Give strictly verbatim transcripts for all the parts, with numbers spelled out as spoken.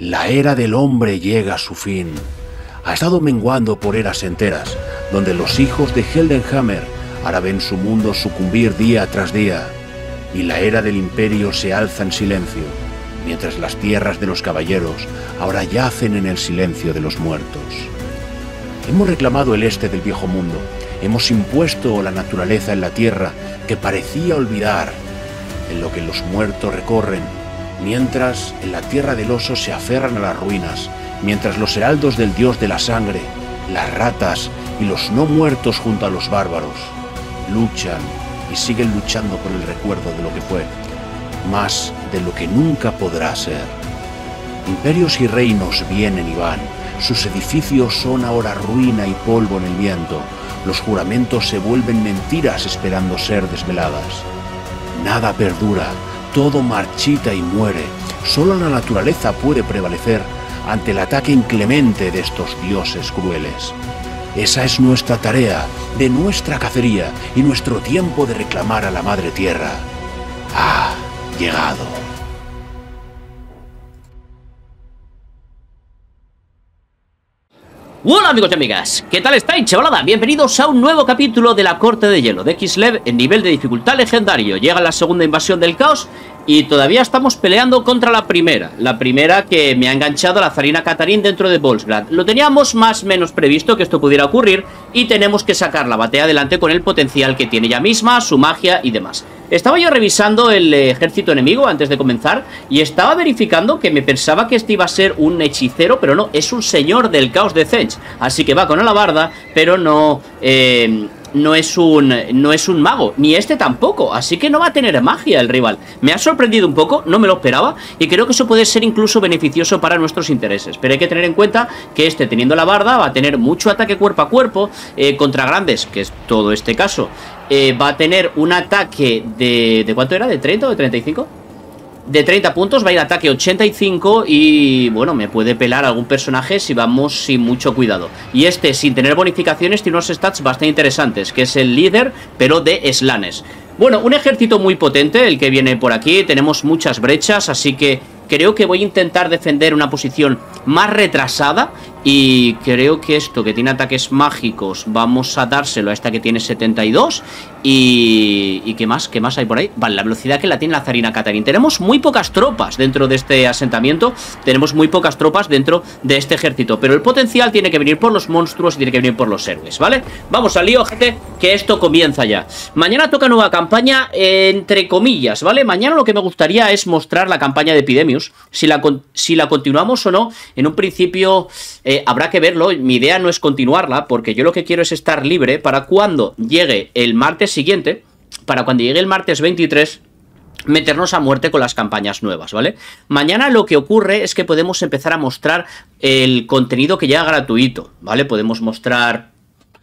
La era del hombre llega a su fin. Ha estado menguando por eras enteras, donde los hijos de Heldenhammer ahora ven su mundo sucumbir día tras día, y la era del imperio se alza en silencio, mientras las tierras de los caballeros ahora yacen en el silencio de los muertos. Hemos reclamado el este del viejo mundo, hemos impuesto la naturaleza en la tierra que parecía olvidar, en lo que los muertos recorren, mientras en la tierra del oso se aferran a las ruinas, mientras los heraldos del dios de la sangre, las ratas y los no muertos junto a los bárbaros, luchan y siguen luchando por el recuerdo de lo que fue, más de lo que nunca podrá ser. Imperios y reinos vienen y van, sus edificios son ahora ruina y polvo en el viento, los juramentos se vuelven mentiras esperando ser desveladas. Nada perdura, todo marchita y muere, solo la naturaleza puede prevalecer ante el ataque inclemente de estos dioses crueles. Esa es nuestra tarea, de nuestra cacería y nuestro tiempo de reclamar a la Madre Tierra. Ha llegado. Hola amigos y amigas, ¿qué tal estáis, chavalada? Bienvenidos a un nuevo capítulo de la Corte de Hielo de Kislev en nivel de dificultad legendario. Llega la segunda invasión del caos y todavía estamos peleando contra la primera. La primera que me ha enganchado a la zarina Katarín dentro de Volsgrad. Lo teníamos más o menos previsto que esto pudiera ocurrir y tenemos que sacar la batalla adelante con el potencial que tiene ella misma, su magia y demás. Estaba yo revisando el ejército enemigo antes de comenzar y estaba verificando que me pensaba que este iba a ser un hechicero, pero no, es un señor del caos de Tzeentch. Así que va con alabarda, pero no... Eh, No es un no es un mago, ni este tampoco, así que no va a tener magia el rival. Me ha sorprendido un poco, no me lo esperaba, y creo que eso puede ser incluso beneficioso para nuestros intereses. Pero hay que tener en cuenta que este, teniendo la barda, va a tener mucho ataque cuerpo a cuerpo eh, contra grandes, que es todo este caso. eh, Va a tener un ataque de... ¿De cuánto era? ¿De treinta o de treinta y cinco? De treinta puntos, va a ir ataque ochenta y cinco y, bueno, me puede pelar algún personaje si vamos sin mucho cuidado. Y este, sin tener bonificaciones, tiene unos stats bastante interesantes, que es el líder, pero de Slanes. Bueno, un ejército muy potente el que viene por aquí, tenemos muchas brechas, así que creo que voy a intentar defender una posición más retrasada. Y creo que esto, que tiene ataques mágicos, vamos a dárselo a esta que tiene setenta y dos. Y... ¿Y qué más? ¿Qué más hay por ahí? Vale, la velocidad que la tiene la zarina Katarín. Tenemos muy pocas tropas dentro de este asentamiento. Tenemos muy pocas tropas dentro de este ejército. Pero el potencial tiene que venir por los monstruos y tiene que venir por los héroes, ¿vale? Vamos al lío, gente, que esto comienza ya. Mañana toca nueva campaña, eh, entre comillas, ¿vale? Mañana lo que me gustaría es mostrar la campaña de Epidemius. Si la, si la continuamos o no. En un principio... Eh, habrá que verlo, mi idea no es continuarla, porque yo lo que quiero es estar libre para cuando llegue el martes siguiente, para cuando llegue el martes veintitrés, meternos a muerte con las campañas nuevas, ¿vale? Mañana lo que ocurre es que podemos empezar a mostrar el contenido que llega gratuito, ¿vale? Podemos mostrar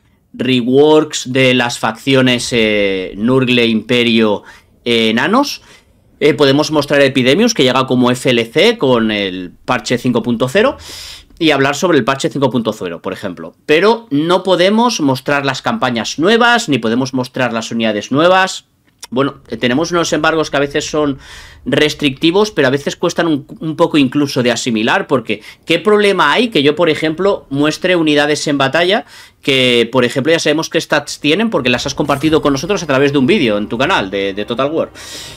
reworks de las facciones eh, Nurgle, Imperio, eh, Enanos. Eh, podemos mostrar Epidemius, que llega como F L C con el parche cinco punto cero. Y hablar sobre el parche cinco punto cero, por ejemplo. Pero no podemos mostrar las campañas nuevas, ni podemos mostrar las unidades nuevas. Bueno, tenemos unos embargos que a veces son restrictivos, pero a veces cuestan un, un poco incluso de asimilar, porque ¿qué problema hay que yo, por ejemplo, muestre unidades en batalla que, por ejemplo, ya sabemos qué stats tienen porque las has compartido con nosotros a través de un vídeo en tu canal de, de Total War?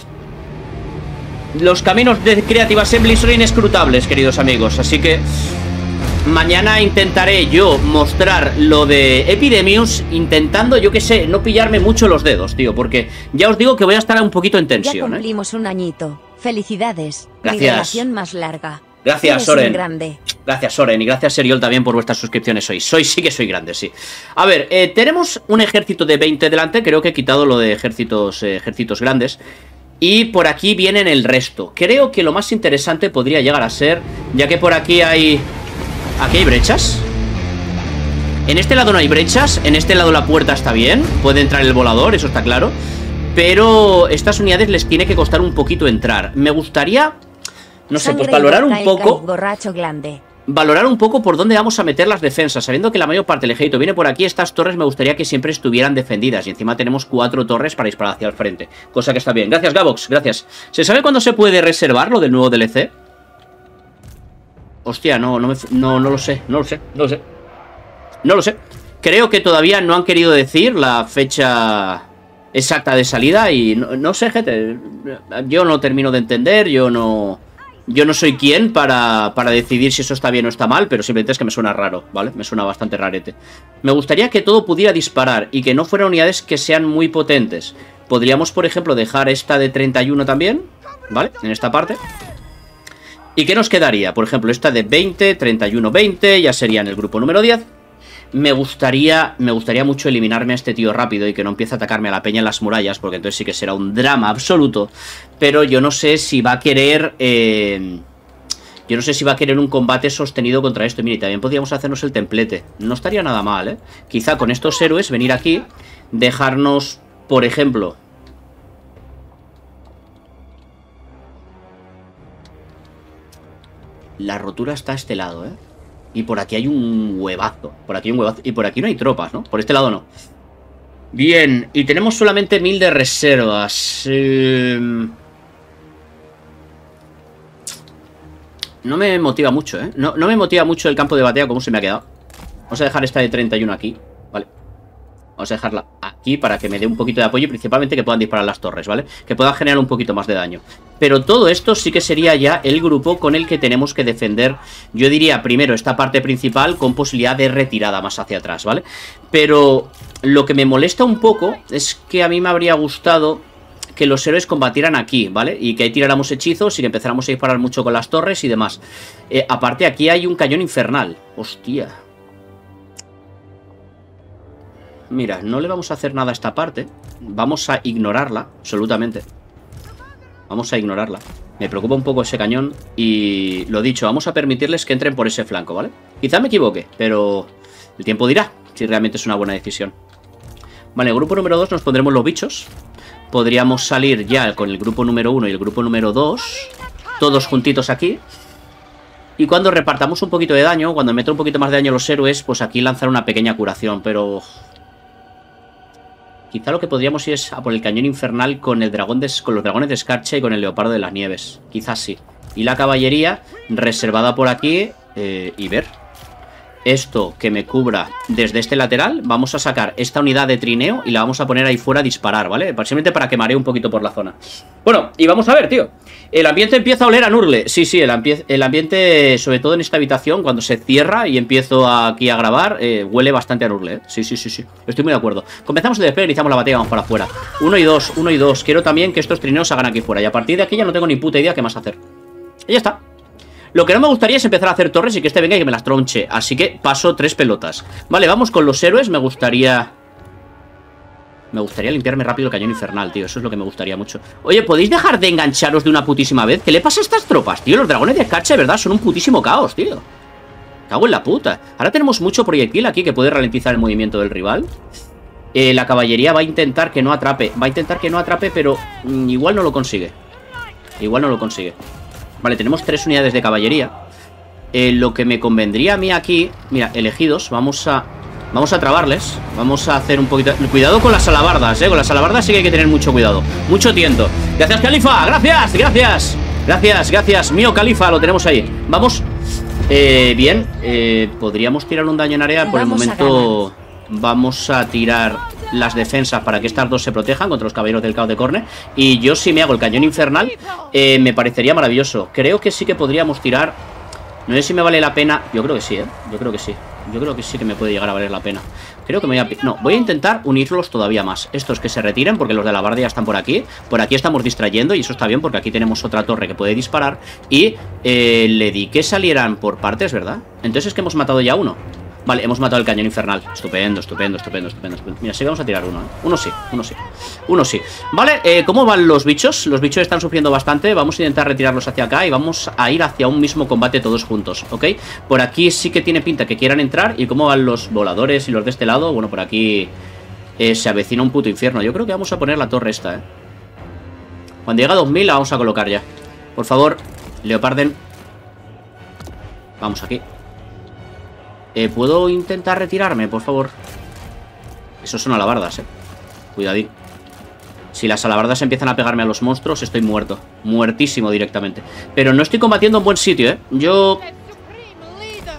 Los caminos de Creative Assembly son inescrutables, queridos amigos, así que... mañana intentaré yo mostrar lo de Epidemius, intentando, yo que sé, no pillarme mucho los dedos, tío, porque ya os digo que voy a estar un poquito en tensión. Ya cumplimos ¿eh? un añito. Felicidades. Gracias. Mi relación más larga. Gracias, Eres Soren. un grande. Gracias, Soren, y gracias, Seriol, también por vuestras suscripciones hoy. Soy, sí que soy grande, sí. A ver, eh, tenemos un ejército de veinte delante, creo que he quitado lo de ejércitos, eh, ejércitos grandes. Y por aquí vienen el resto. Creo que lo más interesante podría llegar a ser, ya que por aquí hay... Aquí hay brechas. En este lado no hay brechas. En este lado la puerta está bien. Puede entrar el volador, eso está claro. Pero estas unidades les tiene que costar un poquito entrar. Me gustaría, no sé, pues valorar un poco borracho grande. Valorar un poco por dónde vamos a meter las defensas. Sabiendo que la mayor parte del ejército viene por aquí, estas torres me gustaría que siempre estuvieran defendidas. Y encima tenemos cuatro torres para disparar hacia el frente, cosa que está bien. Gracias, Gabox, gracias. ¿Se sabe cuándo se puede reservar lo del nuevo D L C? Hostia, no, no, me, no, no lo sé, no lo sé, no lo sé. No lo sé. Creo que todavía no han querido decir la fecha exacta de salida y no, no sé, gente. Yo no termino de entender, yo no... Yo no soy quien para, para decidir si eso está bien o está mal, pero simplemente es que me suena raro, ¿vale? Me suena bastante rarete. Me gustaría que todo pudiera disparar y que no fueran unidades que sean muy potentes. Podríamos, por ejemplo, dejar esta de treinta y uno también, ¿vale? En esta parte. ¿Y qué nos quedaría? Por ejemplo, esta de veinte, treinta y uno, veinte, ya sería en el grupo número diez. Me gustaría, me gustaría mucho eliminarme a este tío rápido y que no empiece a atacarme a la peña en las murallas, porque entonces sí que será un drama absoluto. Pero yo no sé si va a querer... Eh, yo no sé si va a querer un combate sostenido contra esto. Y mire, también podríamos hacernos el templete. No estaría nada mal, ¿eh? Quizá con estos héroes venir aquí, dejarnos, por ejemplo... La rotura está a este lado, ¿eh? Y por aquí hay un huevazo. Por aquí hay un huevazo. Y por aquí no hay tropas, ¿no? Por este lado no. Bien. Y tenemos solamente mil de reservas. Eh... No me motiva mucho, ¿eh? No, no me motiva mucho el campo de batalla como se me ha quedado. Vamos a dejar esta de treinta y uno aquí. Vale. Vamos a dejarla aquí para que me dé un poquito de apoyo y principalmente que puedan disparar las torres, ¿vale? Que puedan generar un poquito más de daño. Pero todo esto sí que sería ya el grupo con el que tenemos que defender. Yo diría primero esta parte principal con posibilidad de retirada más hacia atrás, ¿vale? Pero lo que me molesta un poco es que a mí me habría gustado que los héroes combatieran aquí, ¿vale? Y que ahí tiráramos hechizos y que empezáramos a disparar mucho con las torres y demás. Eh, aparte aquí hay un cañón infernal. Hostia. Mira, no le vamos a hacer nada a esta parte. Vamos a ignorarla, absolutamente. Vamos a ignorarla. Me preocupa un poco ese cañón. Y lo dicho, vamos a permitirles que entren por ese flanco, ¿vale? Quizá me equivoque, pero el tiempo dirá si realmente es una buena decisión. Vale, grupo número dos nos pondremos los bichos. Podríamos salir ya con el grupo número uno y el grupo número dos, todos juntitos aquí. Y cuando repartamos un poquito de daño, cuando meto un poquito más de daño a los héroes, pues aquí lanzar una pequeña curación, pero... Quizá lo que podríamos ir es a por el cañón infernal con el dragón de, con los dragones de escarcha y con el leopardo de las nieves. Quizás sí. Y la caballería reservada por aquí eh, y ver. Esto que me cubra desde este lateral. Vamos a sacar esta unidad de trineo y la vamos a poner ahí fuera a disparar, ¿vale? Simplemente para que maree un poquito por la zona. Bueno, y vamos a ver, tío. El ambiente empieza a oler a Nurgle. Sí, sí, el, ambi el ambiente, sobre todo en esta habitación, cuando se cierra y empiezo aquí a grabar, eh, huele bastante a Nurgle, ¿eh? Sí, sí, sí, sí. Estoy muy de acuerdo. Comenzamos el despegue, iniciamos la batalla, vamos para afuera. Uno y dos, uno y dos. Quiero también que estos trineos se hagan aquí fuera. Y a partir de aquí ya no tengo ni puta idea qué más hacer. Y ya está. Lo que no me gustaría es empezar a hacer torres y que este venga y que me las tronche. Así que paso tres pelotas. Vale, vamos con los héroes. Me gustaría... Me gustaría limpiarme rápido el cañón infernal, tío. Eso es lo que me gustaría mucho. Oye, ¿podéis dejar de engancharos de una putísima vez? ¿Qué le pasa a estas tropas, tío? Los dragones de escarcha, de verdad, son un putísimo caos, tío. Cago en la puta. Ahora tenemos mucho proyectil aquí que puede ralentizar el movimiento del rival. Eh, la caballería va a intentar que no atrape. Va a intentar que no atrape, pero mmm, igual no lo consigue. Igual no lo consigue. Vale, tenemos tres unidades de caballería. eh, Lo que me convendría a mí aquí... Mira, elegidos, vamos a... Vamos a trabarles. Vamos a hacer un poquito... Cuidado con las alabardas, eh Con las alabardas sí que hay que tener mucho cuidado. Mucho tiento. Gracias, Califa, gracias, gracias. Gracias, gracias, mío Califa, lo tenemos ahí. Vamos, eh, bien, eh, podríamos tirar un daño en área. Por el momento vamos a tirar las defensas para que estas dos se protejan contra los caballeros del caos de Corne. Y yo si me hago el cañón infernal, eh, me parecería maravilloso. Creo que sí que podríamos tirar. No sé si me vale la pena. Yo creo que sí, ¿eh? Yo creo que sí. Yo creo que sí que me puede llegar a valer la pena. Creo que me voy a... No, voy a intentar unirlos todavía más. Estos que se retiren porque los de la barda ya están por aquí. Por aquí estamos distrayendo y eso está bien porque aquí tenemos otra torre que puede disparar. Y eh, le di que salieran por partes, ¿verdad? Entonces es que hemos matado ya uno. Vale, hemos matado el cañón infernal. Estupendo, estupendo, estupendo, estupendo, estupendo. Mira, sí vamos a tirar uno, ¿eh? Uno sí, uno sí. Uno sí. Vale, eh, ¿cómo van los bichos? Los bichos están sufriendo bastante. Vamos a intentar retirarlos hacia acá y vamos a ir hacia un mismo combate todos juntos, ¿ok? Por aquí sí que tiene pinta que quieran entrar. ¿Y cómo van los voladores y los de este lado? Bueno, por aquí eh, se avecina un puto infierno. Yo creo que vamos a poner la torre esta, ¿eh? Cuando llegue a dos mil la vamos a colocar ya. Por favor, Leoparden. Vamos aquí. Eh, ¿Puedo intentar retirarme, por favor? Esos son alabardas, eh. Cuidadín. Si las alabardas empiezan a pegarme a los monstruos, estoy muerto. Muertísimo directamente. Pero no estoy combatiendo en buen sitio, eh. Yo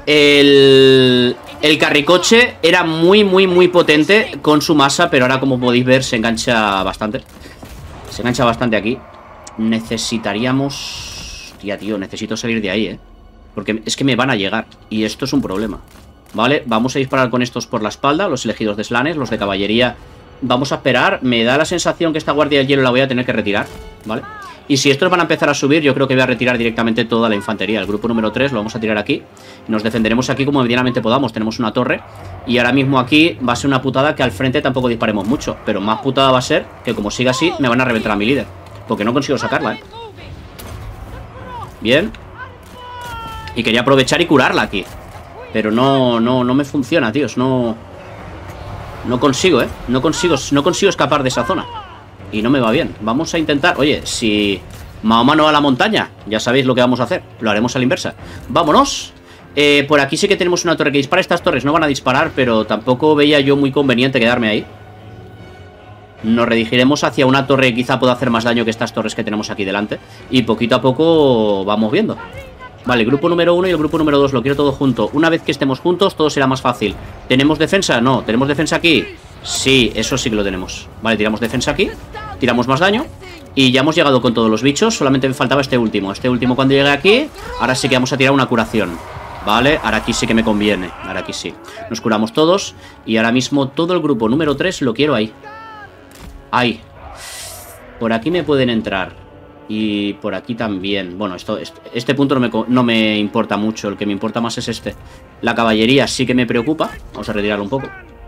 El, el carricoche era muy, muy, muy potente con su masa, pero ahora, como podéis ver, se engancha bastante. Se engancha bastante aquí. Necesitaríamos... Tía, tío, necesito salir de ahí, ¿eh? Porque es que me van a llegar. Y esto es un problema. Vale, vamos a disparar con estos por la espalda. Los elegidos de Slanes, los de caballería. Vamos a esperar. Me da la sensación que esta guardia del hielo la voy a tener que retirar. Vale. Y si estos van a empezar a subir, yo creo que voy a retirar directamente toda la infantería. El grupo número tres lo vamos a tirar aquí. Nos defenderemos aquí como medianamente podamos. Tenemos una torre. Y ahora mismo aquí va a ser una putada que al frente tampoco disparemos mucho. Pero más putada va a ser que como siga así, me van a reventar a mi líder. Porque no consigo sacarla, ¿eh? Bien. Y quería aprovechar y curarla aquí. Pero no, no, no me funciona, tíos. No, no consigo, ¿eh? No consigo, no consigo escapar de esa zona. Y no me va bien. Vamos a intentar... Oye, si Mahoma no va a la montaña, ya sabéis lo que vamos a hacer. Lo haremos a la inversa. Vámonos. Eh, por aquí sí que tenemos una torre que dispara. Estas torres no van a disparar, pero tampoco veía yo muy conveniente quedarme ahí. Nos redirigiremos hacia una torre que quizá pueda hacer más daño que estas torres que tenemos aquí delante. Y poquito a poco vamos viendo. Vale, el grupo número uno y el grupo número dos lo quiero todo junto. Una vez que estemos juntos, todo será más fácil. ¿Tenemos defensa? No. ¿Tenemos defensa aquí? Sí, eso sí que lo tenemos. Vale, tiramos defensa aquí. Tiramos más daño. Y ya hemos llegado con todos los bichos. Solamente me faltaba este último. Este último cuando llegue aquí. Ahora sí que vamos a tirar una curación. Vale, ahora aquí sí que me conviene. Ahora aquí sí. Nos curamos todos. Y ahora mismo todo el grupo número tres lo quiero ahí. Ahí. Por aquí me pueden entrar. Y por aquí también. Bueno, esto, este, este punto no me, no me importa mucho. El que me importa más es este. La caballería sí que me preocupa. Vamos a retirarlo un poco.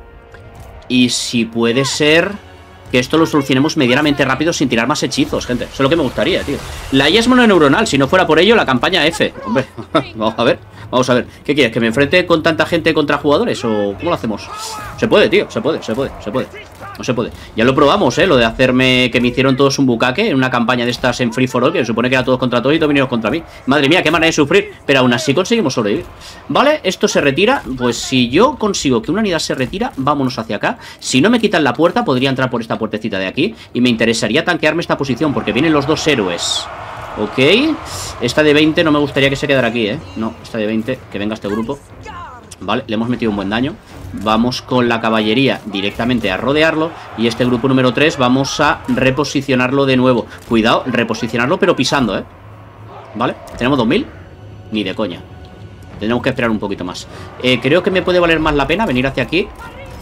Y si puede ser que esto lo solucionemos medianamente rápido sin tirar más hechizos, gente. Eso es lo que me gustaría, tío. La I A es mononeuronal. Si no fuera por ello, la campaña F. Hombre, vamos a ver. Vamos a ver. ¿Qué quieres? ¿Que me enfrente con tanta gente contra jugadores? ¿O cómo lo hacemos? Se puede, tío. Se puede, se puede, se puede. No se puede. Ya lo probamos, ¿eh? Lo de hacerme... Que me hicieron todos un bucaque en una campaña de estas en Free for All, que se supone que era todos contra todos y todos vinieron contra mí. Madre mía, qué manera de sufrir. Pero aún así conseguimos sobrevivir. Vale, esto se retira. Pues si yo consigo que una unidad se retira, vámonos hacia acá. Si no me quitan la puerta, podría entrar por esta puertecita de aquí. Y me interesaría tanquearme esta posición, porque vienen los dos héroes. Ok. Esta de veinte no me gustaría que se quedara aquí, ¿eh? No, esta de veinte, que venga este grupo. Vale, le hemos metido un buen daño. Vamos con la caballería directamente a rodearlo. Y este grupo número tres vamos a reposicionarlo de nuevo. Cuidado, reposicionarlo pero pisando, ¿eh? Vale, ¿tenemos dos mil? Ni de coña. Tenemos que esperar un poquito más. eh, Creo que me puede valer más la pena venir hacia aquí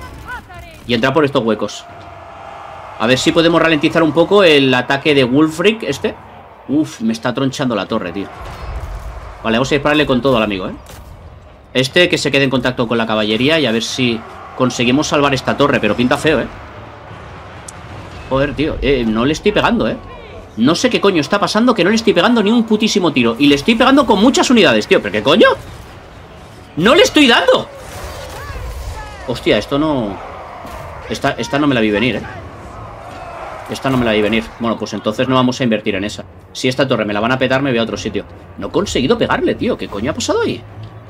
y entrar por estos huecos. A ver si podemos ralentizar un poco el ataque de Wulfric este. Uf, me está tronchando la torre, tío. Vale, vamos a dispararle con todo al amigo, ¿eh? Este que se quede en contacto con la caballería y a ver si conseguimos salvar esta torre. Pero pinta feo, ¿eh? Joder, tío, eh, no le estoy pegando, ¿eh? No sé qué coño está pasando, que no le estoy pegando ni un putísimo tiro. Y le estoy pegando con muchas unidades, tío. ¿Pero qué coño? ¡No le estoy dando! Hostia, esto no... Esta, esta no me la vi venir, ¿eh? Esta no me la vi venir. Bueno, pues entonces no vamos a invertir en esa. Si esta torre me la van a petar, me voy a otro sitio. No he conseguido pegarle, tío. ¿Qué coño ha pasado ahí?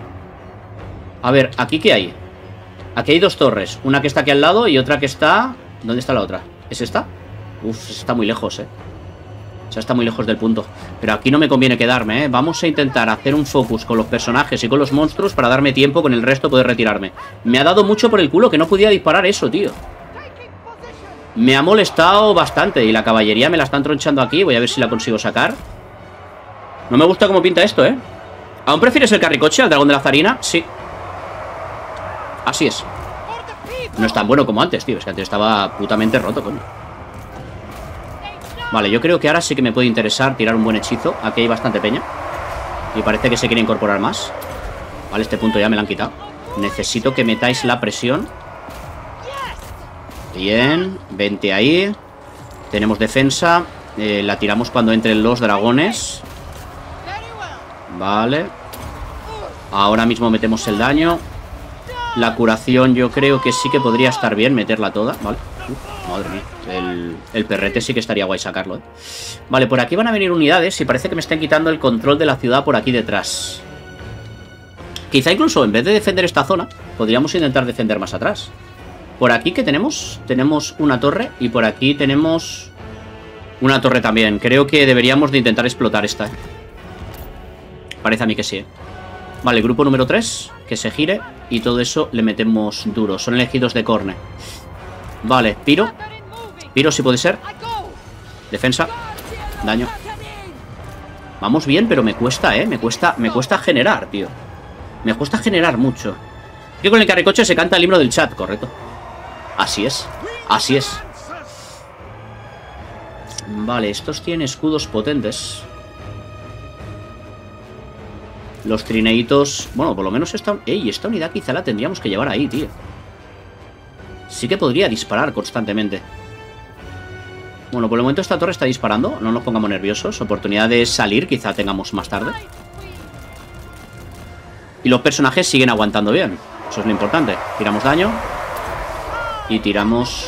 A ver, ¿aquí qué hay? Aquí hay dos torres. Una que está aquí al lado y otra que está... ¿Dónde está la otra? ¿Es esta? Uf, está muy lejos, eh. O sea, está muy lejos del punto. Pero aquí no me conviene quedarme, eh. Vamos a intentar hacer un focus con los personajes y con los monstruos para darme tiempo con el resto poder retirarme. Me ha dado mucho por el culo que no podía disparar eso, tío. Me ha molestado bastante. Y la caballería me la están tronchando aquí. Voy a ver si la consigo sacar. No me gusta cómo pinta esto, eh. ¿Aún prefieres el carricoche al dragón de la zarina? Sí. Así es. No es tan bueno como antes, tío. Es que antes estaba putamente roto, coño. Vale, yo creo que ahora sí que me puede interesar tirar un buen hechizo. Aquí hay bastante peña y parece que se quiere incorporar más. Vale, este punto ya me lo han quitado. Necesito que metáis la presión. Bien, veinte ahí. Tenemos defensa. eh, La tiramos cuando entren los dragones. Vale. Ahora mismo metemos el daño. La curación yo creo que sí que podría estar bien meterla toda, ¿vale? Uf, madre mía, el, el perrete sí que estaría guay sacarlo, ¿eh? Vale, por aquí van a venir unidades y parece que me están quitando el control de la ciudad por aquí detrás. Quizá incluso en vez de defender esta zona, podríamos intentar defender más atrás. Por aquí, ¿qué tenemos? Tenemos una torre y por aquí tenemos una torre también. Creo que deberíamos de intentar explotar esta, ¿eh? Parece a mí que sí, ¿eh? Vale, grupo número tres, que se gire. Y todo eso le metemos duro. Son elegidos de corne. Vale, Piro. Piro si puede ser. Defensa. Daño. Vamos bien, pero me cuesta, eh. Me cuesta, me cuesta generar, tío. Me cuesta generar mucho. Que con el carricoche se canta el himno del chat, correcto. Así es. Así es. Vale, estos tienen escudos potentes. Los trineitos... Bueno, por lo menos esta... Ey, esta unidad quizá la tendríamos que llevar ahí, tío. Sí que podría disparar constantemente. Bueno, por el momento esta torre está disparando. No nos pongamos nerviosos. Oportunidad de salir quizá tengamos más tarde. Y los personajes siguen aguantando bien. Eso es lo importante. Tiramos daño. Y tiramos...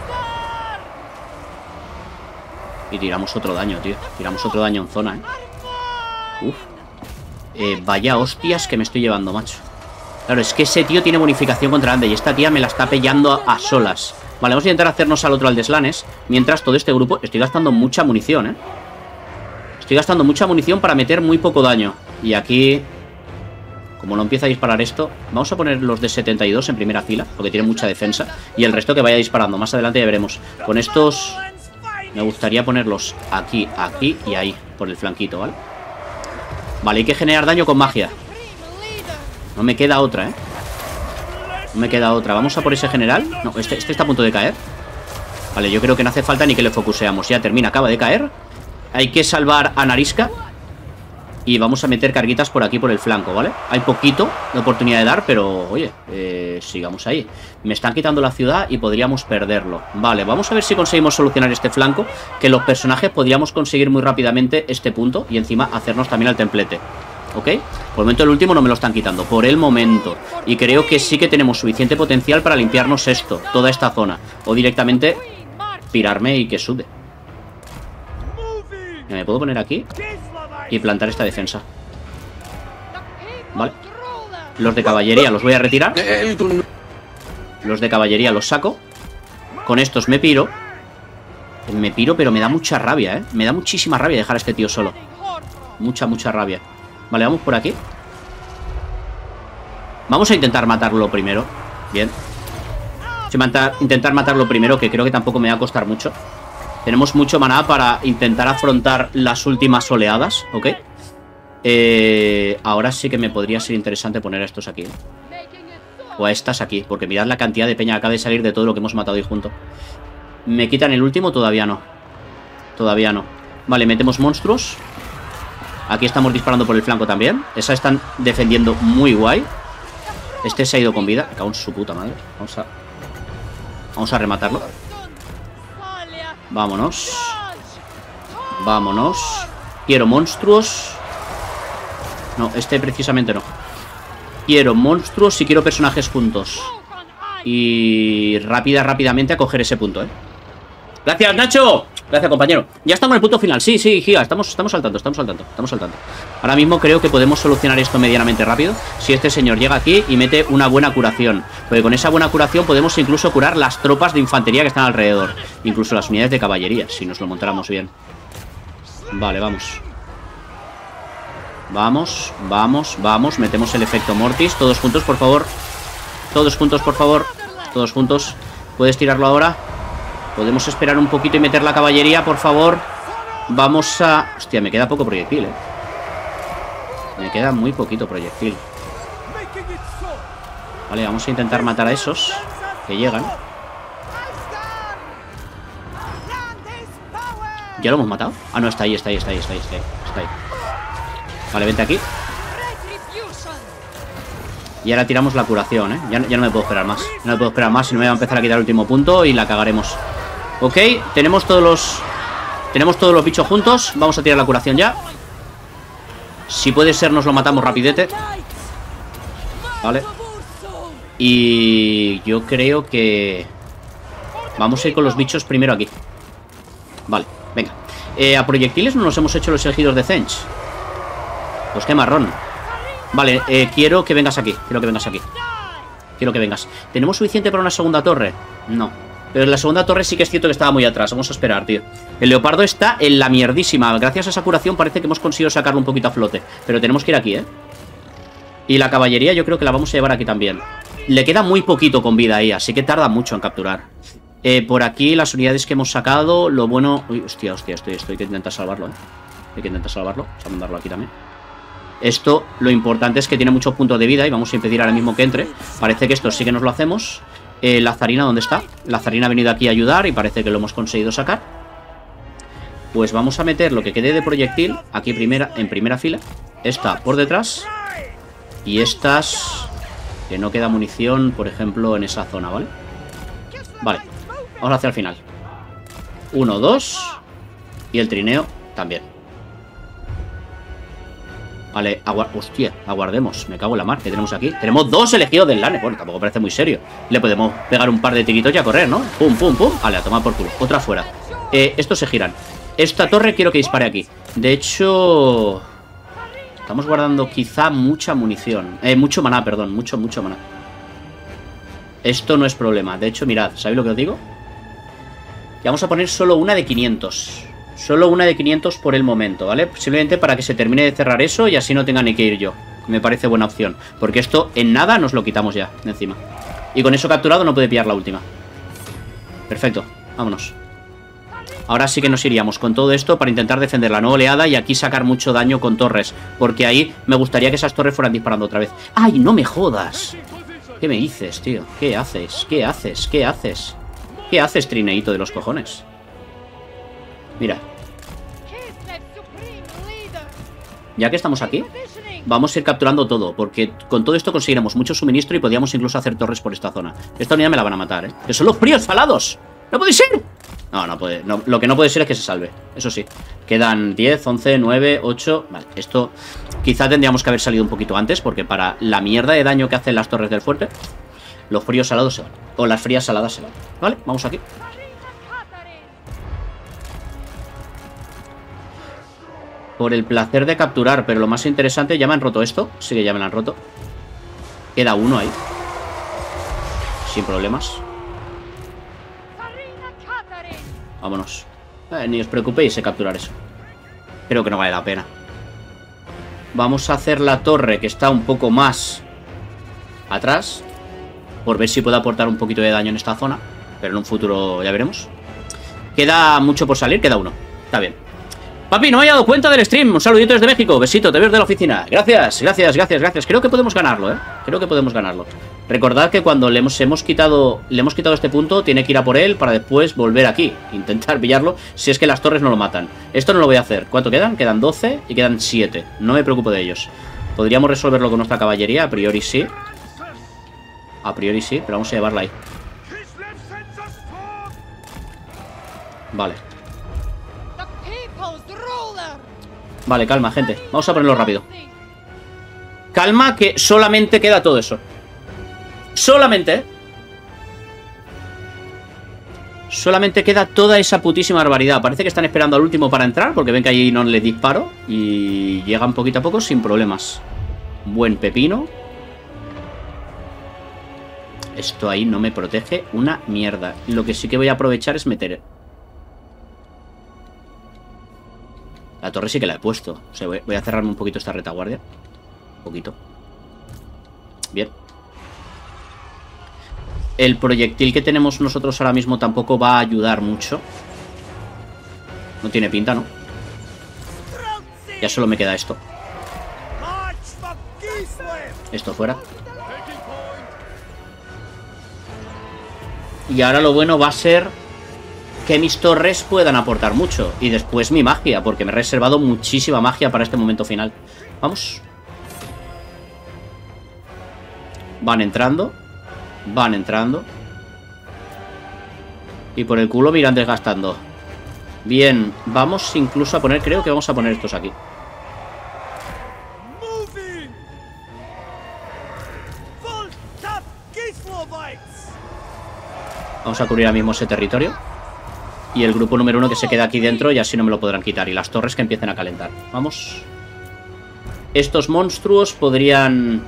Y tiramos otro daño, tío. Tiramos otro daño en zona, eh. Uf. Eh, vaya hostias que me estoy llevando, macho. Claro, es que ese tío tiene bonificación contra Ande y esta tía me la está pellando a, a solas. Vale, vamos a intentar hacernos al otro al deslanes. Mientras todo este grupo... Estoy gastando mucha munición, eh. Estoy gastando mucha munición para meter muy poco daño. Y aquí... Como no empieza a disparar esto... Vamos a poner los de setenta y dos en primera fila, porque tienen mucha defensa. Y el resto que vaya disparando. Más adelante ya veremos. Con estos... Me gustaría ponerlos aquí, aquí y ahí. Por el flanquito, ¿vale? Vale, hay que generar daño con magia. No me queda otra, ¿eh? No me queda otra. Vamos a por ese general. No, este, este está a punto de caer. Vale, yo creo que no hace falta ni que le focuseamos. Ya termina, acaba de caer. Hay que salvar a Nariska. Y vamos a meter carguitas por aquí, por el flanco, ¿vale? Hay poquito de oportunidad de dar, pero, oye, eh, sigamos ahí. Me están quitando la ciudad y podríamos perderlo. Vale, vamos a ver si conseguimos solucionar este flanco. Que los personajes podríamos conseguir muy rápidamente este punto. Y encima hacernos también al templete. ¿Ok? Por el momento el último no me lo están quitando. Por el momento. Y creo que sí que tenemos suficiente potencial para limpiarnos esto. Toda esta zona. O directamente pirarme y que sude. ¿Me puedo poner aquí? Y plantar esta defensa. Vale. Los de caballería los voy a retirar. Los de caballería los saco. Con estos me piro. Me piro, pero me da mucha rabia, ¿eh? Me da muchísima rabia dejar a este tío solo. Mucha, mucha rabia. Vale, vamos por aquí. Vamos a intentar matarlo primero. Bien. Voy a intentar matarlo primero, que creo que tampoco me va a costar mucho. Tenemos mucho maná para intentar afrontar las últimas oleadas, ¿ok? Eh, ahora sí que me podría ser interesante poner a estos aquí, ¿eh? O a estas aquí, porque mirad la cantidad de peña que acaba de salir de todo lo que hemos matado hoy junto. ¿Me quitan el último? Todavía no. Todavía no. Vale, metemos monstruos. Aquí estamos disparando por el flanco también. Esa están defendiendo muy guay. Este se ha ido con vida. Me cago en su puta madre. Vamos a... Vamos a rematarlo. Vámonos. Vámonos. Quiero monstruos. No, este precisamente no. Quiero monstruos y quiero personajes juntos. Y rápida, rápidamente a coger ese punto, ¿eh? Gracias, Nacho. Gracias, compañero. Ya estamos en el punto final. Sí, sí, Giga, estamos, estamos saltando, estamos saltando, estamos saltando. Ahora mismo creo que podemos solucionar esto medianamente rápido. Si este señor llega aquí y mete una buena curación. Porque con esa buena curación podemos incluso curar las tropas de infantería que están alrededor. Incluso las unidades de caballería, si nos lo montáramos bien. Vale, vamos. Vamos, vamos, vamos. Metemos el efecto Mortis. Todos juntos, por favor. Todos juntos, por favor. Todos juntos. ¿Puedes tirarlo ahora? Podemos esperar un poquito y meter la caballería, por favor. Vamos a... Hostia, me queda poco proyectil, eh. Me queda muy poquito proyectil. Vale, vamos a intentar matar a esos que llegan. ¿Ya lo hemos matado? Ah, no, está ahí, está ahí, está ahí, está ahí, está ahí, está ahí. Vale, vente aquí. Y ahora tiramos la curación, ¿eh? Ya, ya no me puedo esperar más. No me puedo esperar más, si no me va a empezar a quitar el último punto y la cagaremos. Ok, tenemos todos los... Tenemos todos los bichos juntos. Vamos a tirar la curación ya. Si puede ser, nos lo matamos rapidete. Vale. Y yo creo que... Vamos a ir con los bichos primero aquí. Vale, venga. eh, A proyectiles no nos hemos hecho los elegidos de Zench. Pues qué marrón. Vale, eh, quiero que vengas aquí. Quiero que vengas aquí. Quiero que vengas. ¿Tenemos suficiente para una segunda torre? No. Pero en la segunda torre sí que es cierto que estaba muy atrás. Vamos a esperar, tío. El leopardo está en la mierdísima. Gracias a esa curación parece que hemos conseguido sacarlo un poquito a flote. Pero tenemos que ir aquí, ¿eh? Y la caballería yo creo que la vamos a llevar aquí también. Le queda muy poquito con vida ahí, así que tarda mucho en capturar. Eh, por aquí las unidades que hemos sacado, lo bueno... Uy, hostia, hostia, estoy, estoy que intentar salvarlo, ¿eh? Hay que intentar salvarlo. Vamos a mandarlo aquí también. Esto, lo importante es que tiene muchos puntos de vida y vamos a impedir ahora mismo que entre. Parece que esto sí que nos lo hacemos. Eh, la zarina, ¿dónde está? La zarina ha venido aquí a ayudar y parece que lo hemos conseguido sacar. Pues vamos a meter lo que quede de proyectil aquí primera, en primera fila. Esta por detrás. Y estas... que no queda munición, por ejemplo, en esa zona, ¿vale? Vale, vamos hacia el final. Uno, dos. Y el trineo también. Vale, agu hostia, aguardemos. Me cago en la mar, que tenemos aquí. Tenemos dos elegidos del LANE. Bueno, tampoco parece muy serio. Le podemos pegar un par de tiritos y a correr, ¿no? Pum, pum, pum. Vale, a tomar por culo. Otra fuera. Eh, estos se giran. Esta torre quiero que dispare aquí. De hecho... estamos guardando quizá mucha munición. Eh, mucho maná, perdón. Mucho, mucho maná. Esto no es problema. De hecho, mirad, ¿sabéis lo que os digo? Y vamos a poner solo una de quinientos. Solo una de quinientos por el momento, ¿vale? Simplemente para que se termine de cerrar eso y así no tenga ni que ir yo. Me parece buena opción. Porque esto en nada nos lo quitamos ya de encima. Y con eso capturado no puede pillar la última. Perfecto, vámonos. Ahora sí que nos iríamos con todo esto para intentar defender la nueva oleada y aquí sacar mucho daño con torres. Porque ahí me gustaría que esas torres fueran disparando otra vez. ¡Ay, no me jodas! ¿Qué me dices, tío? ¿Qué haces? ¿Qué haces? ¿Qué haces? ¿Qué haces, trineíto de los cojones? Mira. Ya que estamos aquí, vamos a ir capturando todo, porque con todo esto conseguiremos mucho suministro y podríamos incluso hacer torres por esta zona. Esta unidad me la van a matar, ¿eh? ¡Que son los fríos falados! ¡No puede ser! No, no puede. No, lo que no puede ser es que se salve. Eso sí. Quedan diez, once, nueve, ocho... Vale, esto quizá tendríamos que haber salido un poquito antes, porque para la mierda de daño que hacen las torres del fuerte, los fríos salados se van. O las frías saladas se van. Vale, vamos aquí. Por el placer de capturar, pero lo más interesante, ¿ya me han roto esto? Sí que ya me lo han roto. Queda uno ahí. Sin problemas. Vámonos. Eh, ni os preocupéis de capturar eso. Creo que no vale la pena. Vamos a hacer la torre que está un poco más atrás, por ver si puedo aportar un poquito de daño en esta zona. Pero en un futuro ya veremos. Queda mucho por salir, queda uno. Está bien. Papi, no me había dado cuenta del stream. Un saludito desde México. Besito, te veo de la oficina. Gracias, gracias, gracias, gracias. Creo que podemos ganarlo, ¿eh? Creo que podemos ganarlo. Recordad que cuando le hemos, hemos quitado le hemos quitado este punto, tiene que ir a por él para después volver aquí. Intentar pillarlo si es que las torres no lo matan. Esto no lo voy a hacer. ¿Cuánto quedan? Quedan doce y quedan siete. No me preocupo de ellos. Podríamos resolverlo con nuestra caballería. A priori sí. A priori sí, pero vamos a llevarla ahí. Vale. Vale, calma, gente. Vamos a ponerlo rápido. Calma, que solamente queda todo eso. Solamente, ¿eh? Solamente queda toda esa putísima barbaridad. Parece que están esperando al último para entrar, porque ven que allí no les disparo. Y llegan poquito a poco sin problemas. Buen pepino. Esto ahí no me protege una mierda. Lo que sí que voy a aprovechar es meter... La torre sí que la he puesto. O sea, voy a cerrarme un poquito esta retaguardia. Un poquito. Bien. El proyectil que tenemos nosotros ahora mismo tampoco va a ayudar mucho. No tiene pinta, ¿no? Ya solo me queda esto. Esto fuera. Y ahora lo bueno va a ser que mis torres puedan aportar mucho. Y después mi magia, porque me he reservado muchísima magia para este momento final. Vamos. Van entrando. Van entrando. Y por el culo me irán desgastando. Bien, vamos incluso a poner... Creo que vamos a poner estos aquí. Vamos a cubrir ahora mismo ese territorio. Y el grupo número uno que se queda aquí dentro y así no me lo podrán quitar. Y las torres que empiecen a calentar. Vamos. Estos monstruos podrían...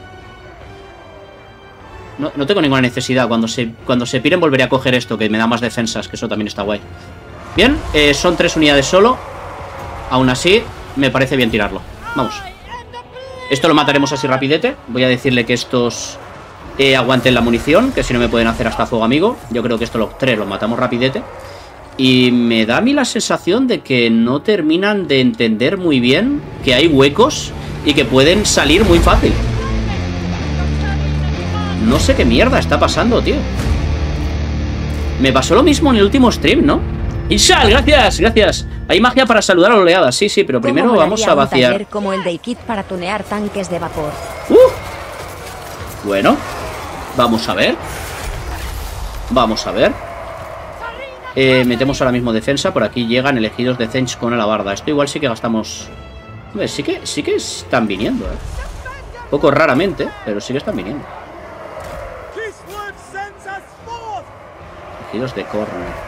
No, no tengo ninguna necesidad. Cuando se, cuando se piren volveré a coger esto, que me da más defensas, que eso también está guay. Bien, eh, son tres unidades solo. Aún así, me parece bien tirarlo. Vamos. Esto lo mataremos así rapidete. Voy a decirle que estos eh, aguanten la munición, que si no me pueden hacer hasta fuego amigo. Yo creo que estos los tres los matamos rapidete. Y me da a mí la sensación de que no terminan de entender muy bien que hay huecos y que pueden salir muy fácil. No sé qué mierda está pasando, tío. Me pasó lo mismo en el último stream, ¿no? Ishal, gracias, gracias. Hay magia para saludar a la oleada. Sí, sí, pero primero vamos a vaciar. Un taller como el de Kit para tunear tanques de vapor. Uh. Bueno, vamos a ver. Vamos a ver. Eh, metemos ahora mismo defensa. Por aquí llegan elegidos de Zench con alabarda. Esto igual sí que gastamos. Hombre, sí que, sí que están viniendo, eh. Poco raramente, pero sí que están viniendo. Elegidos de Corne.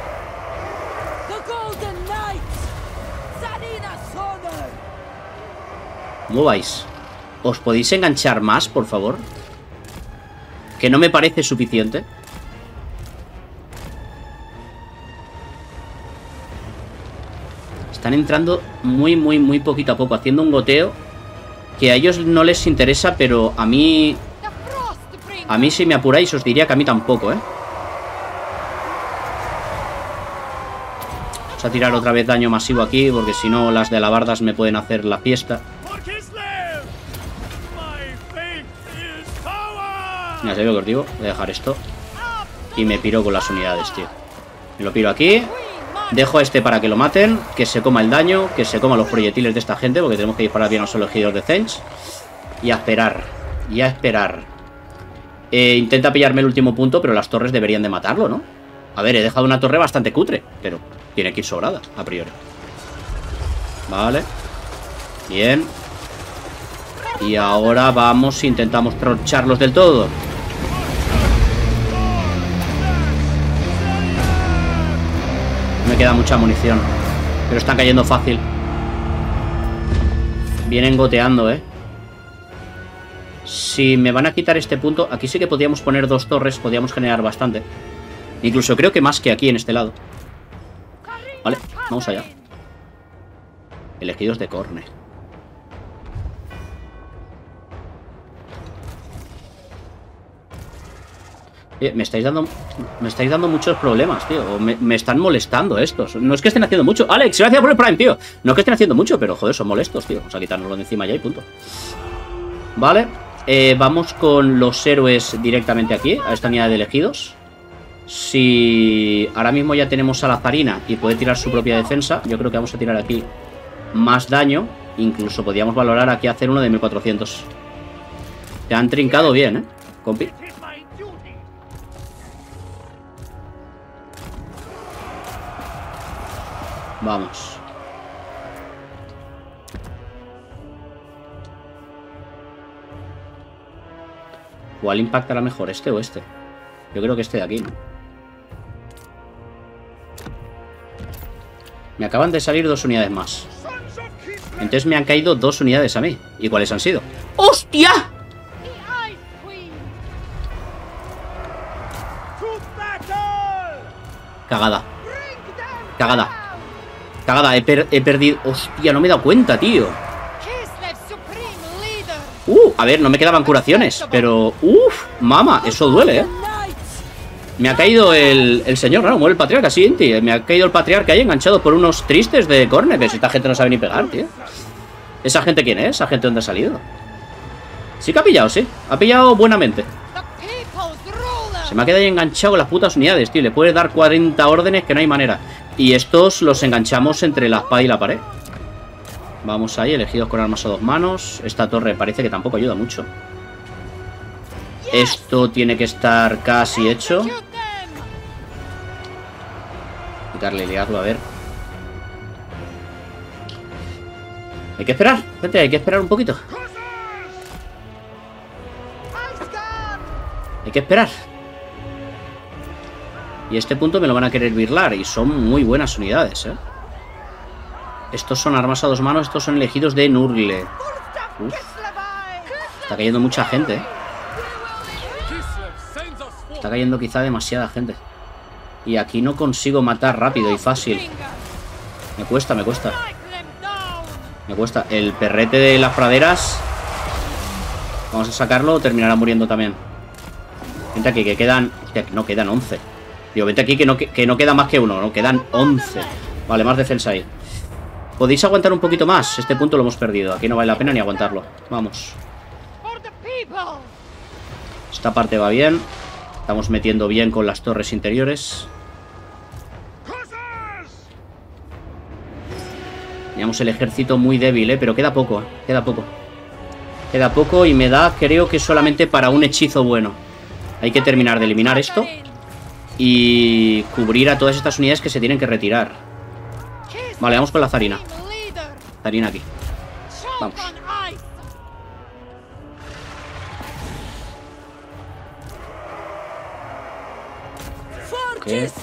¿Cómo vais? ¿Os podéis enganchar más, por favor? Que no me parece suficiente. Están entrando muy, muy, muy poquito a poco, haciendo un goteo que a ellos no les interesa, pero a mí... A mí, si me apuráis, os diría que a mí tampoco, ¿eh? Vamos a tirar otra vez daño masivo aquí, porque si no las de alabardas me pueden hacer la fiesta. Ya sé lo que os digo, voy a dejar esto y me piro con las unidades, tío. Me lo piro aquí. Dejo a este para que lo maten, que se coma el daño, que se coma los proyectiles de esta gente, porque tenemos que disparar bien a los elegidos de Zench. Y a esperar, y a esperar. eh, Intenta pillarme el último punto, pero las torres deberían de matarlo, ¿no? A ver, he dejado una torre bastante cutre, pero tiene que ir sobrada, a priori. Vale. Bien. Y ahora vamos, intentamos troncharlos del todo. Me queda mucha munición, pero están cayendo fácil. Vienen goteando, eh. Si me van a quitar este punto, aquí sí que podríamos poner dos torres, podríamos generar bastante. Incluso creo que más que aquí en este lado. Vale, vamos allá. Elegidos de Corne. Eh, me estáis dando Me estáis dando muchos problemas, tío. Me, me están molestando estos. No es que estén haciendo mucho. Alex, gracias por el Prime, tío. No es que estén haciendo mucho, pero joder, son molestos, tío. Vamos a quitárnoslo de encima ya y punto. Vale, eh, vamos con los héroes directamente aquí, a esta unidad de elegidos. Si ahora mismo ya tenemos a la Zarina y puede tirar su propia defensa, yo creo que vamos a tirar aquí más daño. Incluso podríamos valorar aquí hacer uno de mil cuatrocientos. Te han trincado bien, eh, compi. Vamos. ¿Cuál impactará mejor, este o este? Yo creo que este de aquí, ¿no? Me acaban de salir dos unidades más. Entonces me han caído dos unidades a mí. ¿Y cuáles han sido? ¡Hostia! Cagada. Cagada. Cagada, he, per he perdido... Hostia, no me he dado cuenta, tío. Uh, a ver, no me quedaban curaciones. Pero, uff, mama, eso duele, eh. Me ha caído el, el señor, ¿no? Muere el patriarca, sí, tío. Me ha caído el patriarca ahí enganchado por unos tristes de Corne. Pero si esta gente no sabe ni pegar, tío. ¿Esa gente quién es? ¿Esa gente dónde ha salido? Sí que ha pillado, sí. Ha pillado buenamente. Se me ha quedado ahí enganchado con las putas unidades, tío. Le puedes dar cuarenta órdenes que no hay manera. Y estos los enganchamos entre la espada y la pared. Vamos ahí, elegidos con armas a dos manos. Esta torre parece que tampoco ayuda mucho. Esto tiene que estar casi hecho. Quitarle, liarlo, a ver. Hay que esperar, gente, hay que esperar un poquito. Hay que esperar. Y este punto me lo van a querer birlar. Y son muy buenas unidades, eh. Estos son armas a dos manos. Estos son elegidos de Nurgle. Uf. Está cayendo mucha gente, eh. Está cayendo quizá demasiada gente. Y aquí no consigo matar rápido y fácil. Me cuesta, me cuesta. Me cuesta. El perrete de las praderas Vamos a sacarlo o terminará muriendo también. Vente aquí, que quedan... Hostia, no, quedan once. Digo, vente aquí que no, que, que no queda más que uno, no, quedan once. Vale, más defensa ahí. ¿Podéis aguantar un poquito más? Este punto lo hemos perdido. Aquí no vale la pena ni aguantarlo. Vamos. Esta parte va bien. Estamos metiendo bien con las torres interiores. Teníamos el ejército muy débil, ¿eh? Pero queda poco, ¿eh? Queda poco. Queda poco y me da, creo que solamente para un hechizo bueno. Hay que terminar de eliminar esto y cubrir a todas estas unidades que se tienen que retirar. Vale, vamos con la zarina. Zarina aquí. Vamos. Okay.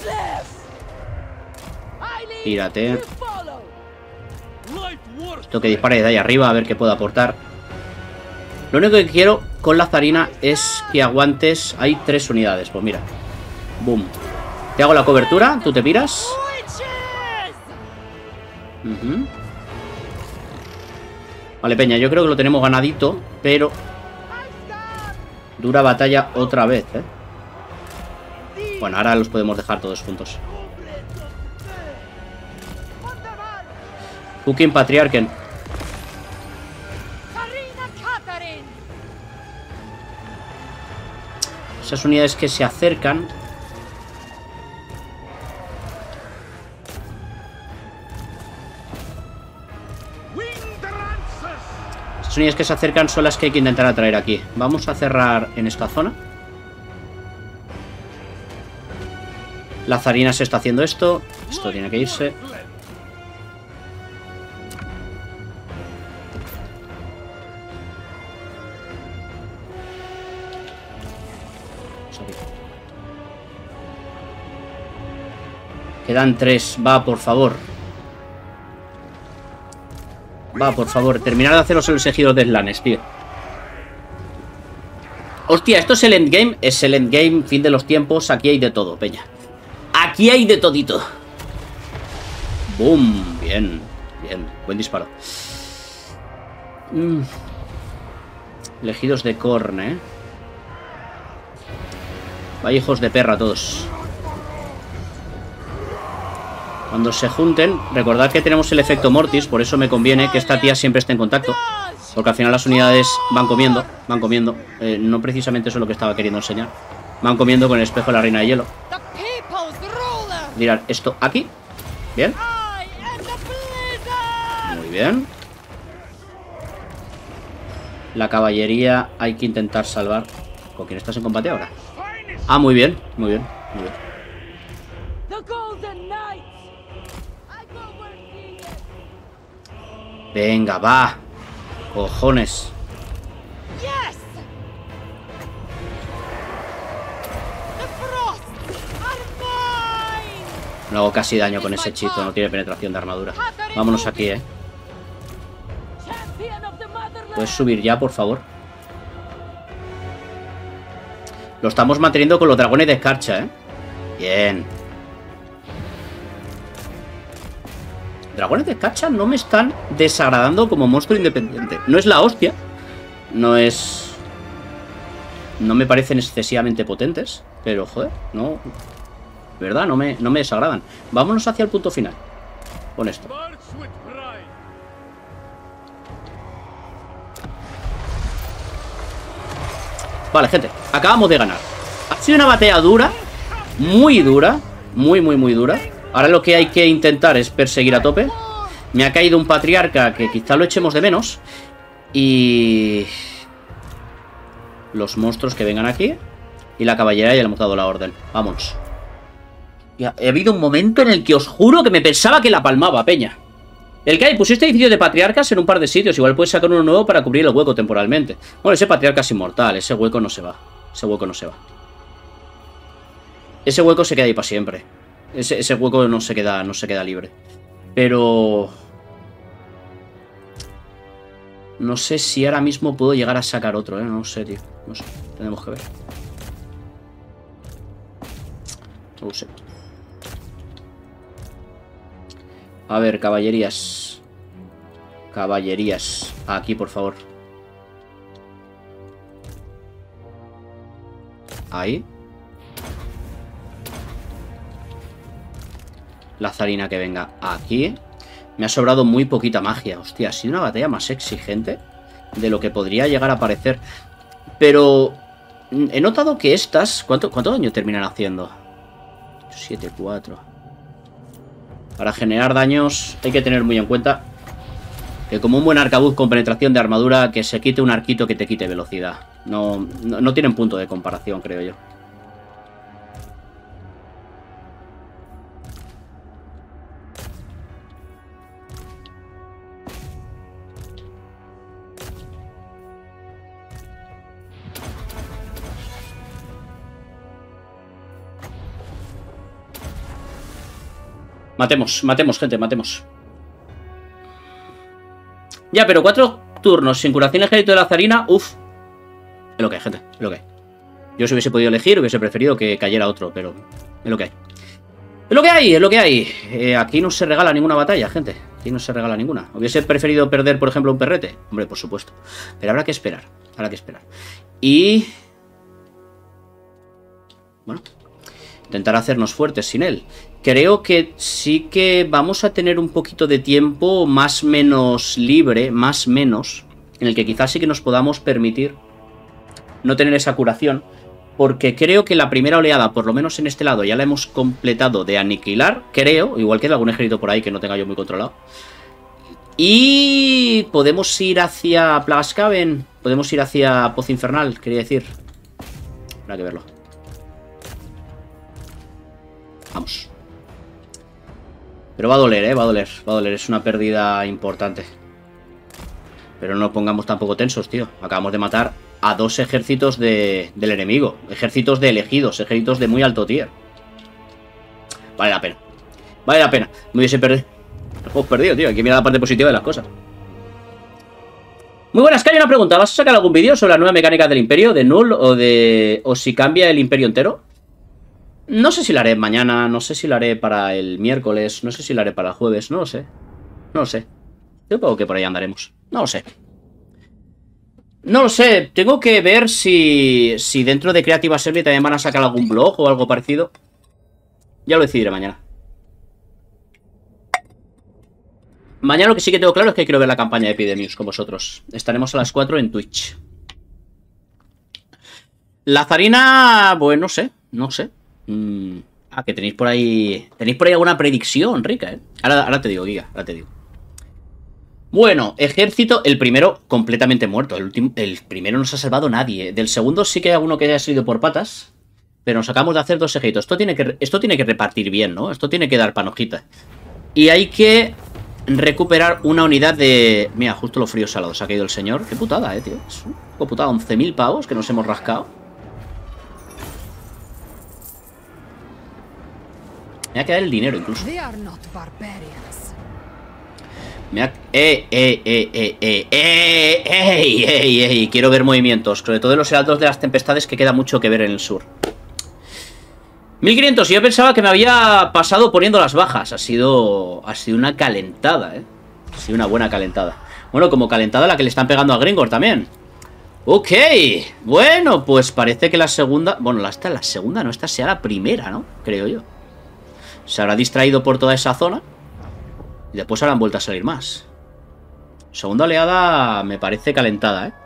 Tírate. Esto que dispare de ahí arriba, a ver qué puedo aportar. Lo único que quiero con la zarina es que aguantes. Hay tres unidades, pues mira. Boom. Te hago la cobertura, tú te piras. Uh-huh. Vale, peña, yo creo que lo tenemos ganadito, pero dura batalla otra vez, ¿eh? Bueno, ahora los podemos dejar todos juntos. Fucking Patriarchen. Esas unidades que se acercan. Esas unidades que se acercan son las que hay que intentar atraer aquí. Vamos a cerrar en esta zona. La zarina se está haciendo esto. Esto tiene que irse. Quedan tres. Va, por favor. Va, por favor. Terminar de hacer los elegidos de Slanes, tío. Hostia, esto es el endgame. Es el endgame, fin de los tiempos. Aquí hay de todo, peña. Aquí hay de todito. Boom. Bien, bien. Buen disparo. Mm. Elegidos de Khorne, ¿eh? Vaya hijos de perra todos. Cuando se junten, recordad que tenemos el efecto Mortis. Por eso me conviene que esta tía siempre esté en contacto. Porque al final las unidades van comiendo. Van comiendo. Eh, no precisamente eso es lo que estaba queriendo enseñar. Van comiendo con el espejo de la reina de hielo. Tirar esto aquí. Bien. Muy bien. La caballería hay que intentar salvar. ¿Con quién estás en combate ahora? Ah, muy bien. Muy bien. Muy bien. Venga, va. Cojones. No hago casi daño con ese hechizo. No tiene penetración de armadura. Vámonos aquí, eh. ¿Puedes subir ya, por favor? Lo estamos manteniendo con los dragones de escarcha, eh. Bien. Dragones de escarcha no me están desagradando como monstruo independiente. No es la hostia. No es... No me parecen excesivamente potentes. Pero, joder, no... ¿Verdad? No me, no me desagradan. Vámonos hacia el punto final. Con esto. Vale, gente. Acabamos de ganar. Ha sido una batalla dura. Muy dura. Muy, muy, muy dura. Ahora lo que hay que intentar es perseguir a tope. Me ha caído un patriarca que quizá lo echemos de menos. Y... los monstruos que vengan aquí. Y la caballería ya le hemos dado la orden. Vamos. Ya, he habido un momento en el que os juro que me pensaba que la palmaba, peña. El que hay, pusiste edificios de patriarcas en un par de sitios. Igual puedes sacar uno nuevo para cubrir el hueco temporalmente. Bueno, ese patriarca es inmortal. Ese hueco no se va. Ese hueco no se va. Ese hueco se queda ahí para siempre. Ese, ese hueco no se queda, no se queda libre. Pero... no sé si ahora mismo puedo llegar a sacar otro, ¿eh? No sé, tío. No sé. Tenemos que ver. No lo sé. A ver, caballerías. Caballerías. Aquí, por favor. Ahí. La zarina que venga aquí. Me ha sobrado muy poquita magia. Hostia, ha sido una batalla más exigente de lo que podría llegar a parecer. Pero he notado que estas... ¿Cuánto, cuánto daño terminan haciendo? siete, cuatro. Para generar daños hay que tener muy en cuenta que como un buen arcabuz con penetración de armadura, que se quite un arquito que te quite velocidad. No, no, no tienen punto de comparación, creo yo. Matemos, matemos, gente, matemos. Ya, pero cuatro turnos sin curación ejército de la zarina, uff. Es lo que hay, gente, es lo que hay. Yo si hubiese podido elegir, hubiese preferido que cayera otro, pero es lo que hay. Es lo que hay, es lo que hay. Eh, aquí no se regala ninguna batalla, gente. Aquí no se regala ninguna. ¿Hubiese preferido perder, por ejemplo, un perrete? Hombre, por supuesto. Pero habrá que esperar, habrá que esperar. Y... bueno, intentar hacernos fuertes sin él. Creo que sí que vamos a tener un poquito de tiempo más menos libre, más menos, en el que quizás sí que nos podamos permitir no tener esa curación, porque creo que la primera oleada, por lo menos en este lado, ya la hemos completado de aniquilar, creo, igual que hay algún ejército por ahí que no tenga yo muy controlado. Y podemos ir hacia Plagascaven, podemos ir hacia Pozo Infernal, quería decir. Habrá que verlo. Vamos. Pero va a doler, eh, va a doler, va a doler, es una pérdida importante. Pero no pongamos tampoco tensos, tío. Acabamos de matar a dos ejércitos de, del enemigo. Ejércitos de elegidos, ejércitos de muy alto tier. Vale la pena. Vale la pena. Me hubiese perdido. Hemos perdido, tío. Hay que mirar la parte positiva de las cosas. Muy buenas, que hay una pregunta. ¿Vas a sacar algún vídeo sobre la nueva mecánica del Imperio? ¿De Null o de... o si cambia el Imperio entero? No sé si lo haré mañana, no sé si lo haré para el miércoles, no sé si lo haré para el jueves, no lo sé. No lo sé. Supongo que por ahí andaremos. No lo sé. No lo sé. Tengo que ver si, si dentro de Creative Assembly también van a sacar algún blog o algo parecido. Ya lo decidiré mañana. Mañana lo que sí que tengo claro es que quiero ver la campaña de Epidemius con vosotros. Estaremos a las cuatro en Twitch. La zarina, pues no sé, no sé. Mm, ah, que tenéis por ahí... Tenéis por ahí alguna predicción rica, ¿eh? Ahora, ahora te digo, Giga, ahora te digo. Bueno, ejército, el primero completamente muerto. El, último, el primero no se ha salvado nadie. Del segundo sí que hay alguno que haya salido por patas. Pero nos acabamos de hacer dos ejércitos. Esto tiene que, esto tiene que repartir bien, ¿no? Esto tiene que dar panojita. Y hay que recuperar una unidad de... Mira, justo los fríos salados ha caído el señor. Qué putada, eh, tío. Es un poco putada. once mil pavos que nos hemos rascado. Me va a quedar el dinero incluso. Me ha... ¡Eh, eh, eh, eh, eh, eh, ey, ey, ey! Quiero ver movimientos. Sobre todo en los heraldos de las tempestades, que queda mucho que ver en el sur. mil quinientos. Yo pensaba que me había pasado poniendo las bajas. Ha sido... Ha sido una calentada, ¿eh? Ha sido una buena calentada. Bueno, como calentada la que le están pegando a Gringor también. Ok. Bueno, pues parece que la segunda... Bueno, esta la segunda, no, esta sea la primera, ¿no? Creo yo. Se habrá distraído por toda esa zona. Y después habrán vuelto a salir más. Segunda oleada me parece calentada, ¿eh?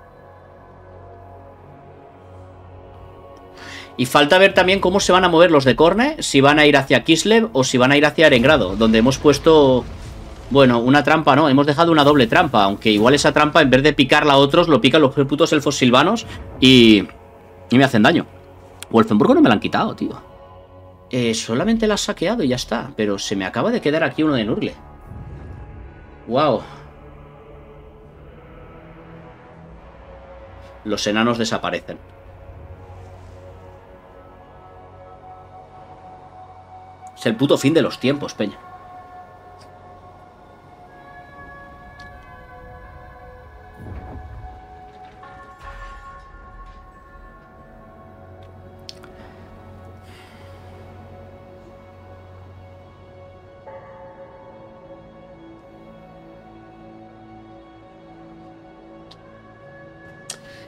Y falta ver también cómo se van a mover los de Corne. Si van a ir hacia Kislev o si van a ir hacia Arengrado. Donde hemos puesto... Bueno, una trampa, ¿no? Hemos dejado una doble trampa. Aunque igual esa trampa, en vez de picarla a otros, lo pican los putos elfos silvanos. Y... Y me hacen daño. Wolfenburgo no me la han quitado, tío. Eh, solamente la has saqueado y ya está. Pero se me acaba de quedar aquí uno de Nurgle. Wow. Los enanos desaparecen. Es el puto fin de los tiempos, peña.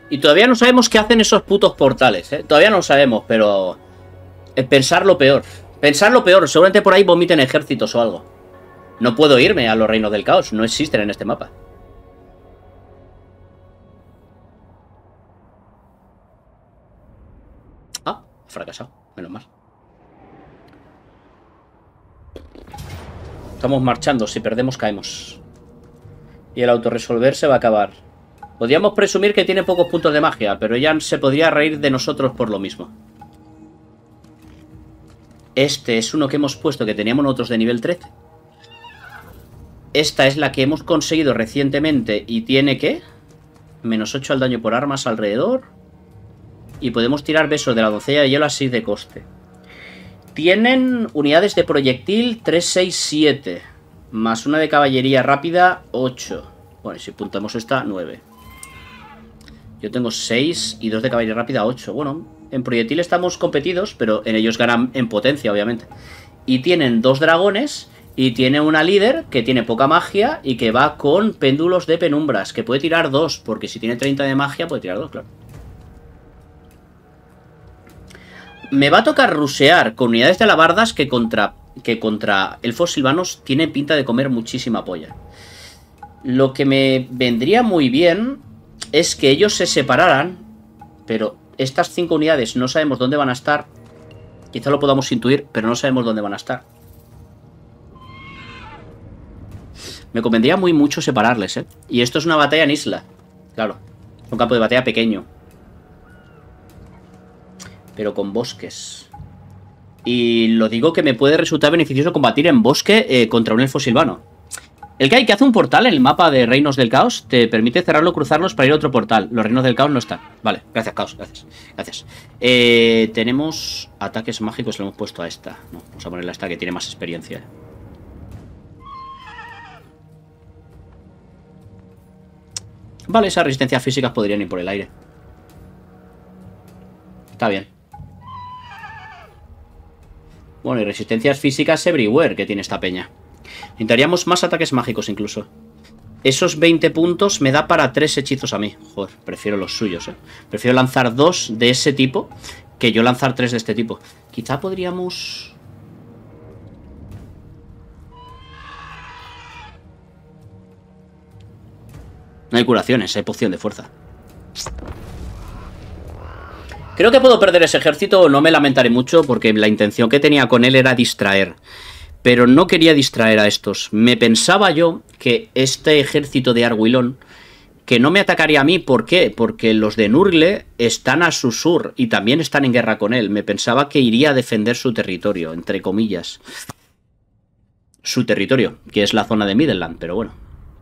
Y todavía no sabemos qué hacen esos putos portales, ¿eh? Todavía no lo sabemos, pero... Eh, pensar lo peor. Pensar lo peor. Seguramente por ahí vomiten ejércitos o algo. No puedo irme a los reinos del caos. No existen en este mapa. Ah, he fracasado. Menos mal. Estamos marchando. Si perdemos, caemos. Y el autorresolver se va a acabar. Podríamos presumir que tiene pocos puntos de magia, pero ella se podría reír de nosotros por lo mismo. Este es uno que hemos puesto, que teníamos nosotros de nivel trece. Esta es la que hemos conseguido recientemente y tiene, ¿qué? Menos ocho al daño por armas alrededor. Y podemos tirar besos de la doncella de hielo a seis de coste. Tienen unidades de proyectil tres, seis, siete. Más una de caballería rápida, ocho. Bueno, y si puntamos esta, nueve. Yo tengo seis y dos de caballería rápida, ocho. Bueno, en proyectil estamos competidos, pero en ellos ganan en potencia, obviamente. Y tienen dos dragones y tiene una líder que tiene poca magia y que va con péndulos de penumbras, que puede tirar dos, porque si tiene treinta de magia puede tirar dos, claro. Me va a tocar rusear con unidades de alabardas que contra, que contra elfos silvanos tiene pinta de comer muchísima polla. Lo que me vendría muy bien es que ellos se separaran, pero estas cinco unidades no sabemos dónde van a estar. Quizá lo podamos intuir, pero no sabemos dónde van a estar. Me convendría muy mucho separarles, ¿eh? Y esto es una batalla en isla. Claro, un campo de batalla pequeño, pero con bosques. Y lo digo que me puede resultar beneficioso combatir en bosque eh, contra un elfo silvano. El Kai que hace un portal en el mapa de Reinos del Caos te permite cerrarlo, cruzarlos para ir a otro portal. Los Reinos del Caos no están. Vale, gracias, Caos, gracias. Gracias. Eh, tenemos ataques mágicos, le hemos puesto a esta. No, vamos a ponerle a esta que tiene más experiencia. Vale, esas resistencias físicas podrían ir por el aire. Está bien. Bueno, y resistencias físicas everywhere que tiene esta peña. Necesitaríamos más ataques mágicos incluso. Esos veinte puntos me da para tres hechizos a mí. Joder, prefiero los suyos, ¿eh? Prefiero lanzar dos de ese tipo que yo lanzar tres de este tipo. Quizá podríamos... No hay curaciones, hay poción de fuerza. Creo que puedo perder ese ejército, no me lamentaré mucho, porque la intención que tenía con él era distraer. Pero no quería distraer a estos. Me pensaba yo que este ejército de Arguilón, que no me atacaría a mí, ¿por qué? Porque los de Nurgle están a su sur y también están en guerra con él. Me pensaba que iría a defender su territorio, entre comillas. Su territorio, que es la zona de Midland, pero bueno.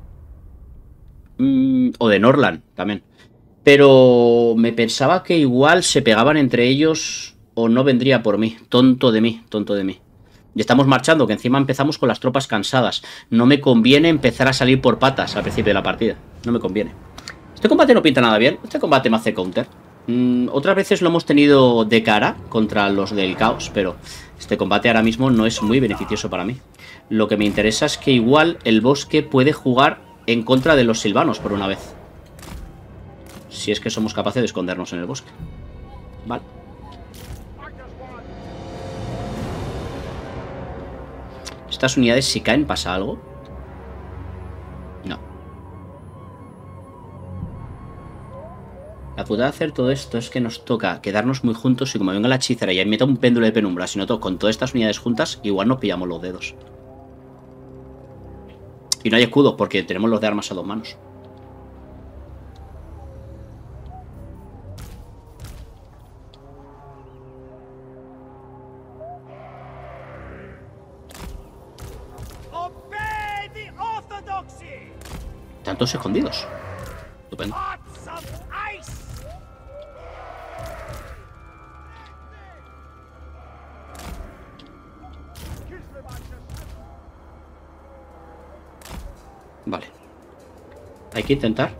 Mm, o de Norland, también. Pero me pensaba que igual se pegaban entre ellos o no vendría por mí. Tonto de mí, tonto de mí. Y estamos marchando, que encima empezamos con las tropas cansadas. No me conviene empezar a salir por patas al principio de la partida. No me conviene. Este combate no pinta nada bien. Este combate me hace counter. Mm, otras veces lo hemos tenido de cara contra los del caos, pero este combate ahora mismo no es muy beneficioso para mí. Lo que me interesa es que igual el bosque puede jugar en contra de los silvanos por una vez. Si es que somos capaces de escondernos en el bosque. Vale. ¿Estas unidades si caen pasa algo? No. La putada de hacer todo esto es que nos toca quedarnos muy juntos y como venga la hechicera y ahí meta un péndulo de penumbra, si no toco con todas estas unidades juntas, igual nos pillamos los dedos. Y no hay escudos porque tenemos los de armas a dos manos. Tantos escondidos. Estupendo. Vale. Hay que intentar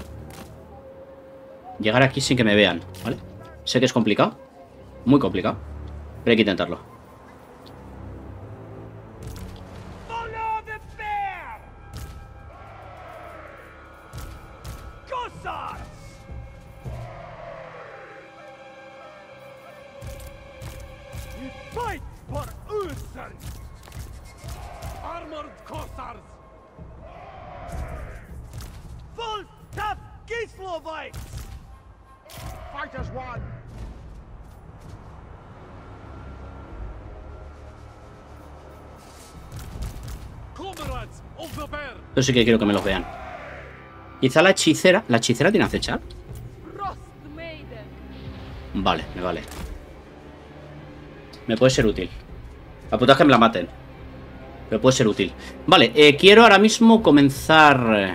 llegar aquí sin que me vean, ¿vale? Sé que es complicado. Muy complicado. Pero hay que intentarlo. Yo sí que quiero que me los vean. Quizá la hechicera... ¿La hechicera tiene acechar? Vale, me vale. Me puede ser útil. La puta es que me la maten. Pero puede ser útil. Vale, eh, quiero ahora mismo comenzar... Eh,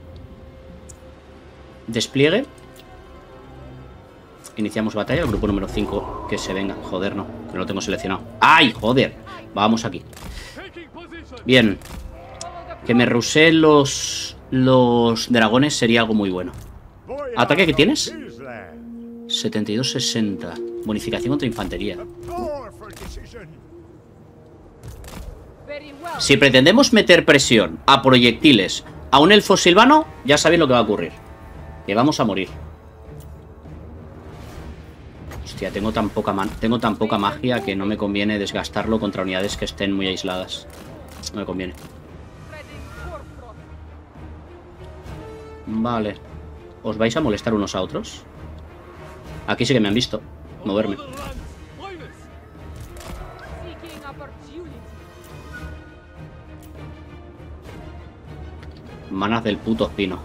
despliegue. Iniciamos batalla. Grupo número cinco. Que se venga. Joder, no. Que no lo tengo seleccionado. ¡Ay, joder! Vamos aquí. Bien. Que me ruseen los... Los dragones sería algo muy bueno. ¿Ataque que tienes? setenta y dos sesenta. Bonificación contra infantería. Si pretendemos meter presión a proyectiles a un elfo silvano, ya sabéis lo que va a ocurrir. Que vamos a morir. Hostia, tengo tan poca man tengo tan poca magia que no me conviene desgastarlo contra unidades que estén muy aisladas. No me conviene. Vale. ¿Os vais a molestar unos a otros? Aquí sí que me han visto moverme. Manas del puto espino.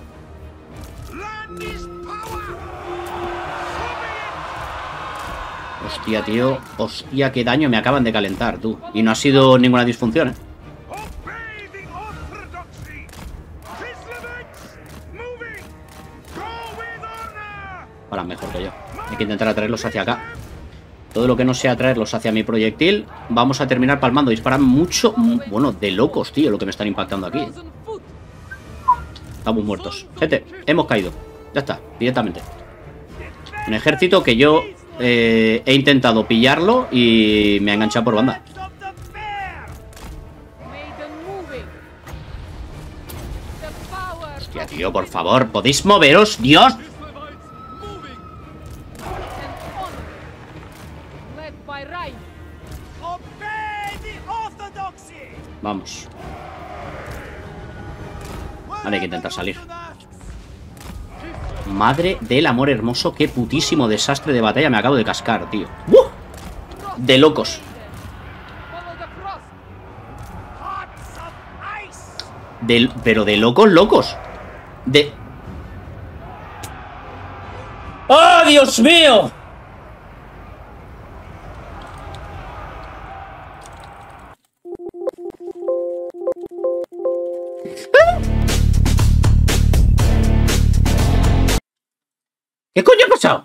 Hostia, tío. Hostia, qué daño me acaban de calentar, tú. Y no ha sido ninguna disfunción, ¿eh? Para mejor que yo. Hay que intentar atraerlos hacia acá. Todo lo que no sea atraerlos hacia mi proyectil, vamos a terminar palmando. Disparan mucho. Bueno, de locos, tío, lo que me están impactando aquí. Estamos muertos. Gente, hemos caído. Ya está, directamente. Un ejército que yo eh, he intentado pillarlo y me ha enganchado por banda. Hostia, tío, por favor, ¿podéis moveros, Dios? Vamos. Vale, hay que intentar salir. Madre del amor hermoso, qué putísimo desastre de batalla me acabo de cascar, tío. ¡Uh! De locos. De, pero de locos, locos. De... ¡Oh, Dios mío! ¿Qué coño ha pasado?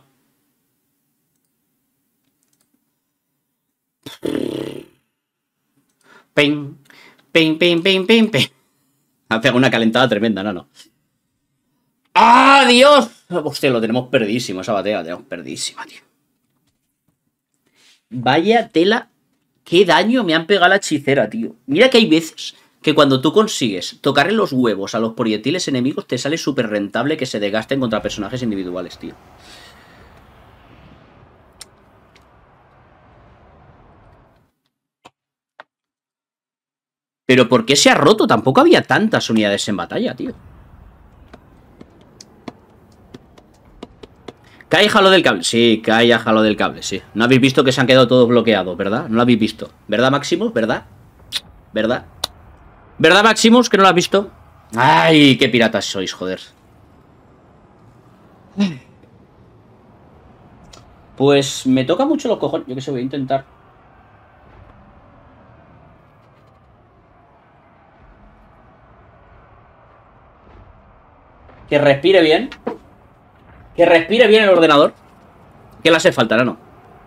Ping, ping, ping, ping, ping, ping. Ha pegado una calentada tremenda, no, no. ¡Ah, Dios! Hostia, lo tenemos perdidísimo, esa batalla la tenemos perdidísima, tío. Vaya tela. Qué daño me han pegado la hechicera, tío. Mira que hay veces que cuando tú consigues tocarle los huevos a los proyectiles enemigos, te sale súper rentable que se desgasten contra personajes individuales, tío. Pero ¿por qué se ha roto? Tampoco había tantas unidades en batalla, tío. Cae jalo del cable. Sí, cae a jalo del cable, sí. No habéis visto que se han quedado todos bloqueados, ¿verdad? No lo habéis visto. ¿Verdad, Maximus? ¿Verdad? ¿Verdad? ¿Verdad, Maximus? ¿Que no lo has visto? ¡Ay! ¡Qué piratas sois, joder! Pues me toca mucho los cojones. Yo qué sé, voy a intentar. Que respire bien. Que respire bien el ordenador. Que le hace falta, ¿no?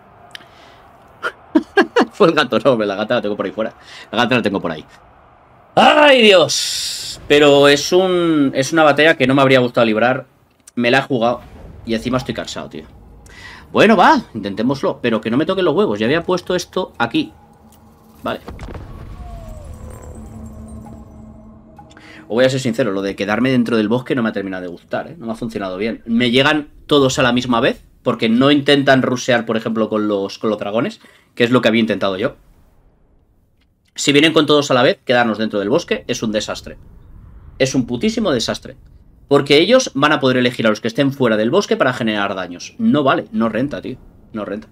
Fue el gato, no, la gata la tengo por ahí fuera. La gata la tengo por ahí. ¡Ay, Dios! Pero es un es una batalla que no me habría gustado librar. Me la he jugado. Y encima estoy cansado, tío. Bueno, va, intentémoslo. Pero que no me toquen los huevos. Ya había puesto esto aquí. Vale. Os voy a ser sincero, lo de quedarme dentro del bosque no me ha terminado de gustar, ¿eh? No me ha funcionado bien. Me llegan todos a la misma vez, porque no intentan rushear, por ejemplo, con los, con los dragones, que es lo que había intentado yo. Si vienen con todos a la vez, quedarnos dentro del bosque es un desastre. Es un putísimo desastre. Porque ellos van a poder elegir a los que estén fuera del bosque para generar daños. No vale, no renta, tío. No renta.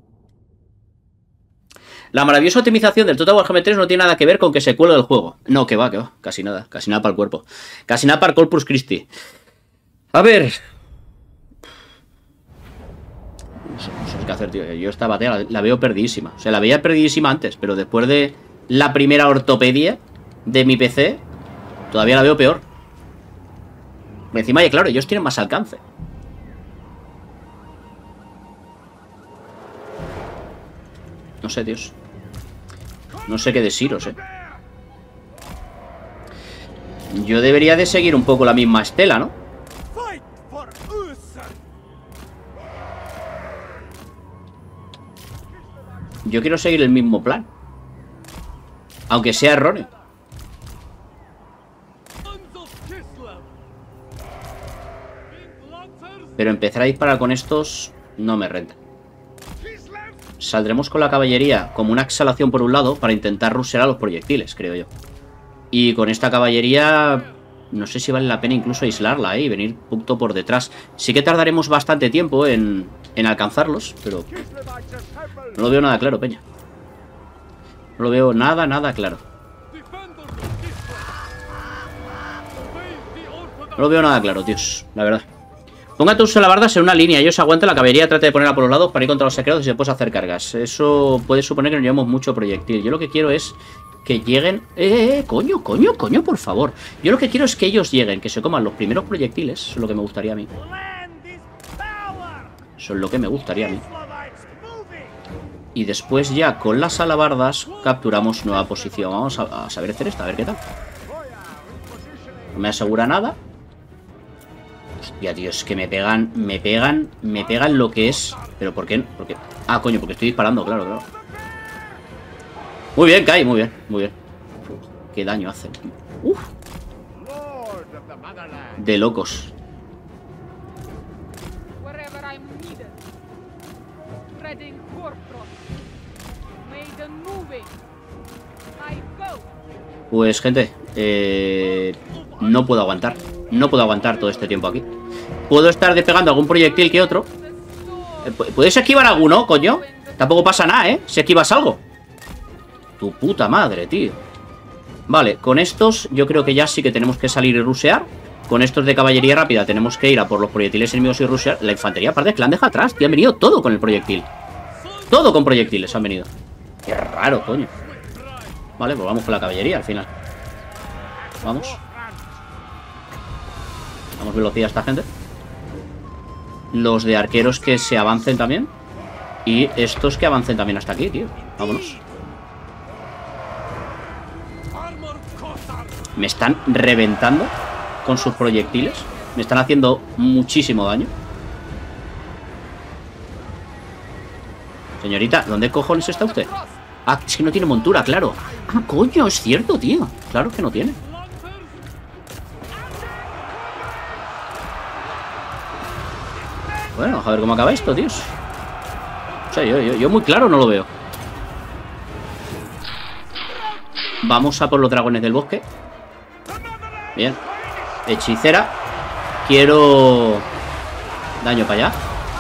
La maravillosa optimización del Total Warhammer tres no tiene nada que ver con que se cuelgue el juego. No, que va, que va. Casi nada. Casi nada para el cuerpo. Casi nada para el Corpus Christi. A ver. No sé, no sé qué hacer, tío. Yo esta batalla la, la veo perdidísima. O sea, la veía perdidísima antes, pero después de la primera ortopedia de mi P C, todavía la veo peor. Encima, y claro, ellos tienen más alcance. No sé, Dios. No sé qué deciros, eh. Yo debería de seguir un poco la misma estela, ¿no? Yo quiero seguir el mismo plan. Aunque sea erróneo. Pero empezar a disparar con estos no me renta. Saldremos con la caballería como una exhalación por un lado para intentar rushear a los proyectiles, creo yo. Y con esta caballería no sé si vale la pena incluso aislarla ¿eh? Y venir punto por detrás. Sí que tardaremos bastante tiempo en, en alcanzarlos, pero no lo veo nada claro, peña. No lo veo nada, nada claro. No lo veo nada claro, tíos, la verdad. Ponga tus alabardas en una línea, ellos aguantan la caballería, trate de ponerla por los lados para ir contra los secretos y después hacer cargas. Eso puede suponer que nos llevamos mucho proyectil. Yo lo que quiero es que lleguen... ¡Eh, eh, coño, coño, coño, por favor! Yo lo que quiero es que ellos lleguen, que se coman los primeros proyectiles. Eso es lo que me gustaría a mí. Eso es lo que me gustaría a mí. Y después ya con las alabardas capturamos nueva posición. Vamos a, a saber hacer esta, a ver qué tal. No me asegura nada. Hostia, tío, es que me pegan, me pegan, me pegan lo que es. ¿Pero por qué? Porque... Ah, coño, porque estoy disparando, claro, claro. Muy bien, Kai, muy bien, muy bien. Uf, qué daño hacen. Uf. De locos. Pues, gente, eh, no puedo aguantar. No puedo aguantar todo este tiempo aquí. Puedo estar despegando algún proyectil que otro. ¿Puedes esquivar alguno, coño? Tampoco pasa nada, ¿eh? Si esquivas algo. Tu puta madre, tío. Vale, con estos yo creo que ya sí que tenemos que salir y rushear. Con estos de caballería rápida tenemos que ir a por los proyectiles enemigos y rushear. La infantería aparte es que la han dejado atrás, tío. Han venido todo con el proyectil. Todo con proyectiles han venido. Qué raro, coño. Vale, pues vamos con la caballería al final. Vamos. Damos velocidad a esta gente. Los de arqueros que se avancen también. Y estos que avancen también hasta aquí, tío. Vámonos. Me están reventando con sus proyectiles. Me están haciendo muchísimo daño. Señorita, ¿dónde cojones está usted? Ah, es que no tiene montura, claro. Ah, coño, es cierto, tío. Claro que no tiene. Bueno, a ver cómo acaba esto, tíos. O sea, yo, yo, yo muy claro no lo veo. Vamos a por los dragones del bosque. Bien. Hechicera. Quiero... daño para allá.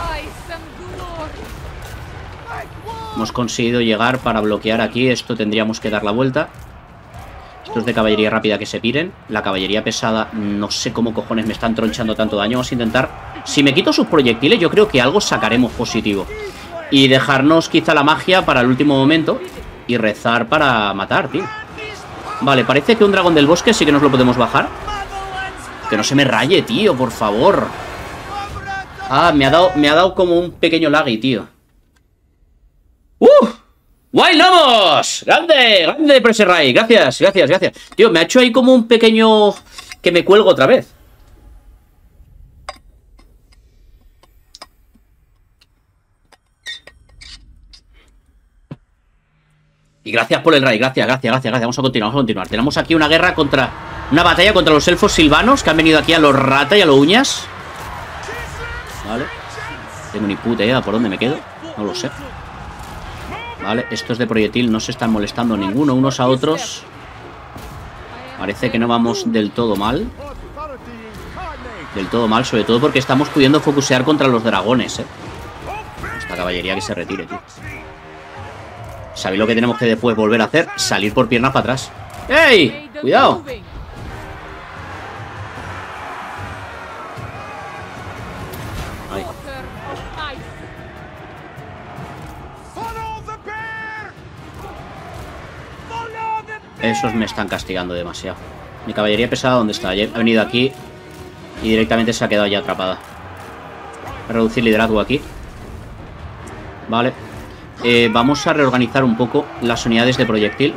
Hemos conseguido llegar para bloquear aquí. Esto tendríamos que dar la vuelta. Estos de caballería rápida que se piren. La caballería pesada, no sé cómo cojones me están tronchando tanto daño. Vamos a intentar... Si me quito sus proyectiles, yo creo que algo sacaremos positivo. Y dejarnos quizá la magia para el último momento. Y rezar para matar, tío. Vale, parece que un dragón del bosque sí que nos lo podemos bajar. Que no se me raye, tío, por favor. Ah, me ha dado, me ha dado como un pequeño laggy, tío. ¡Uh! ¡Guay, Lobos! ¡Grande! ¡Grande, Preserai! Gracias, gracias, gracias. Tío, me ha hecho ahí como un pequeño... que me cuelgo otra vez. Y gracias por el raid, gracias, gracias, gracias, gracias. Vamos a continuar, vamos a continuar. Tenemos aquí una guerra contra... Una batalla contra los elfos silvanos que han venido aquí a los rata y a los uñas. Vale. Tengo ni puta idea por dónde me quedo. No lo sé. Vale, estos de proyectil no se están molestando ninguno unos a otros. Parece que no vamos del todo mal. del todo mal, sobre todo porque estamos pudiendo focusear contra los dragones, ¿eh? Esta caballería que se retire, tío. ¿Sabéis lo que tenemos que después volver a hacer? Salir por piernas para atrás. ¡Ey! ¡Cuidado! Ahí. Esos me están castigando demasiado. Mi caballería pesada, ¿dónde está? Ha venido aquí y directamente se ha quedado ya atrapada. Voy a reducir liderazgo aquí. Vale. Eh, vamos a reorganizar un poco las unidades de proyectil.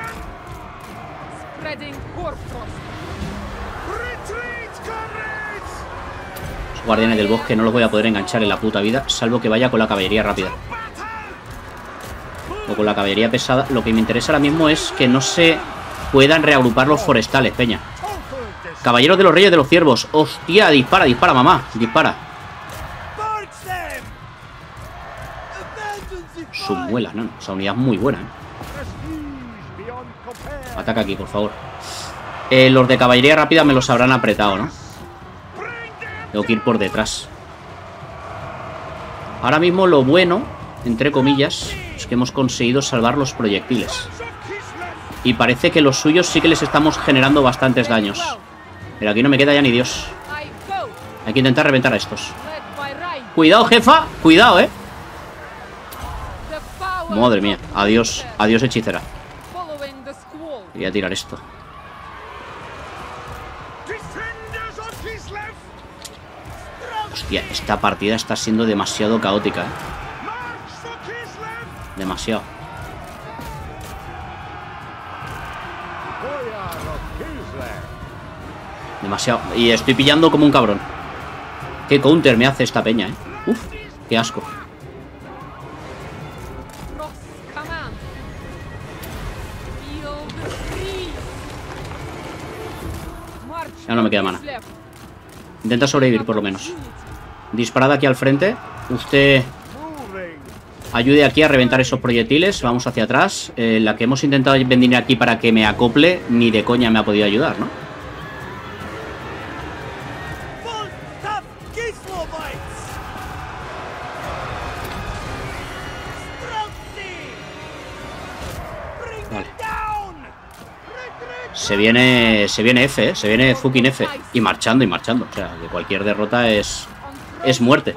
Los guardianes del bosque no los voy a poder enganchar en la puta vida, salvo que vaya con la caballería rápida. O con la caballería pesada. Lo que me interesa ahora mismo es que no se puedan reagrupar los forestales, peña. Caballeros de los Reyes de los Ciervos. Hostia, dispara, dispara, mamá. Dispara. Su muela, no, esa unidad es muy buena, ¿eh? Ataca aquí, por favor. eh, Los de caballería rápida me los habrán apretado, ¿no? Tengo que ir por detrás. Ahora mismo lo bueno, entre comillas, es que hemos conseguido salvar los proyectiles. Y parece que los suyos sí que les estamos generando bastantes daños. Pero aquí no me queda ya ni Dios. Hay que intentar reventar a estos. Cuidado, jefa. Cuidado, eh. Madre mía. Adiós. Adiós, hechicera. Voy a tirar esto. Hostia, esta partida está siendo demasiado caótica, eh. Demasiado. Demasiado. Y estoy pillando como un cabrón. Qué counter me hace esta peña, eh. Uf, qué asco. Ya no me queda mana. Intenta sobrevivir por lo menos. Disparad aquí al frente. Usted ayude aquí a reventar esos proyectiles. Vamos hacia atrás. eh, La que hemos intentado venir aquí para que me acople, ni de coña me ha podido ayudar, ¿no? Vale. Se viene, se viene F, ¿eh? Se viene fucking F. Y marchando y marchando. O sea, que cualquier derrota es, es muerte.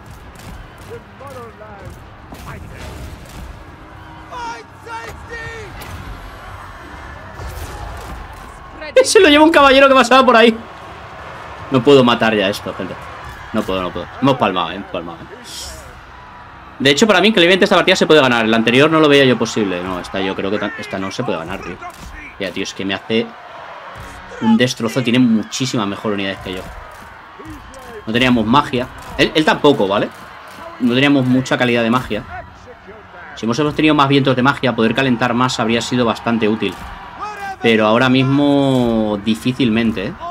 Se lo lleva un caballero que pasaba por ahí. No puedo matar ya esto, gente. No puedo, no puedo. Hemos palmado, eh. Hemos palmado, eh. De hecho, para mí, claramente esta partida se puede ganar. El anterior no lo veía yo posible. No, esta yo creo que esta no se puede ganar, tío. Ya, tío, es que me hace un destrozo. Tiene muchísimas mejores unidades que yo. No teníamos magia. Él, él tampoco, ¿vale? No teníamos mucha calidad de magia. Si hemos tenido más vientos de magia, poder calentar más habría sido bastante útil. Pero ahora mismo difícilmente, ¿eh?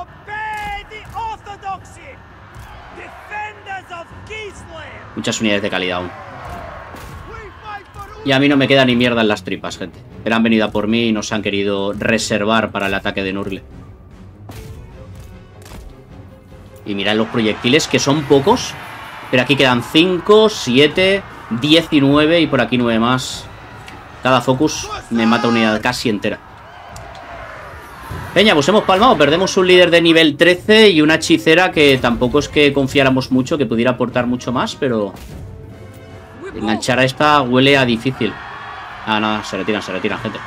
Muchas unidades de calidad aún. Y a mí no me queda ni mierda en las tripas, gente. Pero han venido a por mí y nos han querido reservar para el ataque de Nurgle. Y mirad los proyectiles, que son pocos. Pero aquí quedan cinco, siete, diecinueve y por aquí nueve más. Cada focus me mata una unidad casi entera. Peña, pues hemos palmado. Perdemos un líder de nivel trece y una hechicera que tampoco es que confiáramos mucho, que pudiera aportar mucho más, pero enganchar a esta huele a difícil. Ah, nada, se retiran, se retiran, gente.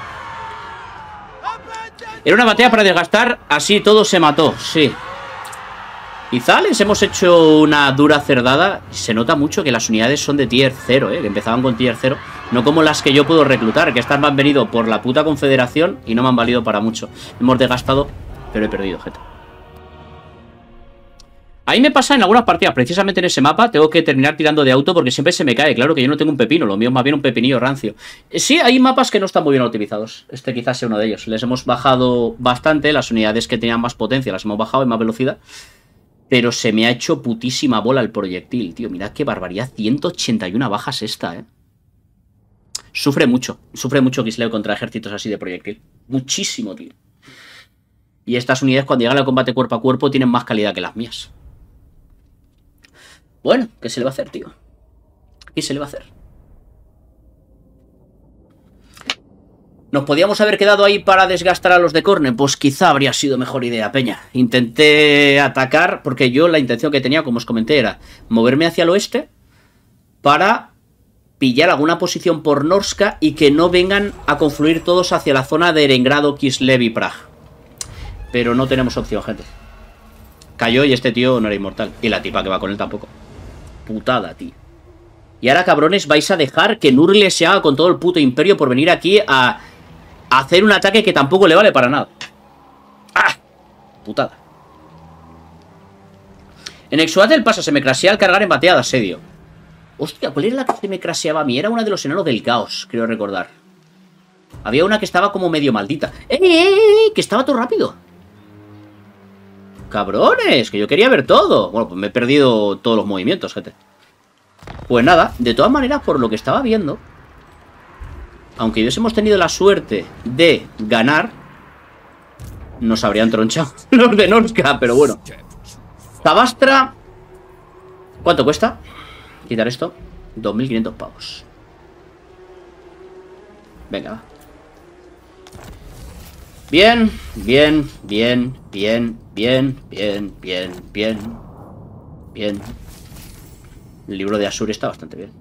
Era una batalla para desgastar. Así todo se mató, sí. Quizá les hemos hecho una dura cerdada. Se nota mucho que las unidades son de tier cero, eh, que empezaban con tier cero. No como las que yo puedo reclutar, que estas me han venido por la puta confederación y no me han valido para mucho. Hemos desgastado, pero he perdido, gente. Ahí me pasa en algunas partidas, precisamente en ese mapa. Tengo que terminar tirando de auto porque siempre se me cae. Claro que yo no tengo un pepino, lo mío es más bien un pepinillo rancio. Sí, hay mapas que no están muy bien optimizados. Este quizás sea uno de ellos. Les hemos bajado bastante, las unidades que tenían más potencia las hemos bajado en más velocidad. Pero se me ha hecho putísima bola el proyectil, tío. Mirad qué barbaridad, ciento ochenta y una bajas esta, eh. Sufre mucho, sufre mucho Kislev contra ejércitos así de proyectil. Muchísimo, tío. Y estas unidades cuando llegan al combate cuerpo a cuerpo tienen más calidad que las mías. Bueno, ¿qué se le va a hacer, tío? ¿Qué se le va a hacer? ¿Nos podíamos haber quedado ahí para desgastar a los de Corne? Pues quizá habría sido mejor idea, peña. Intenté atacar, porque yo la intención que tenía, como os comenté, era moverme hacia el oeste para pillar alguna posición por Norska y que no vengan a confluir todos hacia la zona de Erengrado, Kislev y Prag. Pero no tenemos opción, gente. Cayó y este tío no era inmortal. Y la tipa que va con él tampoco. Putada, tío. Y ahora, cabrones, vais a dejar que Nurgle se haga con todo el puto imperio por venir aquí a, a hacer un ataque que tampoco le vale para nada. ¡Ah! Putada. En Exuatel pasa, se me crasea al cargar en batea de asedio. Hostia, ¿cuál era la que se me craseaba a mí? Era una de los enanos del caos, creo recordar. Había una que estaba como medio maldita. ¡Eh, eh, eh! Que estaba todo rápido. ¡Cabrones! Que yo quería ver todo. Bueno, pues me he perdido todos los movimientos, gente. Pues nada, de todas maneras, por lo que estaba viendo, aunque hubiésemos tenido la suerte de ganar, nos habrían tronchado los de Norska, pero bueno. Zabastra. ¿Cuánto cuesta? Quitar esto. dos mil quinientos pavos. Venga, va. Bien, bien, bien, bien, bien, bien, bien, bien, bien. El libro de Asur está bastante bien.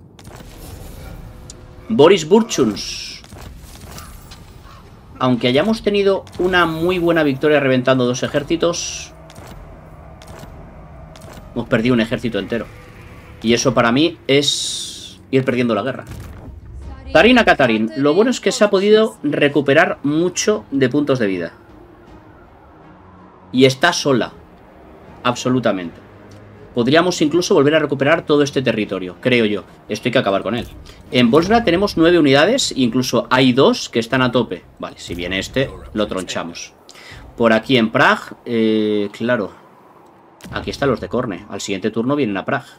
Boris Burchuns. Aunque hayamos tenido una muy buena victoria reventando dos ejércitos, hemos perdido un ejército entero. Y eso para mí es ir perdiendo la guerra. Zarina Katarin. Lo bueno es que se ha podido recuperar mucho de puntos de vida. Y está sola. Absolutamente. Podríamos incluso volver a recuperar todo este territorio, creo yo. Esto hay que acabar con él. En Volsgrad tenemos nueve unidades, incluso hay dos que están a tope. Vale, si viene este, lo tronchamos. Por aquí en Prag, eh, claro. Aquí están los de Corne. Al siguiente turno vienen a Prag.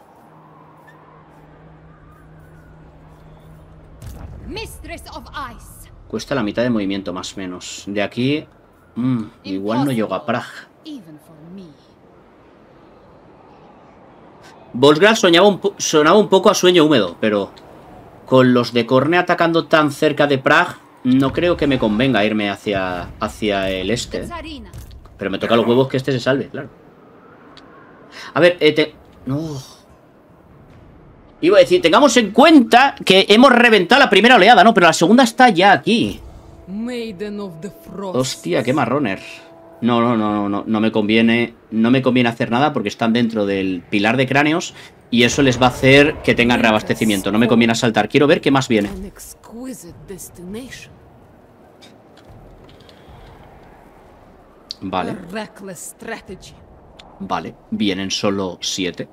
Cuesta la mitad de movimiento, más o menos. De aquí, mmm, igual no llego a Prag. Volsgrad soñaba un sonaba un poco a sueño húmedo, pero con los de Corne atacando tan cerca de Prag, no creo que me convenga irme hacia, hacia el este. Pero me toca los huevos que este se salve, claro. A ver, eh, te... No. Iba a decir, tengamos en cuenta que hemos reventado la primera oleada, ¿no? Pero la segunda está ya aquí. Hostia, qué marroner. No, no, no, no, no, no me conviene, no me conviene hacer nada porque están dentro del pilar de cráneos y eso les va a hacer que tengan reabastecimiento. No me conviene asaltar. Quiero ver qué más viene. Vale. Vale, vienen solo siete.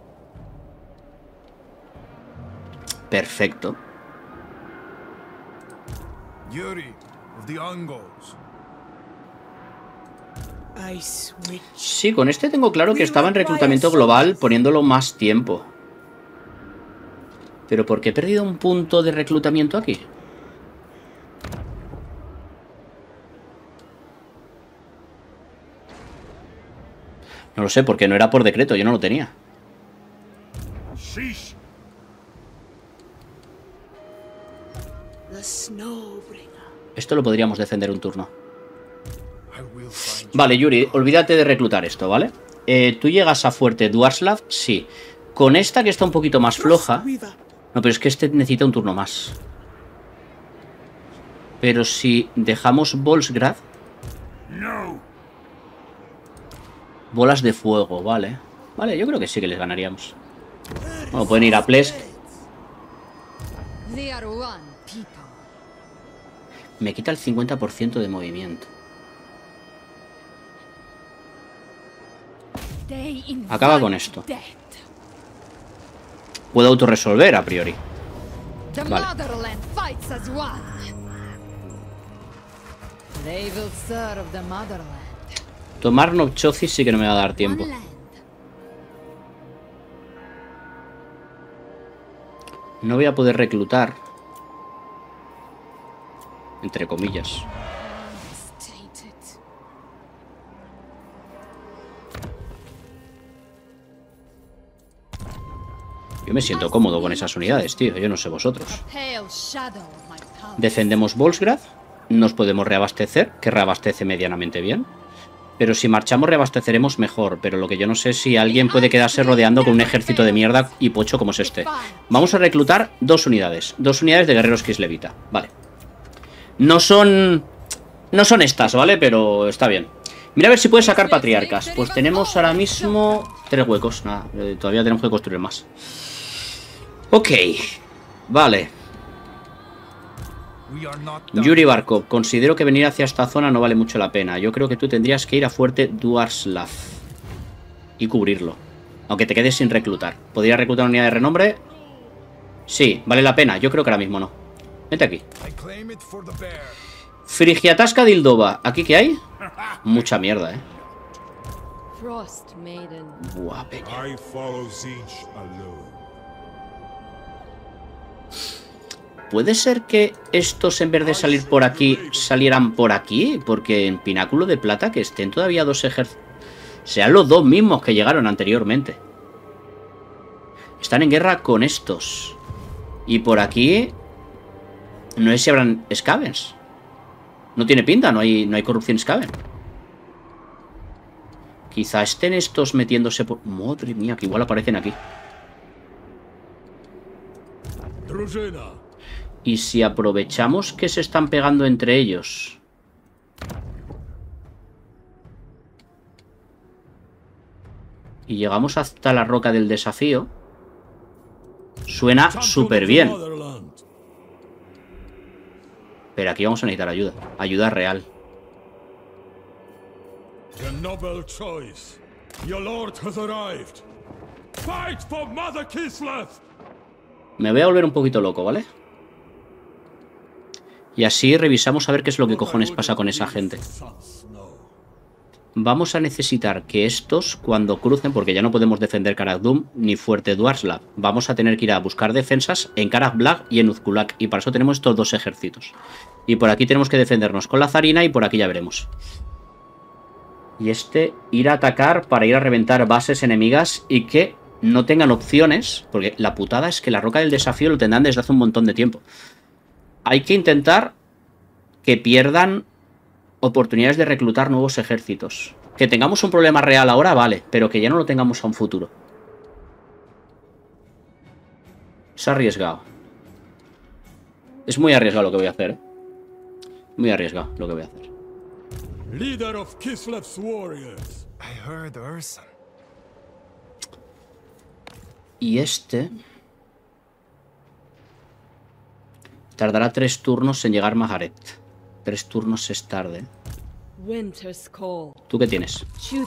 Perfecto. Sí, con este tengo claro que estaba en reclutamiento global poniéndolo más tiempo. Pero ¿por qué he perdido un punto de reclutamiento aquí? No lo sé, porque no era por decreto, yo no lo tenía. Esto lo podríamos defender un turno. Vale, Yuri, olvídate de reclutar esto, ¿vale? Eh, ¿Tú llegas a fuerte Dwarslav? Sí. Con esta que está un poquito más floja... No, pero es que este necesita un turno más. Pero si dejamos Volsgrad... Bolas de fuego, vale. Vale, yo creo que sí que les ganaríamos. Bueno, pueden ir a Plesk. Me quita el cincuenta por ciento de movimiento. Acaba con esto. Puedo autorresolver a priori. Vale. Tomar Novchozi sí que no me va a dar tiempo. No voy a poder reclutar. Entre comillas. Yo me siento cómodo con esas unidades, tío. Yo no sé vosotros. Defendemos Volsgrad. Nos podemos reabastecer, que reabastece medianamente bien. Pero si marchamos reabasteceremos mejor. Pero lo que yo no sé es si alguien puede quedarse rodeando con un ejército de mierda y pocho como es este. Vamos a reclutar dos unidades. Dos unidades de guerreros kislevita. Vale. No son... No son estas, ¿vale? Pero está bien. Mira a ver si puedes sacar patriarcas. Pues tenemos ahora mismo tres huecos. Nada, eh, todavía tenemos que construir más. Ok. Vale. Yuri Barkov, considero que venir hacia esta zona no vale mucho la pena. Yo creo que tú tendrías que ir a Fuerte Duarslav y cubrirlo. Aunque te quedes sin reclutar. ¿Podría reclutar una unidad de renombre? Sí, vale la pena. Yo creo que ahora mismo no. Vete aquí. Frigiatasca Dildova. ¿Aquí qué hay? Mucha mierda, eh. Buah, peña. ¿Puede ser que estos en vez de salir por aquí salieran por aquí? Porque en Pináculo de Plata que estén todavía dos ejércitos. Sean los dos mismos que llegaron anteriormente. Están en guerra con estos. Y por aquí... No sé si habrán Skavens. No tiene pinta, no hay, no hay corrupción Skaven. Quizá estén estos metiéndose por... Madre mía, que igual aparecen aquí. Y si aprovechamos que se están pegando entre ellos... Y llegamos hasta la roca del desafío... Suena súper bien. Pero aquí vamos a necesitar ayuda. Ayuda real. Me voy a volver un poquito loco, ¿vale? Y así revisamos a ver qué es lo que cojones pasa con esa gente. Vamos a necesitar que estos, cuando crucen, porque ya no podemos defender Karak Dum ni Fuerte Duarslav, vamos a tener que ir a buscar defensas en Karak Blag y en Uzkulak. Y para eso tenemos estos dos ejércitos. Y por aquí tenemos que defendernos con la Zarina y por aquí ya veremos. Y este, ir a atacar para ir a reventar bases enemigas y que no tengan opciones, porque la putada es que la roca del desafío lo tendrán desde hace un montón de tiempo. Hay que intentar que pierdan oportunidades de reclutar nuevos ejércitos. Que tengamos un problema real ahora, vale, pero que ya no lo tengamos a un futuro. Es arriesgado. Es muy arriesgado lo que voy a hacer, ¿eh? Muy arriesgado lo que voy a hacer. Leader of Kislev's warriors. I heard Urson. Y este... Tardará tres turnos en llegar Maharet. Tres turnos es tarde. ¿Tú qué tienes?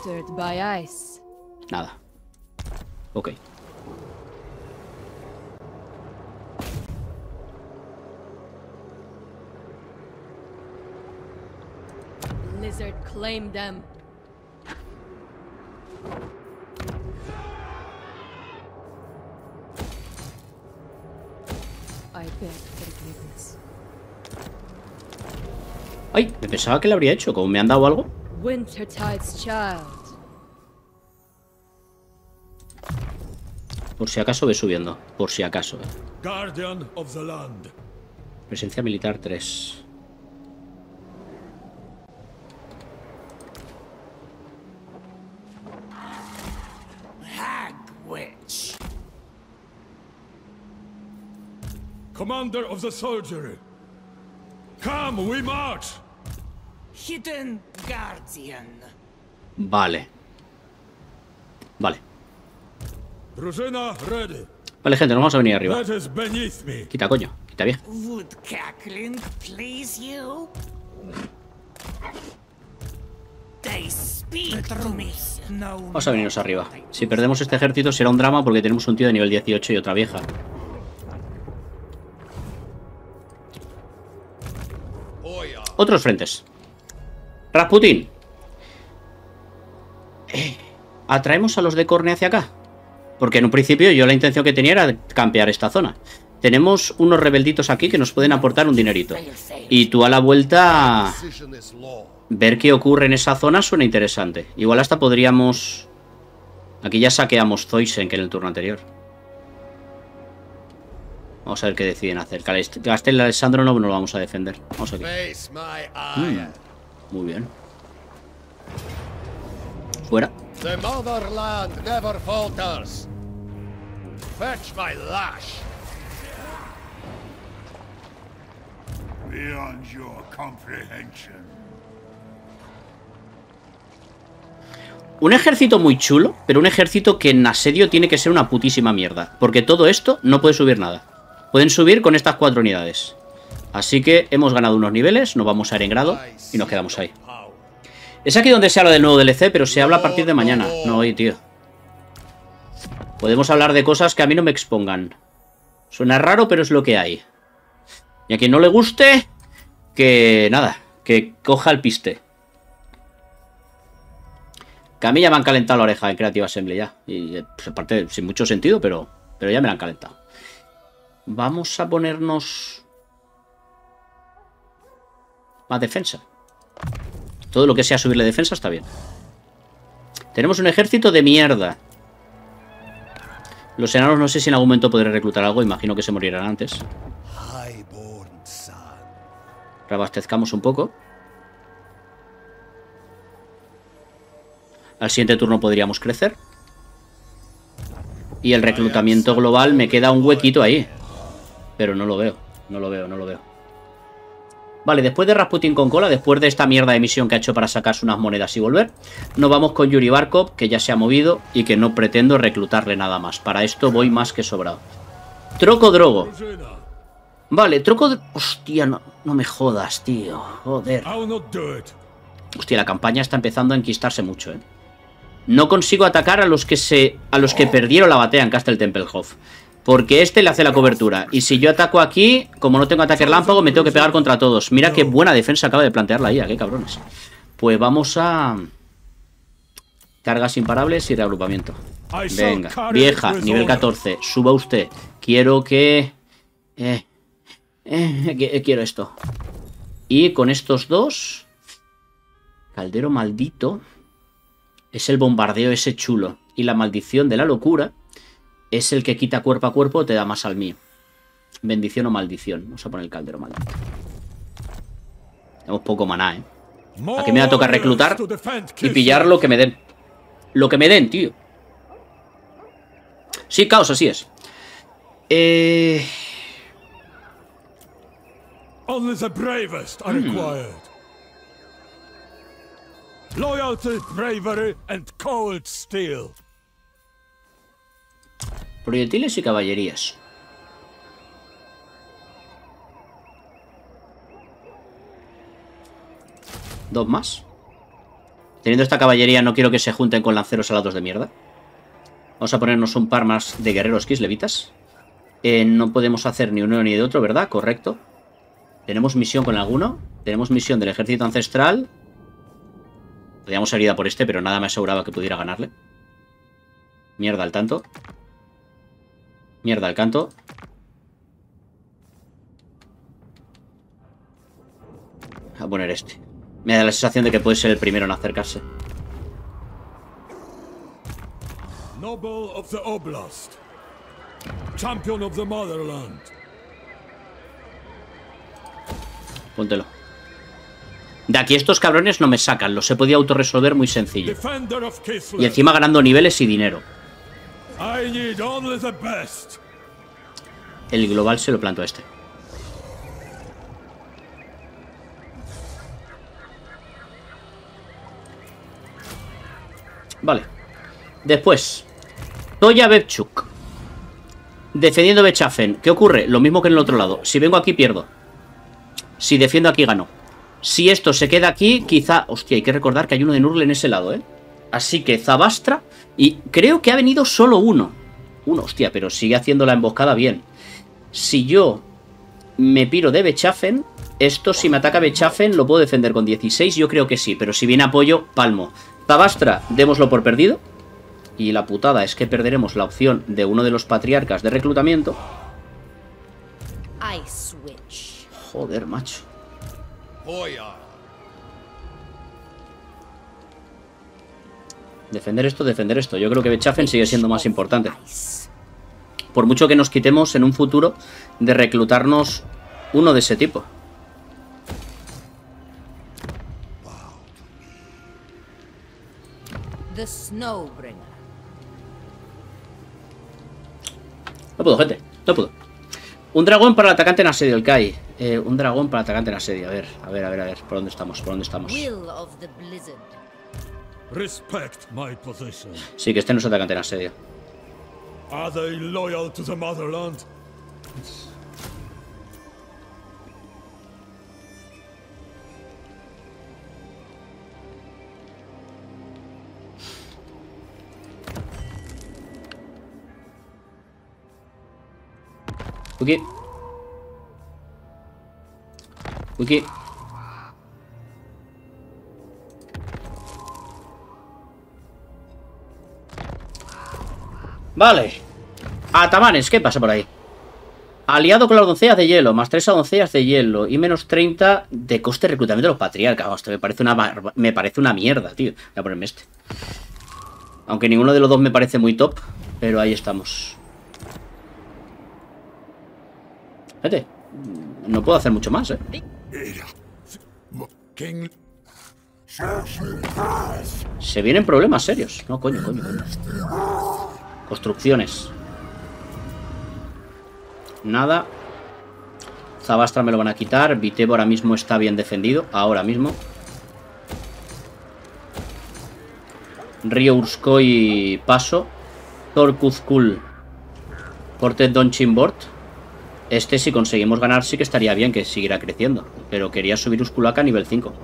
Nada. Ok. Lizard claimed them. I beg forgiveness. Ay, me pensaba que le habría hecho. ¿Cómo me han dado algo? Wintertide's child. Por si acaso ve subiendo. Por si acaso. Guardian of the land. Presencia militar tres. Hagwitch. Commander of the soldiery. Come, we march. Hidden Guardian. Vale. Vale. Drużyna ready. Vale, gente, nos vamos a venir arriba. That is beneath me. Quita, coño. Quita, vieja. Would cackling please you? They speak to me. No. Vamos a venirnos arriba. Si perdemos este ejército será un drama porque tenemos un tío de nivel dieciocho y otra vieja. Otros frentes. Rasputin. Eh, ¿Atraemos a los de Corne hacia acá? Porque en un principio yo la intención que tenía era campear esta zona. Tenemos unos rebelditos aquí que nos pueden aportar un dinerito. Y tú a la vuelta... Ver qué ocurre en esa zona suena interesante. Igual hasta podríamos... Aquí ya saqueamos Zoysen, que en el turno anterior. Vamos a ver qué deciden hacer. Castel Alessandro no nos lo vamos a defender. Vamos aquí. Mm, muy bien. Fuera. The motherland never falters. Fetch my lash. Beyond your comprehension. Un ejército muy chulo, pero un ejército que en asedio tiene que ser una putísima mierda. Porque todo esto no puede subir nada. Pueden subir con estas cuatro unidades. Así que hemos ganado unos niveles, nos vamos a ir en grado y nos quedamos ahí. Es aquí donde se habla del nuevo D L C, pero se habla a partir de mañana. No hoy, tío. Podemos hablar de cosas que a mí no me expongan. Suena raro, pero es lo que hay. Y a quien no le guste, que nada, que coja el piste. Que a mí ya me han calentado la oreja en Creative Assembly ya. Y pues, aparte, sin mucho sentido, pero, pero ya me la han calentado. Vamos a ponernos más defensa. Todo lo que sea subirle defensa está bien. Tenemos un ejército de mierda. Los enanos no sé si en algún momento podré reclutar algo. Imagino que se morirán antes. Reabastezcamos un poco. Al siguiente turno podríamos crecer. Y el reclutamiento global me queda un huequito ahí. Pero no lo veo, no lo veo, no lo veo. Vale, después de Rasputin con cola, después de esta mierda de misión que ha hecho para sacarse unas monedas y volver, nos vamos con Yuri Barkov, que ya se ha movido y que no pretendo reclutarle nada más. Para esto voy más que sobrado. Troco Drogo. Vale, Troco... Hostia, no, no me jodas, tío. Joder. Hostia, la campaña está empezando a enquistarse mucho, eh. No consigo atacar a los que se... a los que perdieron la batalla en Castle Tempelhof. Porque este le hace la cobertura. Y si yo ataco aquí, como no tengo ataque relámpago, me tengo que pegar contra todos. Mira qué buena defensa acaba de plantear la I A, qué cabrones. Pues vamos a... Cargas imparables y reagrupamiento. Venga, vieja, nivel catorce. Suba usted. Quiero que... Eh, eh, que quiero esto. Y con estos dos... Caldero maldito. Es el bombardeo ese chulo. Y la maldición de la locura... Es el que quita cuerpo a cuerpo, te da más al mío. Bendición o maldición. Vamos a poner el caldero maldito. Tenemos poco maná, ¿eh? Aquí me va a tocar reclutar y pillar lo que me den. Lo que me den, tío. Sí, caos, así es. Eh... Only the bravest are required. Loyalty, bravery and cold steel. Proyectiles y caballerías. Dos más. Teniendo esta caballería no quiero que se junten con lanceros alados de mierda. Vamos a ponernos un par más de guerreros kislevitas. Eh, no podemos hacer ni uno ni de otro, ¿verdad? Correcto. Tenemos misión con alguno. Tenemos misión del ejército ancestral. Podríamos haber ido a por este, pero nada me aseguraba que pudiera ganarle. Mierda al tanto. Mierda al canto. Voy a poner este. Me da la sensación de que puede ser el primero en acercarse. Noble of the Oblast. Champion of the Motherland. Póntelo. De aquí estos cabrones no me sacan. Los he podido autorresolver muy sencillo. Y encima ganando niveles y dinero. El global se lo planto a este. Vale. Después Toya Bebchuk defendiendo Bechafen. ¿Qué ocurre? Lo mismo que en el otro lado. Si vengo aquí pierdo. Si defiendo aquí gano. Si esto se queda aquí, quizá... Hostia, hay que recordar que hay uno de Nurgle en ese lado, ¿eh? Así que Zabastra. Y creo que ha venido solo uno. Uno, hostia, pero sigue haciendo la emboscada bien. Si yo me piro de Bechafen, esto si me ataca Bechafen lo puedo defender con dieciséis. Yo creo que sí, pero si viene apoyo, palmo. Zabastra, démoslo por perdido. Y la putada es que perderemos la opción de uno de los patriarcas de reclutamiento. Joder, macho. Defender esto, defender esto. Yo creo que Bechafen sigue siendo más importante. Por mucho que nos quitemos en un futuro de reclutarnos uno de ese tipo. The Snowbringer. No puedo, gente. No puedo. Un dragón para el atacante en asedio, el Kai. Eh, un dragón para el atacante en asedio. A ver, a ver, a ver, a ver. ¿Por dónde estamos? ¿Por dónde estamos? Will of the Blizzard. Respect my position. Sí, que este no es atacante en asedio. Are they loyal to the motherland? Wiki. Wiki. Vale. Atamanes, ¿qué pasa por ahí? Aliado con las doncellas de hielo, más tres a doncellas de hielo y menos treinta de coste de reclutamiento de los patriarcas. Hostia, me parece una barba, me parece una mierda, tío. Voy a ponerme este. Aunque ninguno de los dos me parece muy top, pero ahí estamos. Vete. No puedo hacer mucho más, eh. King. Se vienen problemas serios. No, coño, coño, coño. Construcciones. Nada. Zabastra me lo van a quitar. Vitevo ahora mismo está bien defendido. Ahora mismo. Río Urskoy paso. Torkuzkul. Portet Donchimbort. Este, si conseguimos ganar, sí que estaría bien que siguiera creciendo. Pero quería subir Uskulaka a nivel cinco.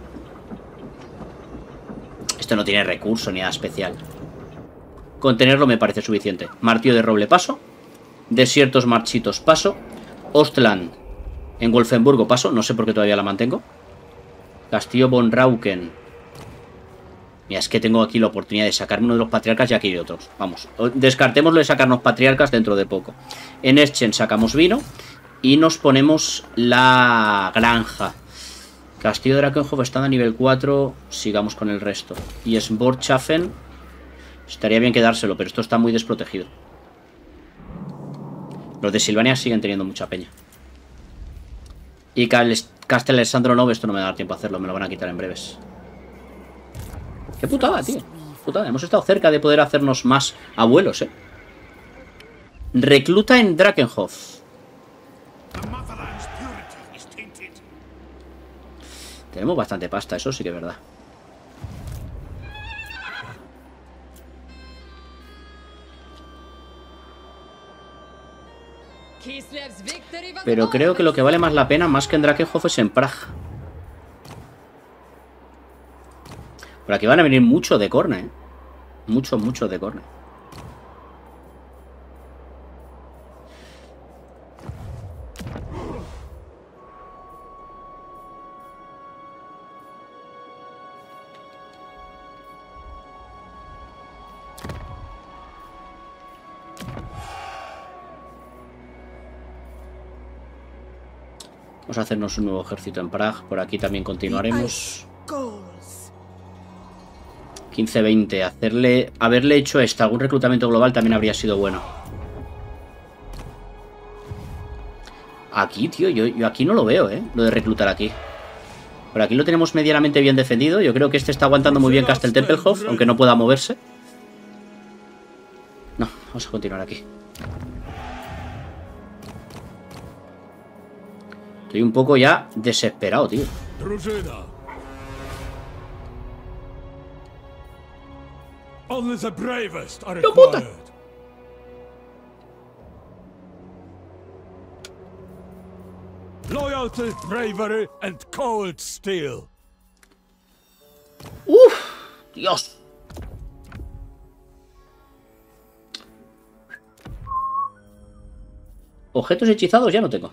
Esto no tiene recurso ni nada especial. Contenerlo me parece suficiente. Martillo de roble paso. Desiertos marchitos paso. Ostland en Wolfenburgo paso. No sé por qué todavía la mantengo. Castillo von Rauken. Mira, es que tengo aquí la oportunidad de sacarme uno de los patriarcas y aquí de otros. Vamos, descartémoslo de sacarnos patriarcas dentro de poco. En Eschen sacamos vino. Y nos ponemos la granja. Castillo de Drakenhof está a nivel cuatro. Sigamos con el resto. Y Svorchafen. Estaría bien quedárselo, pero esto está muy desprotegido. Los de Silvania siguen teniendo mucha peña. Y Castel Alessandro Nove, esto no me va a dar tiempo a hacerlo. Me lo van a quitar en breves. Qué putada, tío. Putada. Hemos estado cerca de poder hacernos más abuelos, eh. Recluta en Drakenhof. Tenemos bastante pasta, eso sí que es verdad. Pero creo que lo que vale más la pena, más que en Drakenhof, es en Praga. Por aquí van a venir mucho de Corne, ¿eh? Mucho, mucho de Corne. Vamos a hacernos un nuevo ejército en Praga. Por aquí también continuaremos. quince veinte. Hacerle, haberle hecho esto, algún reclutamiento global también habría sido bueno. Aquí, tío, yo, yo aquí no lo veo, ¿eh? Lo de reclutar aquí. Por aquí lo tenemos medianamente bien defendido. Yo creo que este está aguantando muy bien Castel Tempelhof, aunque no pueda moverse. No, vamos a continuar aquí. Estoy un poco ya desesperado, tío. Only the bravest are ¡Qué puta! required. Loyalty, bravery, and cold steel. ¡Uf! ¡Dios! Objetos hechizados ya no tengo.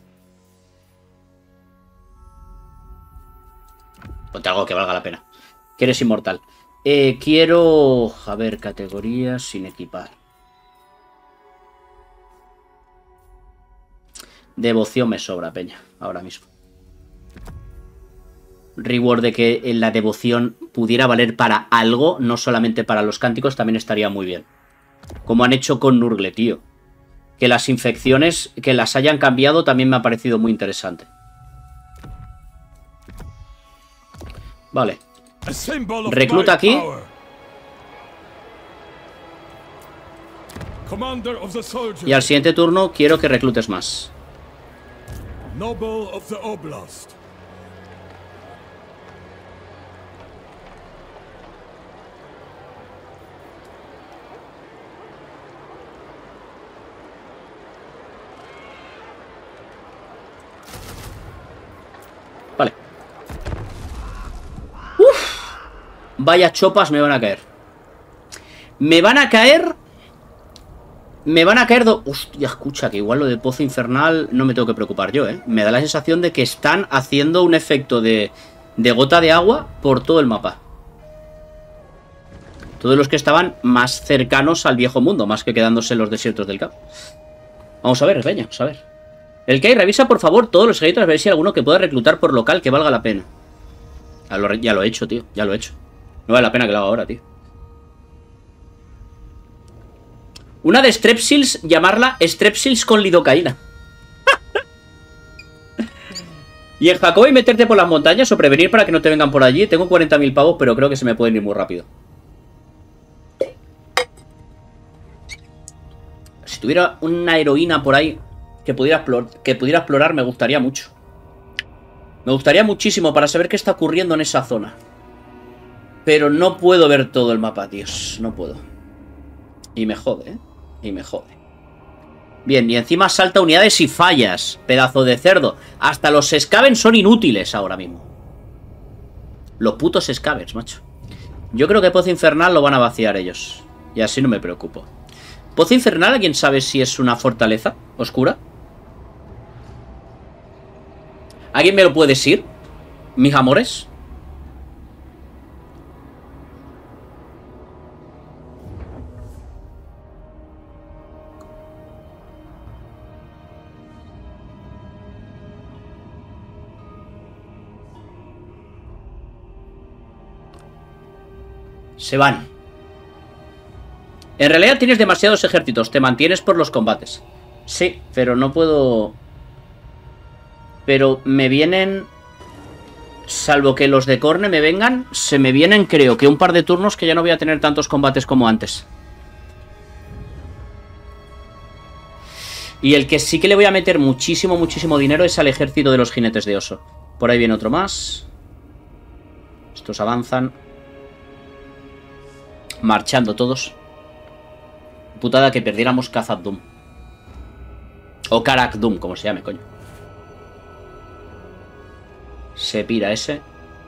Ponte algo que valga la pena. Que eres inmortal. Eh, quiero... A ver, categorías sin equipar. Devoción me sobra, peña. Ahora mismo. Reward de que en la devoción pudiera valer para algo, no solamente para los cánticos, también estaría muy bien. Como han hecho con Nurgle, tío. que las infecciones, que las hayan cambiado, también me ha parecido muy interesante. Vale. Recluta aquí. Y al siguiente turno quiero que reclutes más. Noble of the Oblast. Vale. Uf. Vaya chopas me van a caer. Me van a caer... Me van a caer... Do... Hostia, escucha, que igual lo de Pozo Infernal no me tengo que preocupar yo, ¿eh? Me da la sensación de que están haciendo un efecto de, de gota de agua por todo el mapa. Todos los que estaban más cercanos al viejo mundo, más que quedándose en los desiertos del campo. Vamos a ver, peña, vamos a ver. El que hay, revisa por favor todos los ejércitos a ver si hay alguno que pueda reclutar por local que valga la pena. Ya lo, ya lo he hecho, tío, ya lo he hecho. No vale la pena que lo haga ahora, tío. Una de Strepsils, llamarla Strepsils con lidocaína. Y en Jacob y meterte por las montañas o prevenir para que no te vengan por allí. Tengo cuarenta mil pavos, pero creo que se me pueden ir muy rápido. Si tuviera una heroína por ahí que pudiera, que pudiera explorar, me gustaría mucho. Me gustaría muchísimo para saber qué está ocurriendo en esa zona. Pero no puedo ver todo el mapa, tíos. No puedo. Y me jode, ¿eh? Y me jode. Bien, y encima salta unidades y fallas. Pedazo de cerdo. Hasta los Skaven son inútiles ahora mismo. Los putos Skavens, macho. Yo creo que Pozo Infernal lo van a vaciar ellos. Y así no me preocupo. ¿Pozo Infernal, alguien sabe si es una fortaleza oscura? ¿Alguien me lo puede decir? Mis amores. Se van. En realidad tienes demasiados ejércitos. Te mantienes por los combates. Sí, pero no puedo... Pero me vienen... Salvo que los de Corne me vengan, se me vienen creo que un par de turnos que ya no voy a tener tantos combates como antes. Y el que sí que le voy a meter muchísimo, muchísimo dinero es al ejército de los jinetes de oso. Por ahí viene otro más. Estos avanzan. Marchando todos. Putada que perdiéramos Khazad Dûm. O Karak Dûm, como se llame, coño. Se pira ese.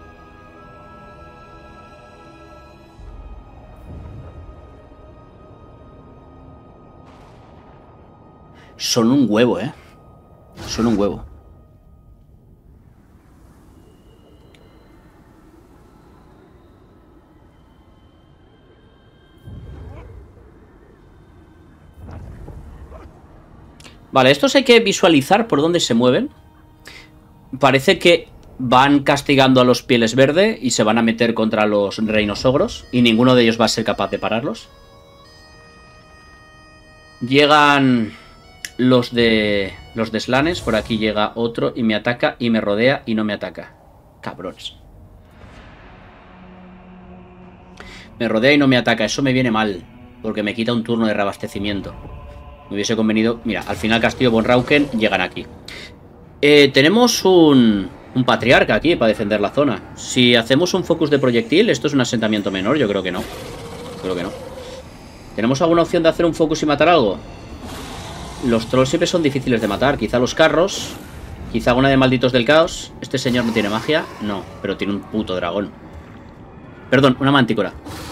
Son un huevo, eh. Son un huevo. Vale, estos hay que visualizar por dónde se mueven. Parece que van castigando a los pieles verde y se van a meter contra los reinos ogros. Y ninguno de ellos va a ser capaz de pararlos. Llegan los de los de Slanes. Por aquí llega otro y me ataca y me rodea y no me ataca. Cabrones. Me rodea y no me ataca. Eso me viene mal, porque me quita un turno de reabastecimiento. Me hubiese convenido... Mira, al final Castillo von Rauken llegan aquí. Eh, tenemos un, un patriarca aquí para defender la zona. Si hacemos un focus de proyectil, ¿esto es un asentamiento menor? Yo creo que no. Creo que no. ¿Tenemos alguna opción de hacer un focus y matar algo? Los trolls siempre son difíciles de matar. Quizá los carros. Quizá una de malditos del caos. ¿Este señor no tiene magia? No, pero tiene un puto dragón. Perdón, una mantícora.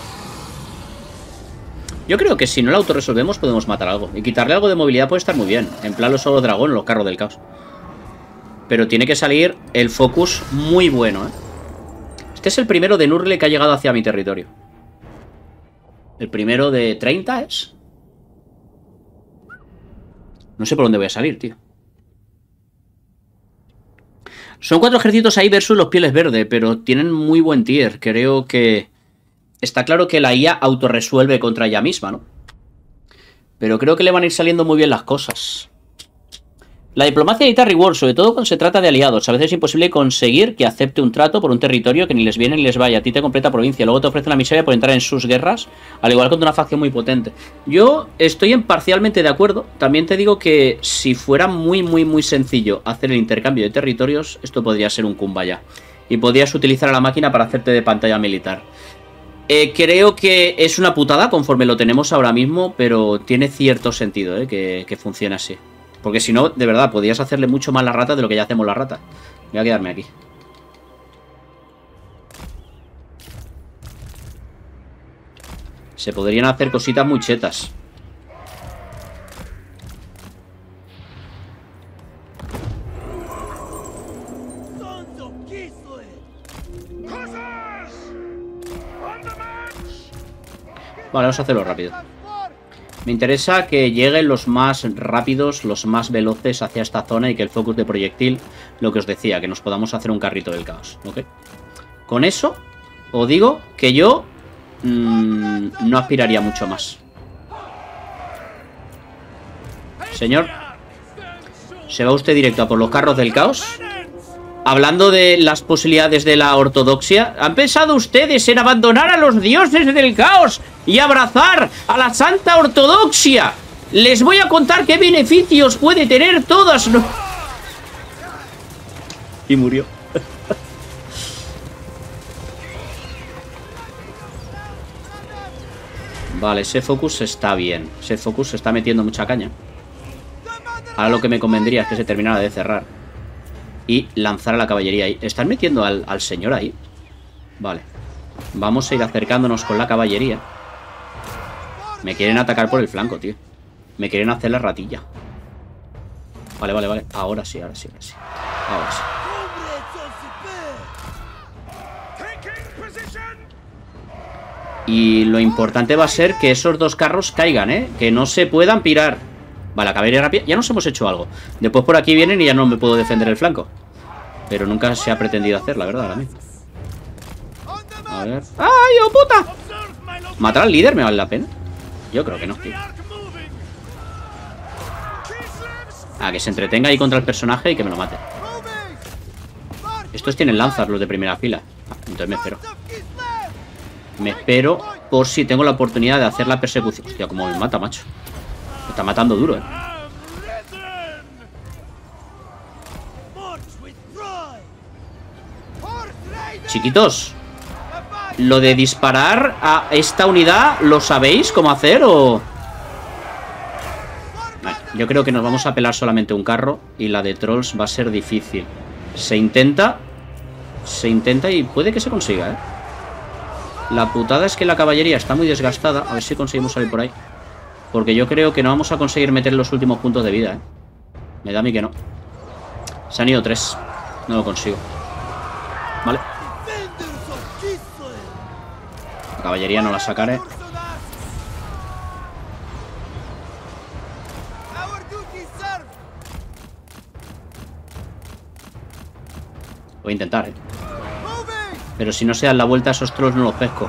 Yo creo que si no la autorresolvemos podemos matar algo. Y quitarle algo de movilidad puede estar muy bien. En plan los solo dragón, los carros del caos. Pero tiene que salir el focus muy bueno, ¿eh? Este es el primero de Nurgle que ha llegado hacia mi territorio. El primero de treinta es... No sé por dónde voy a salir, tío. Son cuatro ejércitos ahí versus los pieles verde, pero tienen muy buen tier. Creo que... Está claro que la I A autorresuelve contra ella misma, ¿no? Pero creo que le van a ir saliendo muy bien las cosas. La diplomacia necesita reward, sobre todo cuando se trata de aliados. A veces es imposible conseguir que acepte un trato por un territorio que ni les viene ni les vaya. A ti te completa provincia, luego te ofrece una miseria por entrar en sus guerras, al igual que una facción muy potente. Yo estoy en parcialmente de acuerdo. También te digo que si fuera muy, muy, muy sencillo hacer el intercambio de territorios, esto podría ser un kumbaya. Y podrías utilizar a la máquina para hacerte de pantalla militar. Eh, creo que es una putada conforme lo tenemos ahora mismo, pero tiene cierto sentido eh, que, que funcione así. Porque si no, de verdad, podrías hacerle mucho más la rata de lo que ya hacemos la rata. Voy a quedarme aquí. Se podrían hacer cositas muy chetas. Vale, vamos a hacerlo rápido. Me interesa que lleguen los más rápidos, los más veloces hacia esta zona y que el focus de proyectil, lo que os decía, que nos podamos hacer un carrito del caos, ¿ok? Con eso, os digo que yo mmm, no aspiraría mucho más. Señor, ¿se va usted directo a por los carros del caos? Hablando de las posibilidades de la ortodoxia, ¿han pensado ustedes en abandonar a los dioses del caos y abrazar a la santa ortodoxia? Les voy a contar qué beneficios puede tener todas. No. Y murió. Vale, ese focus está bien. Ese focus se está metiendo mucha caña. Ahora lo que me convendría es que se terminara de cerrar y lanzar a la caballería ahí. ¿Están metiendo al, al señor ahí? Vale. Vamos a ir acercándonos con la caballería. Me quieren atacar por el flanco, tío. Me quieren hacer la ratilla. Vale, vale, vale. Ahora sí, ahora sí, ahora sí. Ahora sí. Y lo importante va a ser que esos dos carros caigan, ¿eh? Que no se puedan pirar. Vale, la caballería rápida. Ya nos hemos hecho algo. Después por aquí vienen y ya no me puedo defender el flanco. Pero nunca se ha pretendido hacer, la verdad, ahora mismo. A ver. ¡Ay, oh puta! ¿Matar al líder me vale la pena? Yo creo que no, tío. Ah, que se entretenga ahí contra el personaje y que me lo mate. Estos tienen lanzas, los de primera fila. Ah, entonces me espero. Me espero por si tengo la oportunidad de hacer la persecución. Hostia, como me mata, macho. Me está matando duro, eh. Chiquitos, lo de disparar a esta unidad, ¿lo sabéis cómo hacer o...? Vale, yo creo que nos vamos a pelar solamente un carro y la de trolls va a ser difícil. Se intenta, se intenta y puede que se consiga, ¿eh? La putada es que la caballería está muy desgastada. A ver si conseguimos salir por ahí. Porque yo creo que no vamos a conseguir meter los últimos puntos de vida, ¿eh? Me da a mí que no. Se han ido tres. No lo consigo. Vale. La caballería no la sacaré. Voy a intentar, ¿eh? Pero si no se dan la vuelta a esos trolls no los pesco.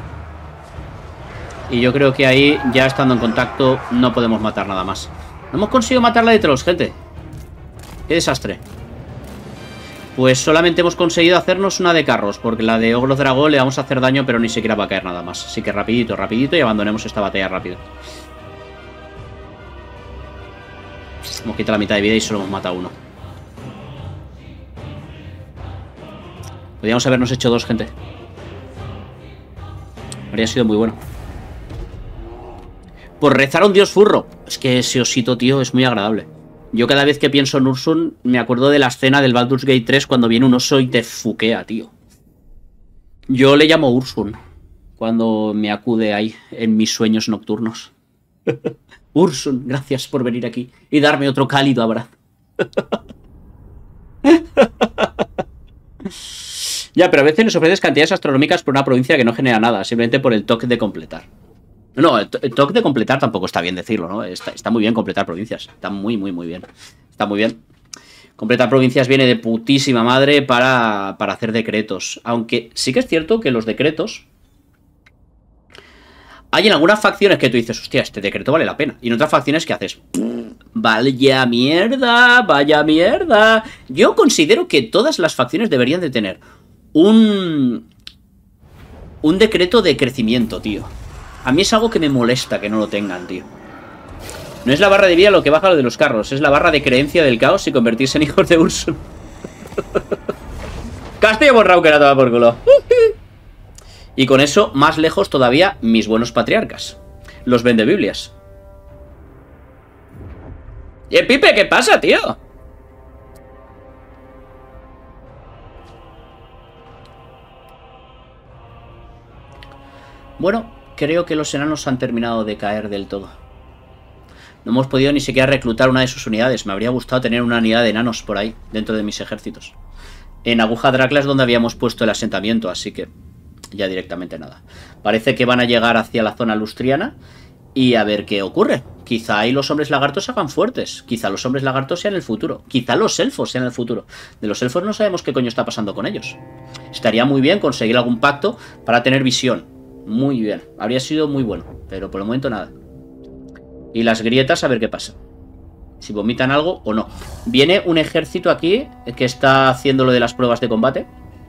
Y yo creo que ahí, ya estando en contacto, no podemos matar nada más. No hemos conseguido matar la de trolls, gente. Qué desastre. Pues solamente hemos conseguido hacernos una de carros, porque la de ogros dragón le vamos a hacer daño, pero ni siquiera va a caer nada más. Así que rapidito, rapidito y abandonemos esta batalla rápido. Hemos quitado la mitad de vida y solo hemos matado uno. Podríamos habernos hecho dos, gente. Habría sido muy bueno. Por rezar a un dios furro. Es que ese osito, tío, es muy agradable. Yo cada vez que pienso en Ursun me acuerdo de la escena del Baldur's Gate tres cuando viene un oso y te fuquea, tío. Yo le llamo Ursun cuando me acude ahí en mis sueños nocturnos. Ursun, gracias por venir aquí y darme otro cálido abrazo. Ya, pero a veces nos ofreces cantidades astronómicas por una provincia que no genera nada, simplemente por el toque de completar. No, el, el toque de completar tampoco está bien decirlo, ¿no? Está, está muy bien completar provincias. Está muy, muy, muy bien. Está muy bien. Completar provincias viene de putísima madre para, para hacer decretos. Aunque sí que es cierto que los decretos... Hay en algunas facciones que tú dices, hostia, este decreto vale la pena. Y en otras facciones que haces, vaya mierda, vaya mierda. Yo considero que todas las facciones deberían de tener un... un decreto de crecimiento, tío. A mí es algo que me molesta que no lo tengan, tío. No es la barra de vida lo que baja lo de los carros, es la barra de creencia del caos y convertirse en hijos de Ursul. Castillo borrado que la toma por culo. Y con eso, más lejos todavía, mis buenos patriarcas. Los vendebiblias. ¡Eh, Pipe! ¿Qué pasa, tío? Bueno, creo que los enanos han terminado de caer del todo. No hemos podido ni siquiera reclutar una de sus unidades. Me habría gustado tener una unidad de enanos por ahí, dentro de mis ejércitos. En Aguja Dracla es donde habíamos puesto el asentamiento, así que ya directamente nada. Parece que van a llegar hacia la zona lustriana y a ver qué ocurre. Quizá ahí los hombres lagartos se hagan fuertes. Quizá los hombres lagartos sean el futuro. Quizá los elfos sean el futuro. De los elfos no sabemos qué coño está pasando con ellos. Estaría muy bien conseguir algún pacto para tener visión. Muy bien. Habría sido muy bueno. Pero por el momento nada. Y las grietas a ver qué pasa. Si vomitan algo o no. Viene un ejército aquí que está haciendo lo de las pruebas de combate.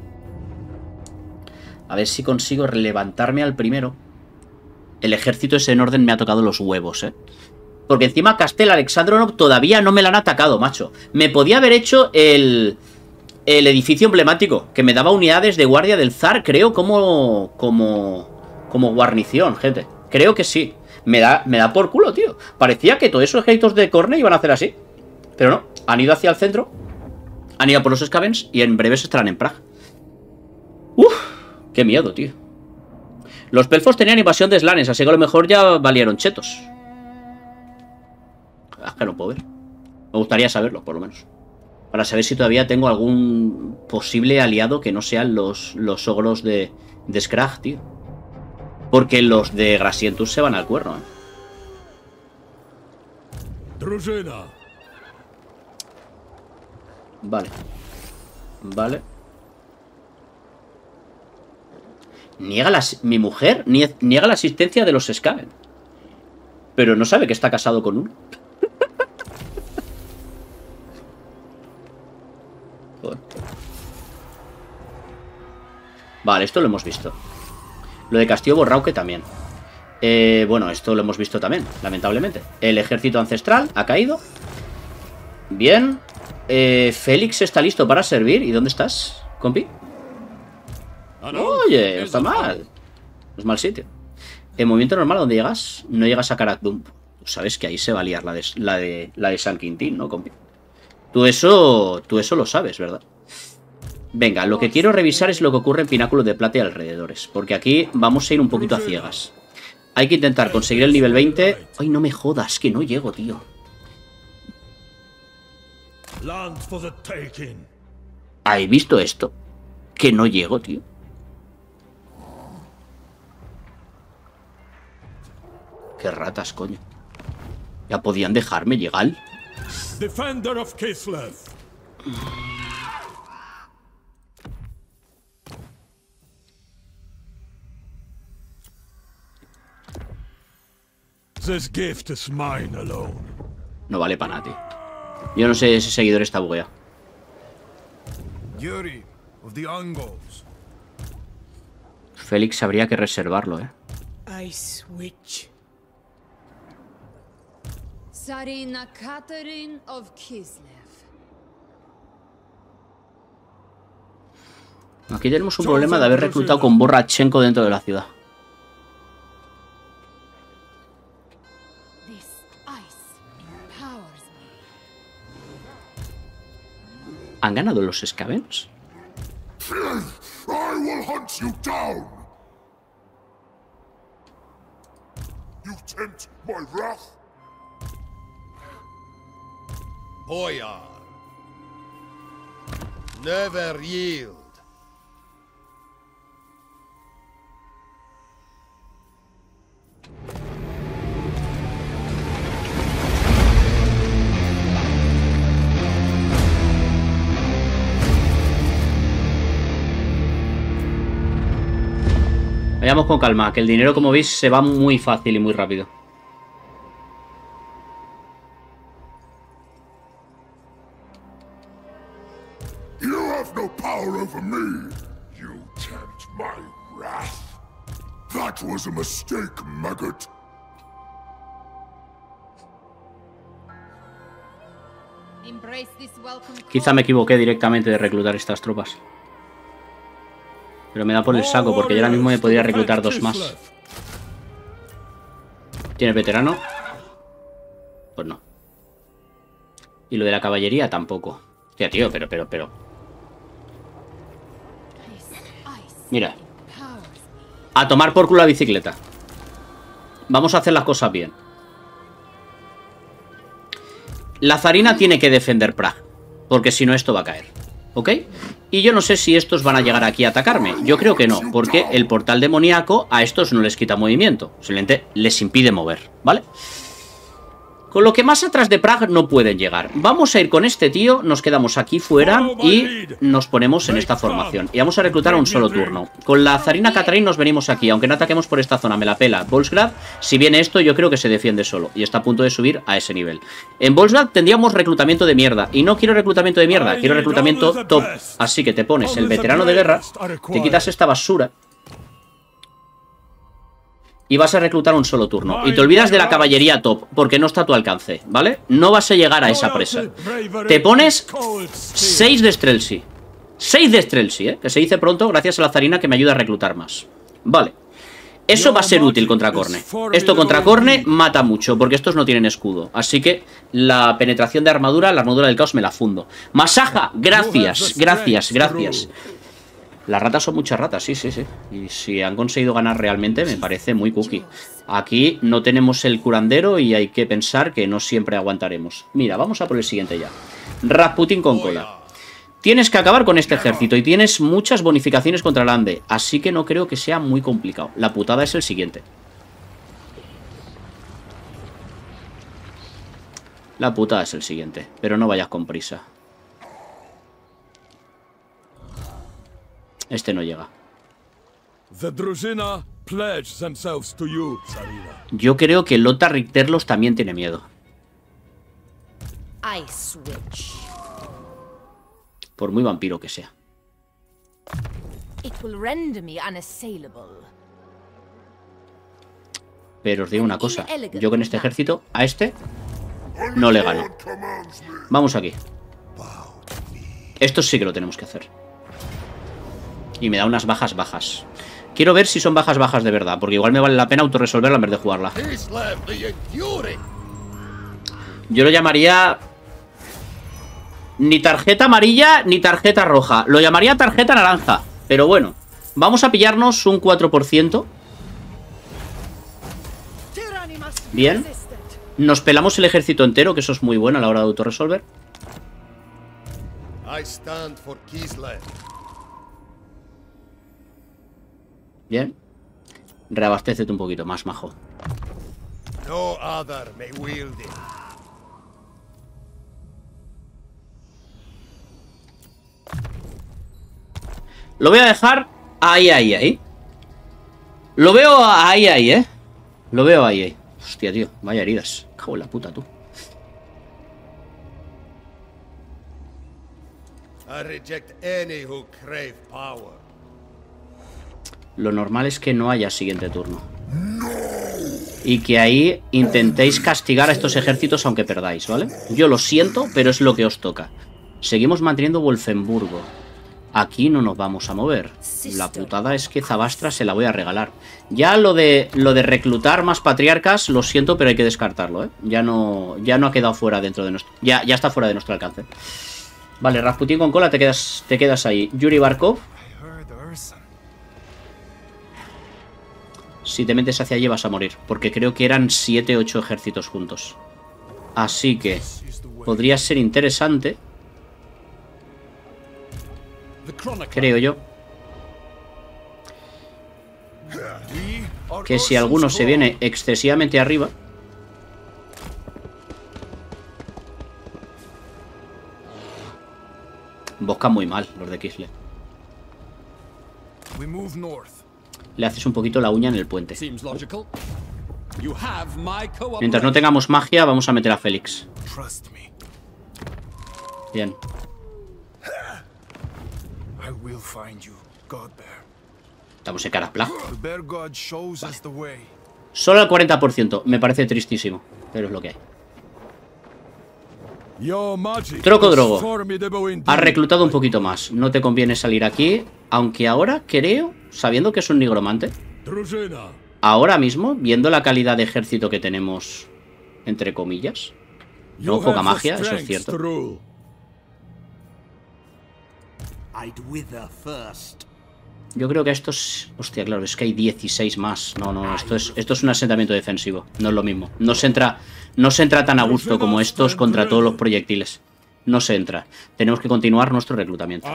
A ver si consigo levantarme al primero. El ejército ese en orden me ha tocado los huevos, ¿eh? Porque encima Castel Alexandronov todavía no me la han atacado, macho. Me podía haber hecho el... el edificio emblemático, que me daba unidades de guardia del zar, creo, como... como... como guarnición, gente. Creo que sí. Me da, me da por culo, tío. Parecía que todos esos ejércitos de Corne iban a hacer así. Pero no. Han ido hacia el centro. Han ido por los Skavens y en breves estarán en Praga. Uf, qué miedo, tío. Los pelfos tenían invasión de slanes, así que a lo mejor ya valieron chetos. Ah, que no puedo ver. Me gustaría saberlo, por lo menos. Para saber si todavía tengo algún posible aliado que no sean los, los ogros de, de Skrag, tío. Porque los de Grasientus se van al cuerno, ¿eh? Drużyna. Vale. Vale. Niega la... Mi mujer nie- niega la asistencia de los Skaven. Pero no sabe que está casado con uno. Joder. Vale, esto lo hemos visto. Lo de Castillo Borrauque también. Eh, bueno, esto lo hemos visto también, lamentablemente. El ejército ancestral ha caído. Bien. Eh, Félix está listo para servir. ¿Y dónde estás, compi? Oye, no está mal. No es mal sitio. En movimiento normal, ¿dónde llegas? No llegas a Karakdum. Tú sabes que ahí se va a liar la de, la de, la de San Quintín, ¿no, compi? Tú eso, tú eso lo sabes, ¿verdad? Venga, lo que quiero revisar es lo que ocurre en Pináculo de Plata y alrededores. Porque aquí vamos a ir un poquito a ciegas. Hay que intentar conseguir el nivel veinte. Ay, no me jodas, que no llego, tío. ¿Has visto esto? Que no llego, tío. Qué ratas, coño. Ya podían dejarme llegar. Defender of Kislev. This gift is mine alone. No vale para nada, tío. Yo no sé si ese seguidor está bugueado. Yuri of the Ungols. Félix habría que reservarlo, ¿eh? Ice Witch. Tsarina Catherine of Kislev. Aquí tenemos un problema de haber reclutado con Borrachenko dentro de la ciudad. This ice powers me. ¿Han ganado los Skavens? I will hunt you down. You tempt my wrath. Boyar. Never yield. Vayamos con calma, que el dinero, como veis, se va muy fácil y muy rápido. You have no power over me. You tempt my wrath. That was a mistake, maggot. Embrace this welcome Quizá me equivoqué directamente de reclutar estas tropas. Pero me da por el saco, porque yo ahora mismo me podría reclutar dos más. ¿Tienes veterano? Pues no. Y lo de la caballería tampoco. Hostia, tío, pero, pero, pero. Mira. A tomar por culo la bicicleta. Vamos a hacer las cosas bien. La zarina tiene que defender Prag, porque si no esto va a caer. ¿Ok? Y yo no sé si estos van a llegar aquí a atacarme. Yo creo que no, porque el portal demoníaco a estos no les quita movimiento. Simplemente les impide mover, ¿vale? Con lo que más atrás de Prag no pueden llegar. Vamos a ir con este tío, nos quedamos aquí fuera y nos ponemos en esta formación. Y vamos a reclutar a un solo turno. Con la zarina Catherine nos venimos aquí, aunque no ataquemos por esta zona, me la pela. Volksgrad, si viene esto, yo creo que se defiende solo. Y está a punto de subir a ese nivel. En Volksgrad tendríamos reclutamiento de mierda. Y no quiero reclutamiento de mierda, quiero reclutamiento top. Así que te pones el veterano de guerra, te quitas esta basura y vas a reclutar un solo turno. Y te olvidas de la caballería top, porque no está a tu alcance, ¿vale? No vas a llegar a esa presa. Te pones seis de Streltsy. seis de Streltsy, ¿eh? Que se dice pronto gracias a la zarina que me ayuda a reclutar más. Vale. Eso va a ser útil contra Corne. Esto contra Corne mata mucho, porque estos no tienen escudo. Así que la penetración de armadura, la armadura del caos me la fundo. Masaja, gracias, gracias, gracias. Las ratas son muchas ratas, sí, sí, sí. Y si han conseguido ganar realmente, me parece muy cookie. Aquí no tenemos el curandero y hay que pensar que no siempre aguantaremos. Mira, vamos a por el siguiente ya. Rasputin con cola. Tienes que acabar con este ejército y tienes muchas bonificaciones contra el Ande. Así que no creo que sea muy complicado. La putada es el siguiente. La putada es el siguiente. Pero no vayas con prisa. Este no llega. Yo creo que Lothar Richterlos también tiene miedo. Por muy vampiro que sea. Pero os digo una cosa. Yo con este ejército, a este no le gano. Vamos aquí. Esto sí que lo tenemos que hacer. Y me da unas bajas bajas. Quiero ver si son bajas bajas de verdad, porque igual me vale la pena autorresolverla en vez de jugarla. Yo lo llamaría... Ni tarjeta amarilla, ni tarjeta roja. Lo llamaría tarjeta naranja. Pero bueno, vamos a pillarnos un cuatro por ciento. Bien. Nos pelamos el ejército entero, que eso es muy bueno a la hora de autorresolver. Bien. Reabastécete un poquito más, majo. Lo voy a dejar ahí, ahí, ahí. Lo veo ahí, ahí, eh. Lo veo ahí, ahí. Hostia, tío. Vaya heridas. Cago en la puta, tú. I reject any who crave power. Lo normal es que no haya siguiente turno. Y que ahí intentéis castigar a estos ejércitos aunque perdáis, ¿vale? Yo lo siento, pero es lo que os toca. Seguimos manteniendo Wolfenburgo. Aquí no nos vamos a mover. La putada es que Zabastra se la voy a regalar. Ya lo de lo de reclutar más patriarcas, lo siento, pero hay que descartarlo, ¿eh? Ya no, ya no ha quedado fuera dentro de nuestro... Ya, ya está fuera de nuestro alcance. Vale, Rasputin con cola, te quedas, te quedas ahí. Yuri Barkov. Si te metes hacia allí vas a morir, porque creo que eran siete u ocho ejércitos juntos. Así que podría ser interesante, creo yo, que si alguno se viene excesivamente arriba, buscan muy mal los de Kislev. le haces un poquito la uña en el puente. Mientras no tengamos magia, vamos a meter a Félix. Bien. Estamos en Carapla. Vale. Solo el cuarenta por ciento. Me parece tristísimo, pero es lo que hay. Trocodrogo. Has reclutado un poquito más. No te conviene salir aquí. Aunque ahora creo, sabiendo que es un nigromante, ahora mismo, viendo la calidad de ejército que tenemos, entre comillas, no poca magia, eso es cierto. Yo creo que estos... Hostia, claro, es que hay dieciséis más. No, no, esto es, esto es un asentamiento defensivo. No es lo mismo. No se entra, no se entra tan a gusto como estos contra todos los proyectiles. No se entra. Tenemos que continuar nuestro reclutamiento.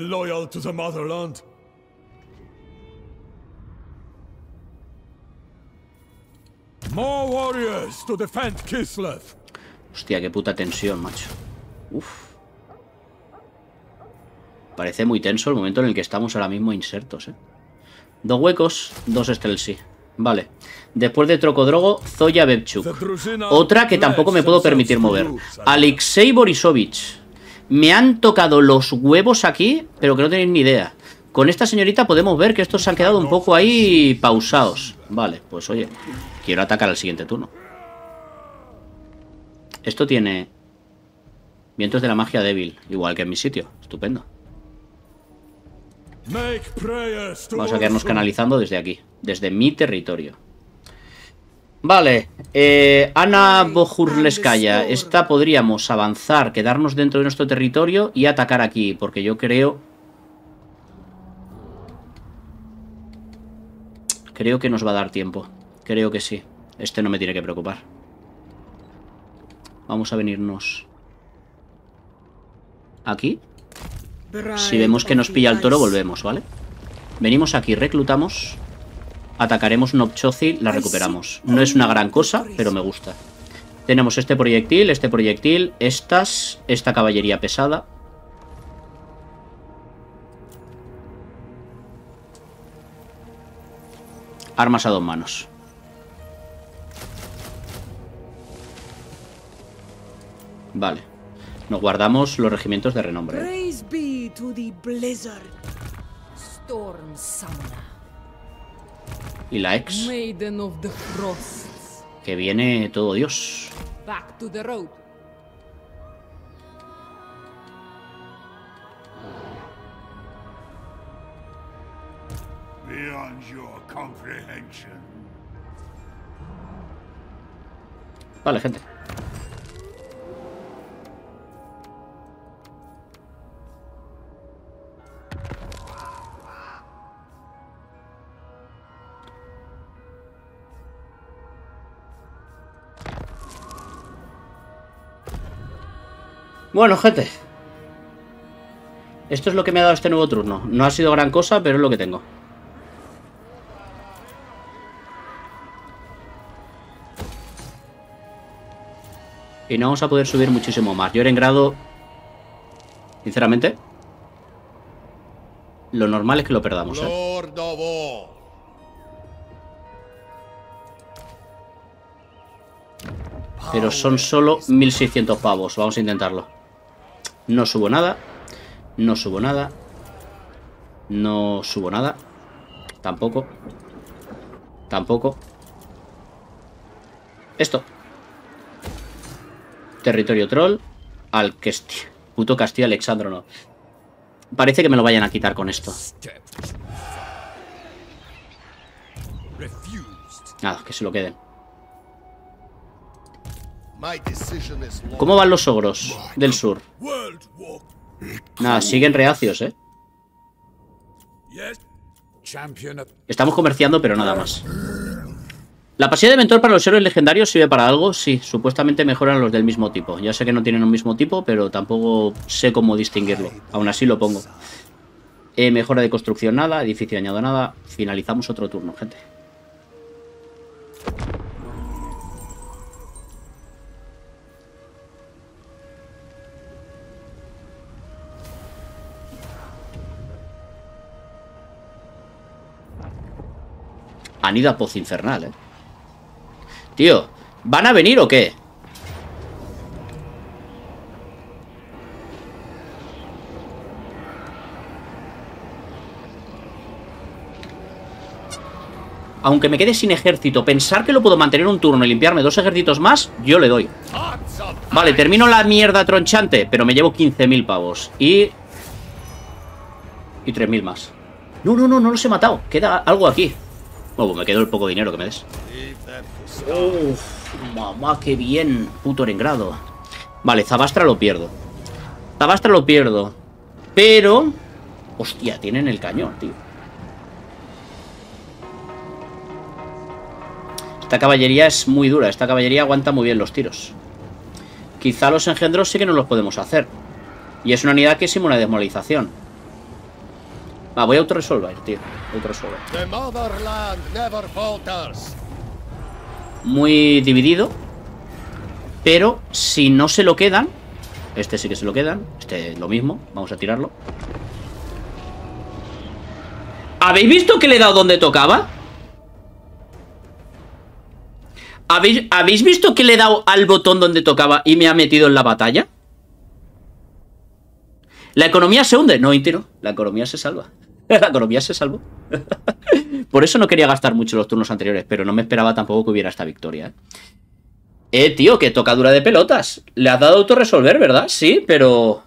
Hostia, qué puta tensión, macho. Uf. Parece muy tenso el momento en el que estamos ahora mismo insertos, ¿eh? Dos huecos, dos Strelsi. Vale. Después de Trocodrogo, Zoya Bebchuk. Otra que tampoco me puedo permitir mover. Alexei Borisovich. Me han tocado los huevos aquí, pero que no tenéis ni idea. Con esta señorita podemos ver que estos se han quedado un poco ahí pausados. Vale, pues oye, quiero atacar al siguiente turno. Esto tiene vientos de la magia débil, igual que en mi sitio. Estupendo. Vamos a quedarnos canalizando desde aquí, desde mi territorio. Vale, eh, Ana Bojurleskaya. Esta podríamos avanzar, quedarnos dentro de nuestro territorio y atacar aquí, porque yo creo... Creo que nos va a dar tiempo. Creo que sí. Este no me tiene que preocupar. Vamos a venirnos aquí. Si vemos que nos pilla el toro, volvemos, ¿vale? Venimos aquí, reclutamos. Atacaremos Nopchozi, la recuperamos. No es una gran cosa, pero me gusta. Tenemos este proyectil, este proyectil, estas, esta caballería pesada. Armas a dos manos. Vale. Nos guardamos los regimientos de renombre. Y la ex. Que viene todo Dios. Vale, gente. Bueno, gente. Esto es lo que me ha dado este nuevo turno. No ha sido gran cosa, pero es lo que tengo. Y no vamos a poder subir muchísimo más. Yo era en grado... Sinceramente, lo normal es que lo perdamos, ¿eh? Pero son solo mil seiscientos pavos. Vamos a intentarlo. No subo nada. No subo nada. No subo nada. Tampoco. Tampoco. Esto. Territorio troll. Al Castilla. Puto Castillo Alexandro, no. Parece que me lo vayan a quitar con esto. Nada, que se lo queden. ¿Cómo van los ogros del sur? Nada, siguen reacios, ¿eh? Estamos comerciando, pero nada más. ¿La pasilla de mentor para los héroes legendarios sirve para algo? Sí, supuestamente mejoran los del mismo tipo. Ya sé que no tienen un mismo tipo, pero tampoco sé cómo distinguirlo. Aún así lo pongo. Eh, mejora de construcción nada, edificio añado nada. Finalizamos otro turno, gente. Anida Poz Infernal, eh. Tío, ¿van a venir o qué? Aunque me quede sin ejército, pensar que lo puedo mantener un turno y limpiarme dos ejércitos más, yo le doy. Vale, termino la mierda tronchante, pero me llevo quince mil pavos. Y... Y tres mil más. No, no, no, no los he matado. Queda algo aquí. Oh, me quedó el poco dinero que me des. Uff, mamá, qué bien. Puto Erengrado. Vale, Zabastra lo pierdo. Zabastra lo pierdo. Pero... Hostia, tienen el cañón, tío. Esta caballería es muy dura. Esta caballería aguanta muy bien los tiros. Quizá los engendros sí que no los podemos hacer. Y es una unidad que es inmune a desmoralización. Va, voy a autorresolver, tío. Autorresolver. Muy dividido. Pero si no se lo quedan... Este sí que se lo quedan. Este lo mismo. Vamos a tirarlo. ¿Habéis visto que le he dado donde tocaba? ¿Habéis, ¿Habéis visto que le he dado al botón donde tocaba y me ha metido en la batalla? ¿La economía se hunde? No, Intiro. La economía se salva. La economía se salvó. Por eso no quería gastar mucho los turnos anteriores, pero no me esperaba tampoco que hubiera esta victoria. Eh, eh tío, que tocadura de pelotas. Le has dado autorresolver, ¿verdad? Sí, pero...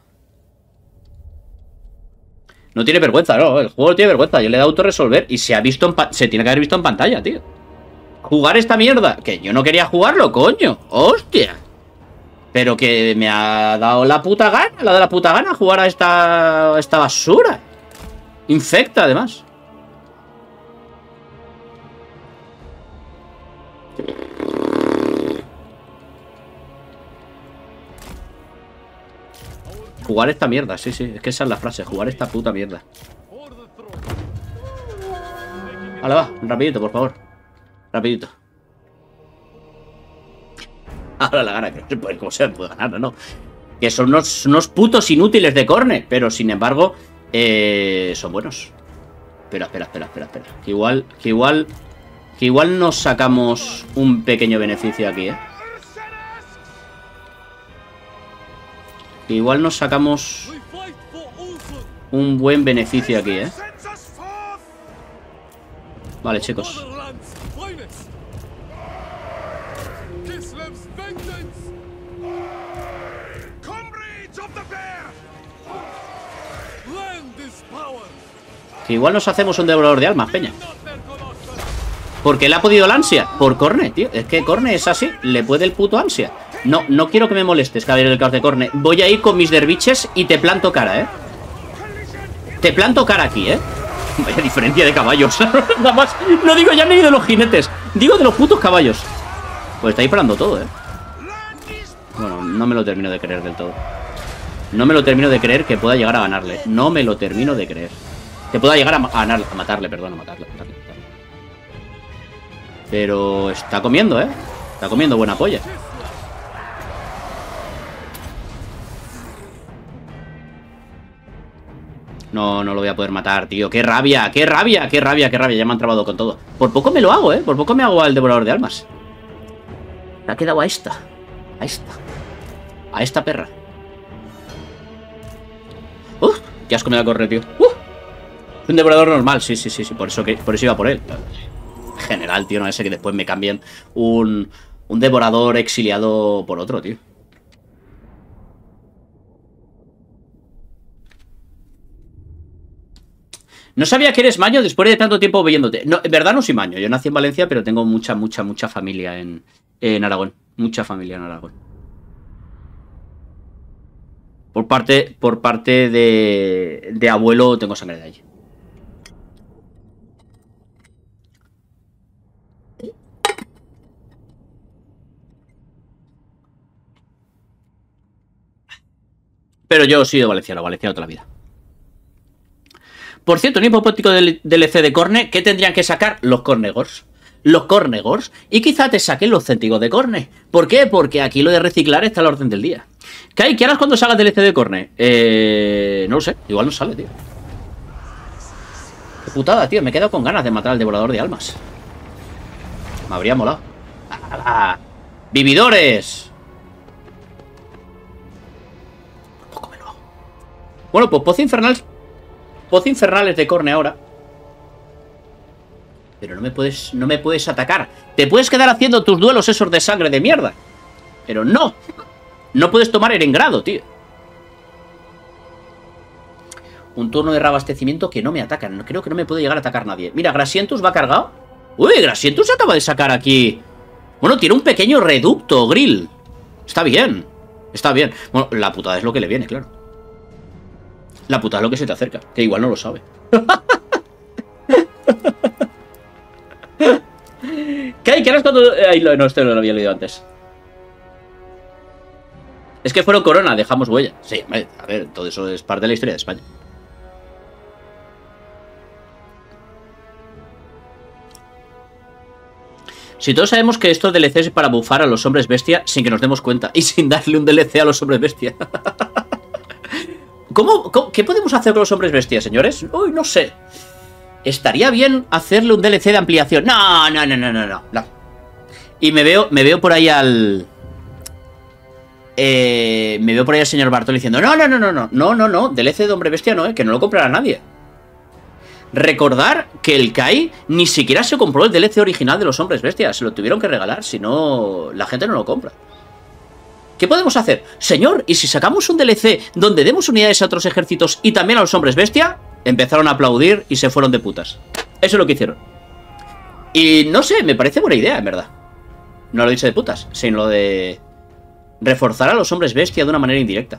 No tiene vergüenza, no. El juego no tiene vergüenza. Yo le he dado autorresolver y se ha visto en pa... se tiene que haber visto en pantalla, tío. Jugar esta mierda. Que yo no quería jugarlo, coño. Hostia. Pero que me ha dado la puta gana. La de la puta gana jugar a esta, esta basura. Infecta, además. Jugar esta mierda, sí, sí. Es que esa es la frase. Jugar esta puta mierda. Vale, va. Rapidito, por favor. Rapidito. Ahora la gana, que no se puede, como sea, puede ganar, ¿no? Que son unos, unos putos inútiles de Corne. Pero, sin embargo, eh, son buenos. Espera, espera, espera, espera, espera. Que igual, que igual, que igual nos sacamos un pequeño beneficio aquí, ¿eh? Que igual nos sacamos un buen beneficio aquí, ¿eh? Vale, chicos. Que igual nos hacemos un devorador de almas, peña. Porque le ha podido el ansia. Por Corne, tío. Es que Corne es así. Le puede el puto ansia. No, no quiero que me molestes, caballero del caos de Corne. Voy a ir con mis derviches y te planto cara, ¿eh? Te planto cara aquí, ¿eh? Vaya diferencia de caballos. Nada más. No digo ya ni de los jinetes. Digo de los putos caballos. Pues está disparando todo, ¿eh? Bueno, no me lo termino de creer del todo. No me lo termino de creer que pueda llegar a ganarle. No me lo termino de creer. Que pueda llegar a, a, ganar, a matarle, perdón, a matarle, a matarle, a matarle. Pero está comiendo, ¿eh? Está comiendo buena polla. No, no lo voy a poder matar, tío. ¡Qué rabia! ¡Qué rabia! ¡Qué rabia! ¡Qué rabia! Ya me han trabado con todo. Por poco me lo hago, ¿eh? Por poco me hago al devorador de almas. Me ha quedado a esta. A esta. A esta perra. ¡Uf! ¡Qué asco me da correr, tío! ¡Uf! Un devorador normal, sí, sí, sí, sí. Por eso, que, por eso iba por él. General, tío, no ese que después me cambien un, un devorador exiliado por otro, tío. No sabía que eres maño después de tanto tiempo viéndote. No, en verdad no soy maño. Yo nací en Valencia, pero tengo mucha, mucha, mucha familia en, en Aragón. Mucha familia en Aragón. Por parte, por parte de, de abuelo tengo sangre de allí. Pero yo he sido valenciano, valenciano toda la vida. Por cierto, un hipopótico del D L C de Corne, ¿qué tendrían que sacar? Los Cornegors. Los Cornegors. Y quizá te saquen los céntigos de Corne. ¿Por qué? Porque aquí lo de reciclar está a la orden del día. ¿Qué, ¿Qué harás cuando salga el D L C de Corne? Eh, no lo sé. Igual no sale, tío. Qué putada, tío. Me he quedado con ganas de matar al devorador de almas. Me habría molado. ¡Ah! ¡Vividores! Por poco me lo hago. Bueno, pues Pozo Infernal. Pozo Infernal es de Corne ahora. Pero no me puedes. No me puedes atacar. Te puedes quedar haciendo tus duelos esos de sangre de mierda. Pero no. No puedes tomar Erengrado, tío. Un turno de reabastecimiento que no me atacan. Creo que no me puede llegar a atacar nadie. Mira, Grasientus va cargado. Uy, Grasientus acaba de sacar aquí. Bueno, tiene un pequeño reducto, Grill. Está bien. Está bien. Bueno, la putada es lo que le viene, claro. La putada es lo que se te acerca. Que igual no lo sabe. ¿Qué hay? ¿Qué harás cuando...? Ay, no, este no lo había leído antes. Es que fueron corona, dejamos huella. Sí, a ver, todo eso es parte de la historia de España. Si todos sabemos que estos D L Cs es para bufar a los hombres bestia sin que nos demos cuenta y sin darle un D L C a los hombres bestia. ¿Cómo, cómo, ¿Qué podemos hacer con los hombres bestia, señores? Uy, no sé. Estaría bien hacerle un D L C de ampliación. No, no, no, no, no, no. no. Y me veo, me veo por ahí al... Eh, me veo por ahí al señor Bartol diciendo no, no, no, no, no, no, no, no, D L C de hombre bestia no, eh, que no lo comprará nadie. Recordar que el Kai ni siquiera se compró el D L C original de los hombres bestias. Se lo tuvieron que regalar, si no la gente no lo compra. ¿Qué podemos hacer? Señor, ¿y si sacamos un D L C donde demos unidades a otros ejércitos y también a los hombres bestia? Empezaron a aplaudir y se fueron de putas. Eso es lo que hicieron. Y no sé, me parece buena idea, en verdad. No lo he dicho de putas, sino lo de reforzar a los hombres bestia de una manera indirecta.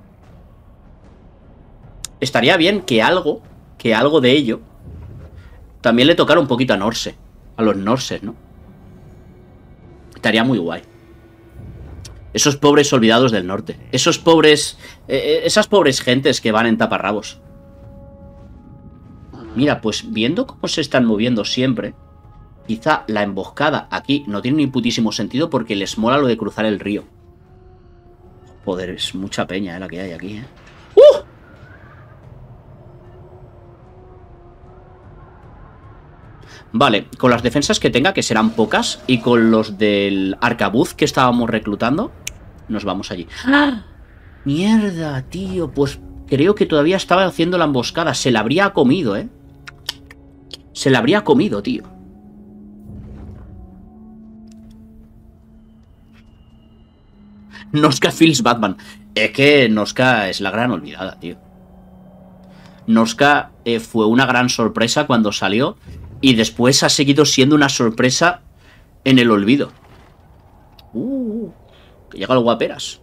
Estaría bien que algo, que algo de ello también le tocara un poquito a Norse. A los Norses, ¿no? Estaría muy guay. Esos pobres olvidados del norte. Esos pobres... Eh, esas pobres gentes que van en taparrabos. Mira, pues viendo cómo se están moviendo siempre, quizá la emboscada aquí no tiene ni putísimo sentido porque les mola lo de cruzar el río. Joder, es mucha peña eh, la que hay aquí, ¿eh? ¡Uh! Vale, con las defensas que tenga, que serán pocas, y con los del arcabuz que estábamos reclutando, nos vamos allí. ¡Ah! Mierda, tío, pues creo que todavía estaba haciendo la emboscada. Se la habría comido, ¿eh? Se la habría comido, tío. Noska feels Batman. Es que Noska es la gran olvidada, tío. Noska eh, fue una gran sorpresa cuando salió y después ha seguido siendo una sorpresa en el olvido. Uh, que llega el guaperas.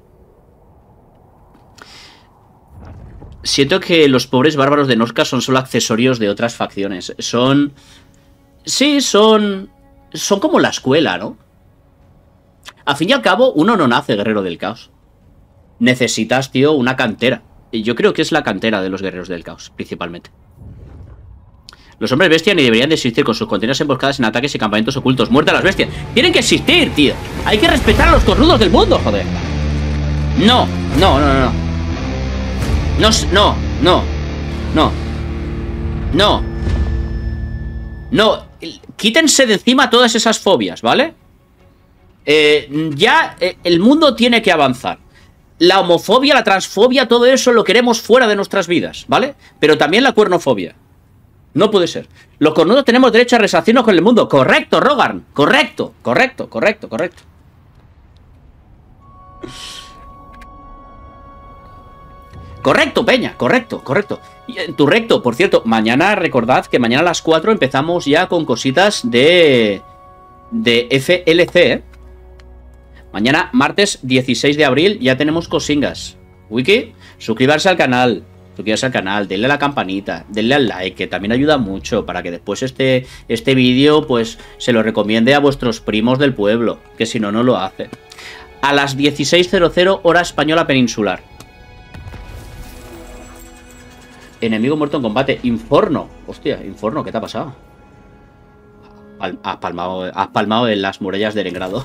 Siento que los pobres bárbaros de Noska son solo accesorios de otras facciones. Son... Sí, son... Son como la escuela, ¿no? A fin y al cabo, uno no nace guerrero del caos. Necesitas, tío, una cantera. Y yo creo que es la cantera de los guerreros del caos, principalmente. Los hombres bestia ni deberían de existir con sus contiendas emboscadas en ataques y campamentos ocultos. ¡Muerte a las bestias! ¡Tienen que existir, tío! ¡Hay que respetar a los cornudos del mundo, joder! No, no, no, no. No, no, no. No. No. No. Quítense de encima todas esas fobias, ¿vale? Eh, ya eh, el mundo tiene que avanzar. La homofobia, la transfobia, todo eso lo queremos fuera de nuestras vidas, ¿vale? Pero también la cuernofobia. No puede ser. Los cornudos tenemos derecho a resarcirnos con el mundo. Correcto, Rogarn. Correcto, correcto, correcto, correcto. Correcto, Peña, correcto, correcto. Y en tu recto, por cierto, mañana recordad que mañana a las cuatro empezamos ya con cositas de... de F L C, ¿eh? Mañana, martes dieciséis de abril, ya tenemos cosingas. Wiki, suscribirse al canal. Suscribirse al canal, denle a la campanita, denle al like, que también ayuda mucho para que después este, este vídeo pues se lo recomiende a vuestros primos del pueblo, que si no, no lo hace. A las dieciséis cero cero hora española peninsular. Enemigo muerto en combate. Inforno. Hostia, Inforno, ¿qué te ha pasado? Has palmado, has palmado en las murallas de Erengrado.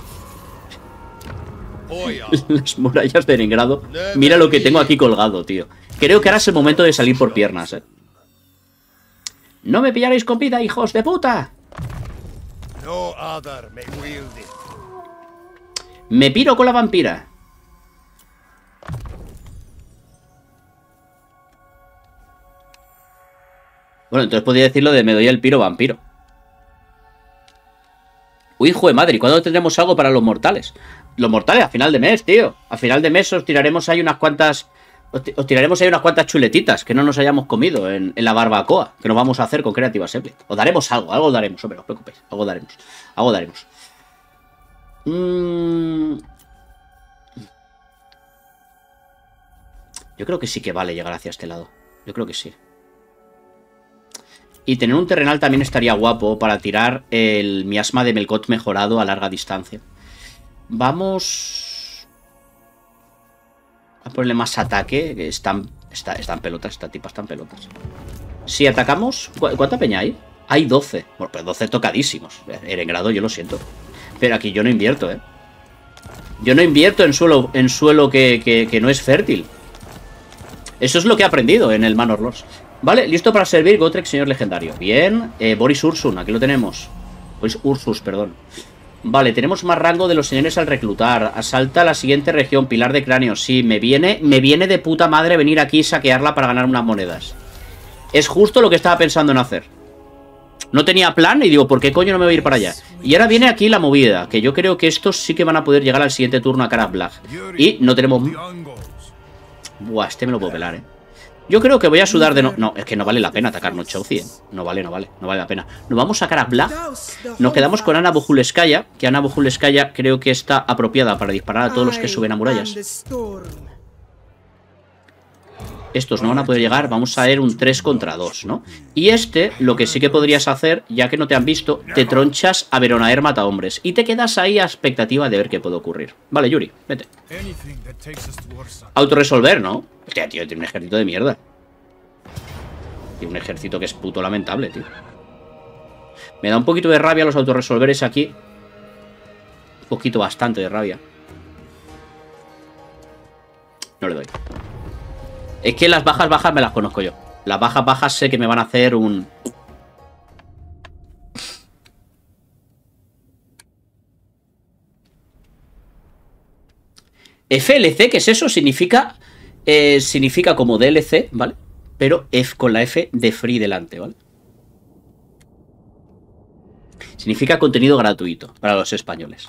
Las murallas de Erengrado. Mira lo que tengo aquí colgado, tío. Creo que ahora es el momento de salir por piernas, eh. No me pillaréis con vida, hijos de puta. No other may wield it. Me piro con la vampira. Bueno, entonces podría decirlo de me doy el piro vampiro. Uy, hijo de madre, ¿cuándo tendremos algo para los mortales? Los mortales, a final de mes, tío. A final de mes os tiraremos ahí unas cuantas... Os, os tiraremos ahí unas cuantas chuletitas que no nos hayamos comido en, en la barbacoa. Que nos vamos a hacer con Creative Assembly. Os daremos algo, algo daremos, hombre, no os preocupéis. Algo daremos, algo daremos. Mm... Yo creo que sí que vale llegar hacia este lado. Yo creo que sí. Y tener un terrenal también estaría guapo para tirar el miasma de Melkot mejorado a larga distancia. Vamos a ponerle más ataque. Que están, está, están pelotas, esta tipa están pelotas. Si atacamos... ¿cu ¿Cuánta peña hay? Hay doce. Bueno, pues doce tocadísimos. Erengrado, yo lo siento. Pero aquí yo no invierto, ¿eh? Yo no invierto en suelo, en suelo que, que, que no es fértil. Eso es lo que he aprendido en el Manor Lords. Vale, listo para servir, Gotrek, señor legendario. Bien, eh, Boris Ursun, aquí lo tenemos. Boris Ursus, perdón. Vale, tenemos más rango de los señores al reclutar. Asalta la siguiente región, Pilar de Cráneo. Sí, me viene, me viene de puta madre venir aquí y saquearla para ganar unas monedas. Es justo lo que estaba pensando en hacer. No tenía plan y digo, ¿por qué coño no me voy a ir para allá? Y ahora viene aquí la movida, que yo creo que estos sí que van a poder llegar al siguiente turno a Karablag. Y no tenemos... Buah, este me lo puedo pelar, eh. Yo creo que voy a sudar de no... No, es que no vale la pena atacarnos Chauzi, ¿eh? No vale, no vale, no vale la pena. Nos vamos a Karablag. Nos quedamos con Ana Bojuleskaya, que Ana Bojuleskaya creo que está apropiada para disparar a todos los que suben a murallas. Estos no van a poder llegar, vamos a ir un tres contra dos, ¿no? Y este, lo que sí que podrías hacer, ya que no te han visto, te tronchas a Veronaer Matahombres. Y te quedas ahí a expectativa de ver qué puede ocurrir. Vale, Yuri, vete. Autoresolver, ¿no? Hostia, tío, tiene un ejército de mierda. Tiene un ejército que es puto lamentable, tío. Me da un poquito de rabia los autorresolveres aquí. Un poquito, bastante de rabia. No le doy. Es que las bajas bajas me las conozco yo. Las bajas bajas sé que me van a hacer un... F L C, ¿qué es eso? Significa... Eh, significa como D L C, ¿vale? Pero F con la F de free delante, ¿vale? Significa contenido gratuito para los españoles.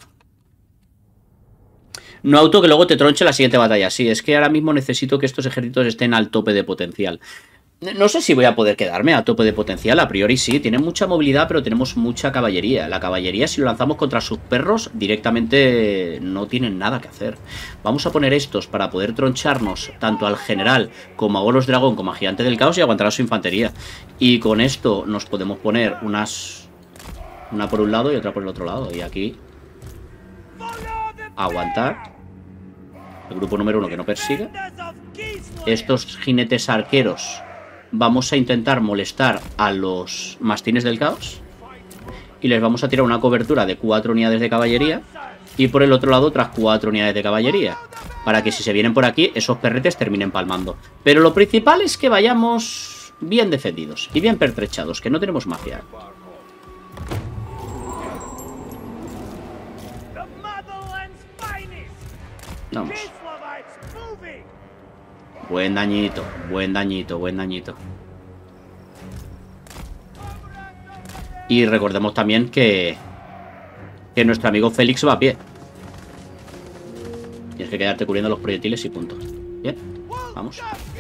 No auto que luego te tronche la siguiente batalla. Sí, es que ahora mismo necesito que estos ejércitos estén al tope de potencial. No sé si voy a poder quedarme a tope de potencial. A priori sí, tienen mucha movilidad, pero tenemos mucha caballería. La caballería, si lo lanzamos contra sus perros, directamente no tienen nada que hacer. Vamos a poner estos para poder troncharnos tanto al general como a Golos Dragón como a Gigante del Caos y aguantar a su infantería. Y con esto nos podemos poner unas... Una por un lado y otra por el otro lado. Y aquí... Aguantar. El grupo número uno que no persigue. Estos jinetes arqueros vamos a intentar molestar a los mastines del caos. Y les vamos a tirar una cobertura de cuatro unidades de caballería. Y por el otro lado otras cuatro unidades de caballería. Para que si se vienen por aquí, esos perretes terminen palmando. Pero lo principal es que vayamos bien defendidos y bien pertrechados, que no tenemos magia. Vamos. Buen dañito, buen dañito, buen dañito. Y recordemos también que Que nuestro amigo Félix va a pie. Tienes que quedarte cubriendo los proyectiles y punto. Bien, vamos.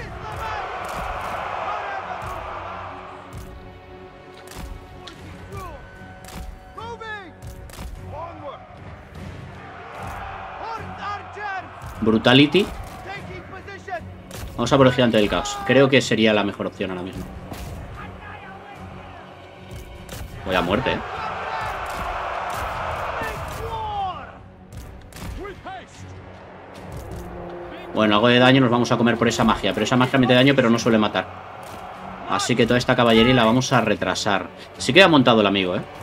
Brutality. Vamos a por el Gigante del Caos. Creo que sería la mejor opción ahora mismo. Voy a muerte, eh. Bueno, algo de daño nos vamos a comer por esa magia. Pero esa magia mete daño, pero no suele matar. Así que toda esta caballería la vamos a retrasar. Sí que ha montado el amigo, eh.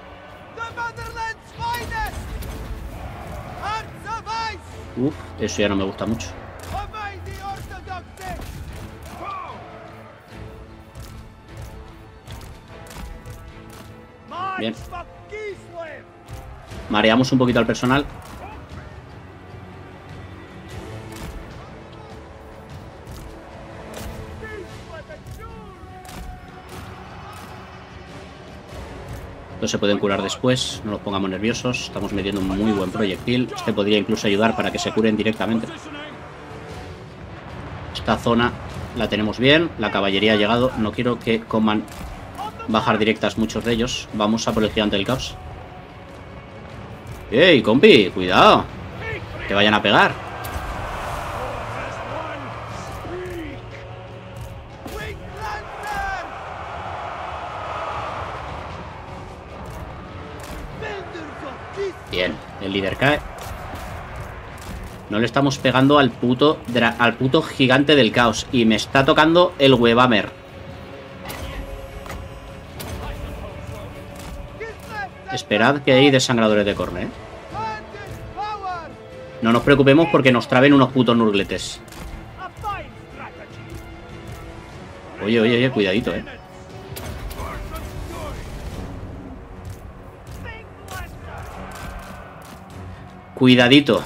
Uf, eso ya no me gusta mucho. Bien. Mareamos un poquito al personal. Estos se pueden curar después, no los pongamos nerviosos. Estamos metiendo un muy buen proyectil. Este podría incluso ayudar para que se curen directamente. Esta zona la tenemos bien. La caballería ha llegado. No quiero que coman bajar directas muchos de ellos. Vamos a por el gigante del caos. ¡Ey, compi! ¡Cuidado! Que vayan a pegar. Bien, el líder cae. No le estamos pegando al puto, al puto gigante del caos. Y me está tocando el Webamer. Esperad que hay desangradores de corne, ¿eh? No nos preocupemos porque nos traben unos putos nurgletes. Oye, oye, oye, cuidadito, ¿eh? Cuidadito.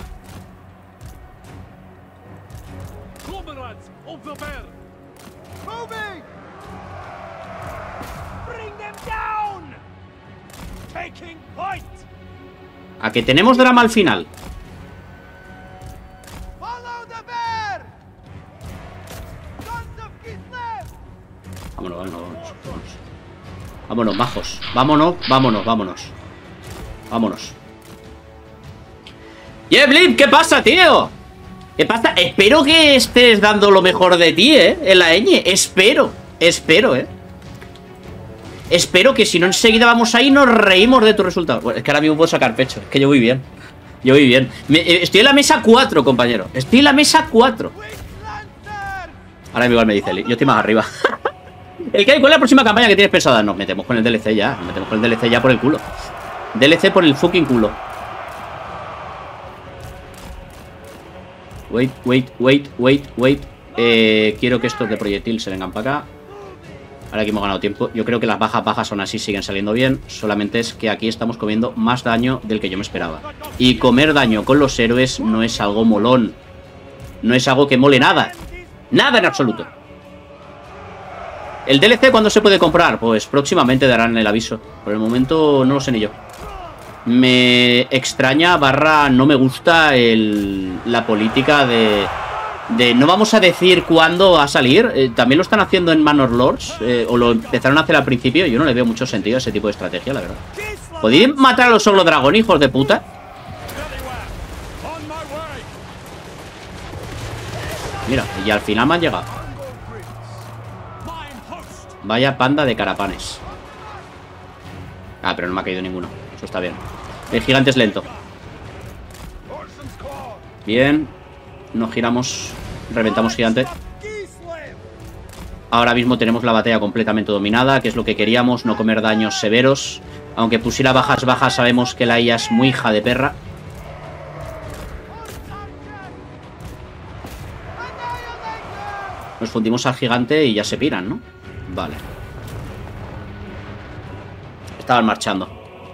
A que tenemos drama al final. Vámonos, vámonos, vámonos, vámonos. Vámonos, majos. Vámonos, vámonos, vámonos. Vámonos. ¡Yeah, Blip! ¿Qué pasa, tío? ¿Qué pasa? Espero que estés dando lo mejor de ti, ¿eh? En la ñ. Espero. Espero, ¿eh? Espero que si no enseguida vamos ahí nos reímos de tu resultado. Bueno, es que ahora mismo puedo sacar pecho. Es que yo voy bien. Yo voy bien. Me, estoy en la mesa cuatro, compañero. Estoy en la mesa cuatro. Ahora igual me dice Eli. Yo estoy más arriba. El que hay, ¿cuál es la próxima campaña que tienes pensada? Nos metemos con el D L C ya. Nos metemos con el D L C ya por el culo. D L C por el fucking culo. Wait, wait, wait, wait, wait. Eh, quiero que estos de proyectil se vengan para acá. Ahora que hemos ganado tiempo. Yo creo que las bajas bajas aún así siguen saliendo bien. Solamente es que aquí estamos comiendo más daño del que yo me esperaba. Y comer daño con los héroes no es algo molón. No es algo que mole nada. Nada en absoluto. ¿El D L C cuándo se puede comprar? Pues próximamente darán el aviso. Por el momento no lo sé ni yo. Me extraña barra no me gusta el, la política de, de no vamos a decir cuándo va a salir. Eh, también lo están haciendo en Manor Lords, eh, o lo empezaron a hacer al principio. Yo no le veo mucho sentido a ese tipo de estrategia, la verdad. ¿Podéis matar a los solo dragón, hijos de puta? Mira, y al final me han llegado. Vaya panda de carapanes. Ah, pero no me ha caído ninguno. Eso está bien. El gigante es lento. Bien. Nos giramos. Reventamos gigante. Ahora mismo tenemos la batalla completamente dominada, que es lo que queríamos, no comer daños severos. Aunque pusiera bajas bajas, sabemos que la I A es muy hija de perra. Nos fundimos al gigante y ya se piran, ¿no? Vale. Estaban marchando.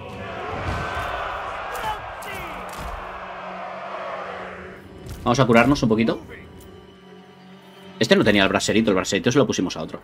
Vamos a curarnos un poquito. Este no tenía el braserito. El braserito se lo pusimos a otro.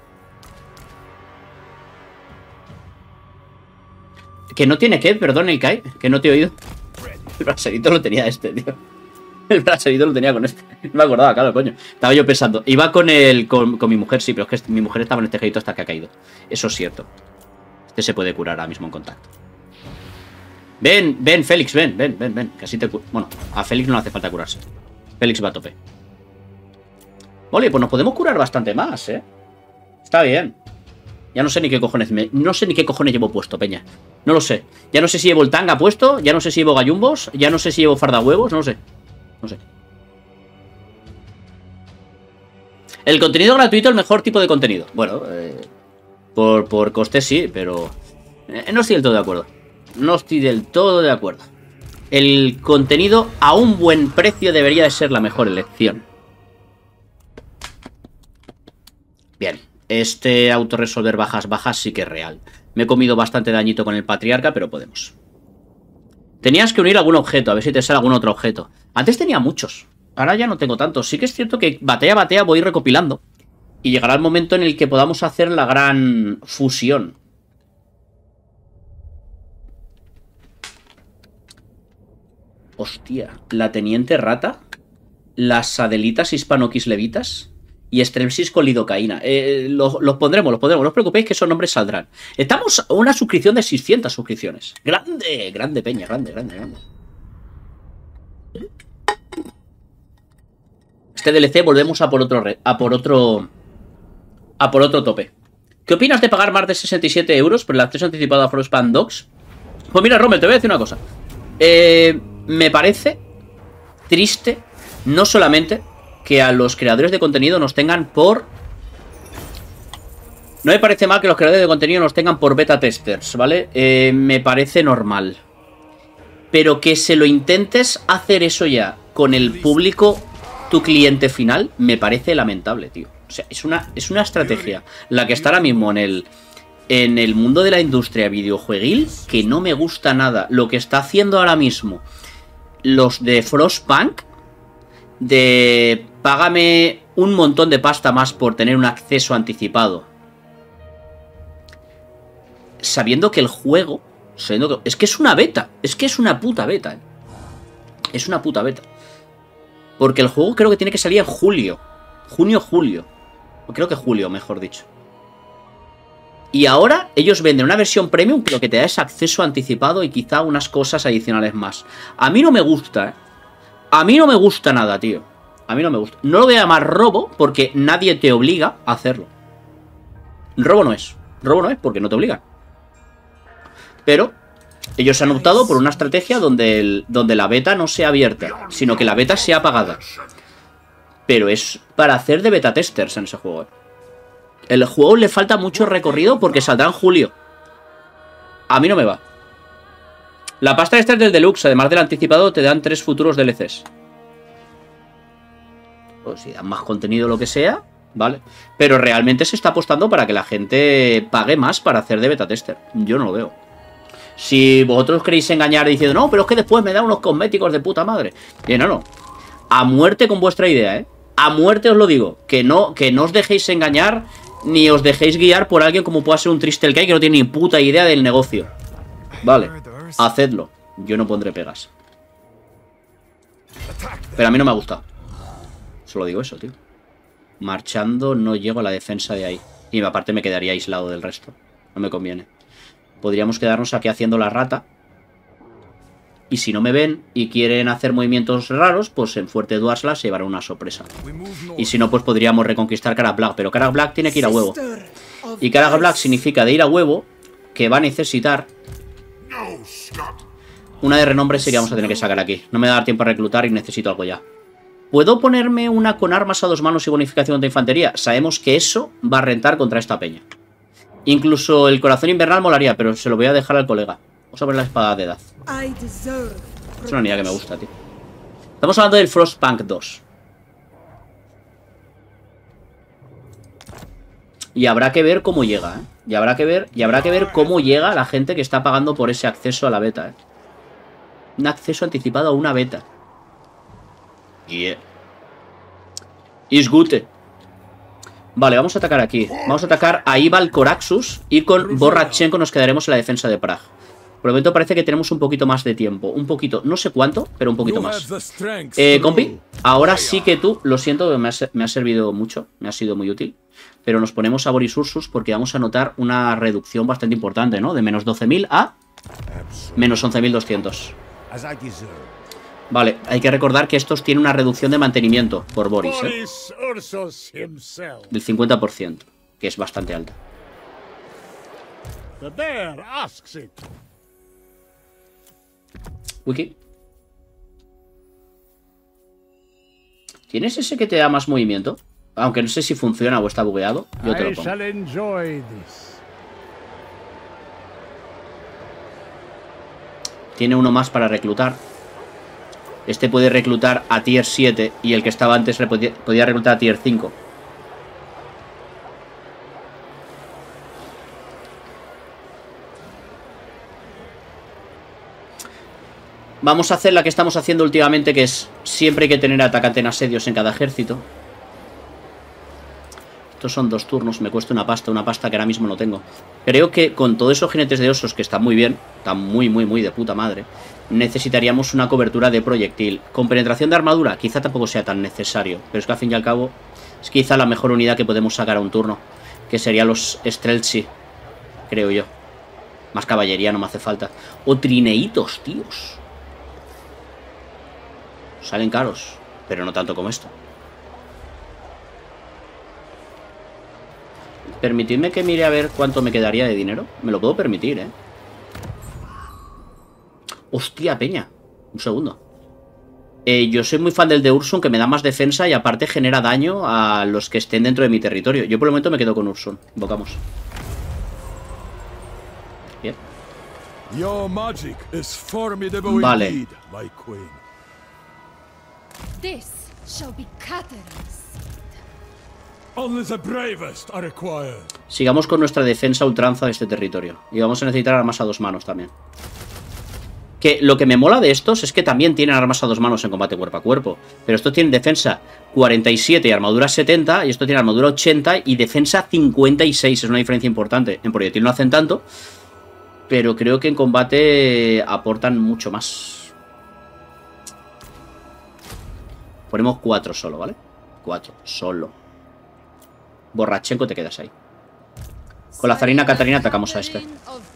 Que no tiene que, perdón, el Kai. Que no te he oído. El braserito lo tenía este, tío. El braserito lo tenía con este. No me acordaba, claro, coño. Estaba yo pensando. Iba con el con, con mi mujer, sí, pero es que mi mujer estaba en este tejedito hasta que ha caído. Eso es cierto. Este se puede curar ahora mismo en contacto. Ven, ven, Félix, ven, ven, ven, ven. Que así te curo. Bueno, a Félix no le hace falta curarse. Félix va a tope. Vale, pues nos podemos curar bastante más, ¿eh? Está bien. Ya no sé ni qué cojones me... No sé ni qué cojones llevo puesto, peña. No lo sé. Ya no sé si llevo el tanga puesto. Ya no sé si llevo gallumbos. Ya no sé si llevo fardahuevos. No lo sé. No sé. El contenido gratuito, el mejor tipo de contenido. Bueno, eh, por, por coste sí, pero eh, no estoy del todo de acuerdo. No estoy del todo de acuerdo. El contenido a un buen precio debería de ser la mejor elección. Bien, este autorresolver bajas bajas sí que es real. Me he comido bastante dañito con el patriarca, pero podemos. Tenías que unir algún objeto, a ver si te sale algún otro objeto. Antes tenía muchos, ahora ya no tengo tantos. Sí que es cierto que batalla a batalla voy recopilando. Y llegará el momento en el que podamos hacer la gran fusión. Hostia, la Teniente Rata, las Adelitas hispano-quislevitas y Strepsis con lidocaína. Eh, los, los pondremos, los pondremos. No os preocupéis que esos nombres saldrán. Estamos a una suscripción de seiscientas suscripciones. Grande, grande peña, grande, grande, grande. Este D L C volvemos a por otro a por otro a por otro tope. ¿Qué opinas de pagar más de sesenta y siete euros por el acceso anticipado a Frostpunk Dogs? Pues mira, Rommel, te voy a decir una cosa. Eh, me parece triste no solamente que a los creadores de contenido nos tengan por... No me parece mal que los creadores de contenido nos tengan por beta testers, ¿vale? Eh, me parece normal. Pero que se lo intentes hacer eso ya con el público, tu cliente final, me parece lamentable, tío. O sea, es una, es una estrategia la que está ahora mismo en el, en el mundo de la industria videojueguil que no me gusta nada. Lo que está haciendo ahora mismo los de Frostpunk, de págame un montón de pasta más por tener un acceso anticipado, sabiendo que el juego, sabiendo que, es que es una beta, es que es una puta beta, ¿eh? Es una puta beta. Porque el juego creo que tiene que salir en julio. Junio, julio. O creo que julio, mejor dicho. Y ahora ellos venden una versión premium, pero que te da ese acceso anticipado y quizá unas cosas adicionales más. A mí no me gusta, ¿eh? A mí no me gusta nada, tío. A mí no me gusta. No lo voy a llamar robo porque nadie te obliga a hacerlo. Robo no es. Robo no es porque no te obligan. Pero ellos han optado por una estrategia donde, el, donde la beta no sea abierta, sino que la beta sea pagada. Pero es para hacer de beta testers en ese juego, ¿eh? El juego le falta mucho recorrido porque saldrá en julio. A mí no me va. La pasta extra del deluxe, además del anticipado, te dan tres futuros D L Cs. Pues si dan más contenido o lo que sea, vale. Pero realmente se está apostando para que la gente pague más para hacer de beta tester. Yo no lo veo. Si vosotros queréis engañar diciendo, no, pero es que después me dan unos cosméticos de puta madre. Y no, no. A muerte con vuestra idea, ¿eh? A muerte os lo digo. Que no, que no os dejéis engañar ni os dejéis guiar por alguien como pueda ser un Tristel Kai que no tiene ni puta idea del negocio. Vale, hacedlo. Yo no pondré pegas. Pero a mí no me ha gustado. Solo digo eso, tío. Marchando no llego a la defensa de ahí. Y aparte me quedaría aislado del resto. No me conviene. Podríamos quedarnos aquí haciendo la rata. Y si no me ven y quieren hacer movimientos raros, pues en Fuerte Duarsla se llevará una sorpresa. Y si no, pues podríamos reconquistar Karak Black. Pero Karak Black tiene que ir a huevo. Y Karak Black significa de ir a huevo que va a necesitar... Una de renombre sí que vamos a tener que sacar aquí. No me va a dar tiempo a reclutar y necesito algo ya. ¿Puedo ponerme una con armas a dos manos y bonificación de infantería? Sabemos que eso va a rentar contra esta peña. Incluso el corazón invernal molaría, pero se lo voy a dejar al colega. Vamos a ver la espada de edad. Es una unidad que me gusta, tío. Estamos hablando del Frostpunk dos. Y habrá que ver cómo llega, ¿eh? Y habrá que ver, y habrá que ver cómo llega la gente que está pagando por ese acceso a la beta, ¿eh? Un acceso anticipado a una beta. Yeah. Is good. Vale, vamos a atacar aquí. Vamos a atacar a Ival Coraxus y con Borrachenko nos quedaremos en la defensa de Prague. Por el momento parece que tenemos un poquito más de tiempo. Un poquito, no sé cuánto, pero un poquito más. Eh, compi, ahora sí que tú, lo siento, me ha, me ha servido mucho, me ha sido muy útil. Pero nos ponemos a Boris Ursus porque vamos a notar una reducción bastante importante, ¿no? De menos doce mil a menos once mil doscientos. Vale, hay que recordar que estos tienen una reducción de mantenimiento por Boris, ¿eh? Del cincuenta por ciento, que es bastante alta. Wiki. ¿Tienes ese que te da más movimiento? Aunque no sé si funciona o está bugueado. Yo te lo pongo. Tiene uno más para reclutar. Este puede reclutar a tier siete y el que estaba antes podía reclutar a tier cinco. Vamos a hacer la que estamos haciendo últimamente, que es siempre hay que tener atacante en asedios en cada ejército. Estos son dos turnos, me cuesta una pasta, una pasta que ahora mismo no tengo. Creo que con todos esos jinetes de osos, que están muy bien, están muy, muy, muy de puta madre, necesitaríamos una cobertura de proyectil. Con penetración de armadura, quizá tampoco sea tan necesario, pero es que al fin y al cabo es quizá la mejor unidad que podemos sacar a un turno, que serían los Streltsy, creo yo. Más caballería no me hace falta. O trineitos, tíos. Salen caros, pero no tanto como esto. Permitidme que mire a ver cuánto me quedaría de dinero. Me lo puedo permitir, ¿eh? Hostia, peña. Un segundo. Eh, yo soy muy fan del de Ursun, que me da más defensa y aparte genera daño a los que estén dentro de mi territorio. Yo por el momento me quedo con Ursun. Invocamos. Bien. Your magic is formidable Vale. indeed, my queen. This shall be Catherine's. Only the bravest are required. Sigamos con nuestra defensa a ultranza de este territorio. Y vamos a necesitar armas a dos manos también. Que lo que me mola de estos es que también tienen armas a dos manos en combate cuerpo a cuerpo. Pero estos tienen defensa cuarenta y siete y armadura setenta. Y esto tiene armadura ochenta y defensa cincuenta y seis. Es una diferencia importante. En proyectil no hacen tanto, pero creo que en combate aportan mucho más. Ponemos cuatro solo, ¿vale? Cuatro, solo. Borrachenko, te quedas ahí. Con la zarina Catarina atacamos a este.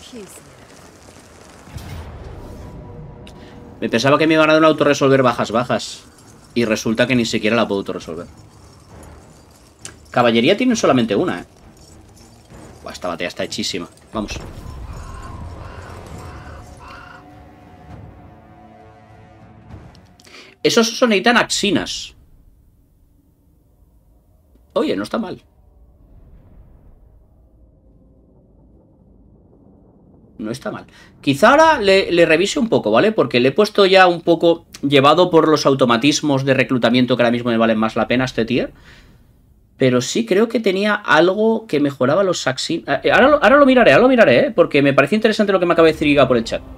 Me pensaba que me iban a dar un autorresolver bajas bajas. Y resulta que ni siquiera la puedo autorresolver. Caballería tienen solamente una, eh. Buah, esta batalla está hechísima. Vamos. Esos osos necesitan axinas. Oye, no está mal. No está mal. Quizá ahora le, le revise un poco, ¿vale? Porque le he puesto ya un poco llevado por los automatismos de reclutamiento que ahora mismo me valen más la pena este tier. Pero sí creo que tenía algo que mejoraba los Saxin. Eh, ahora, lo, ahora lo miraré, ahora lo miraré, ¿eh? Porque me parece interesante lo que me acaba de decir Giga por el chat.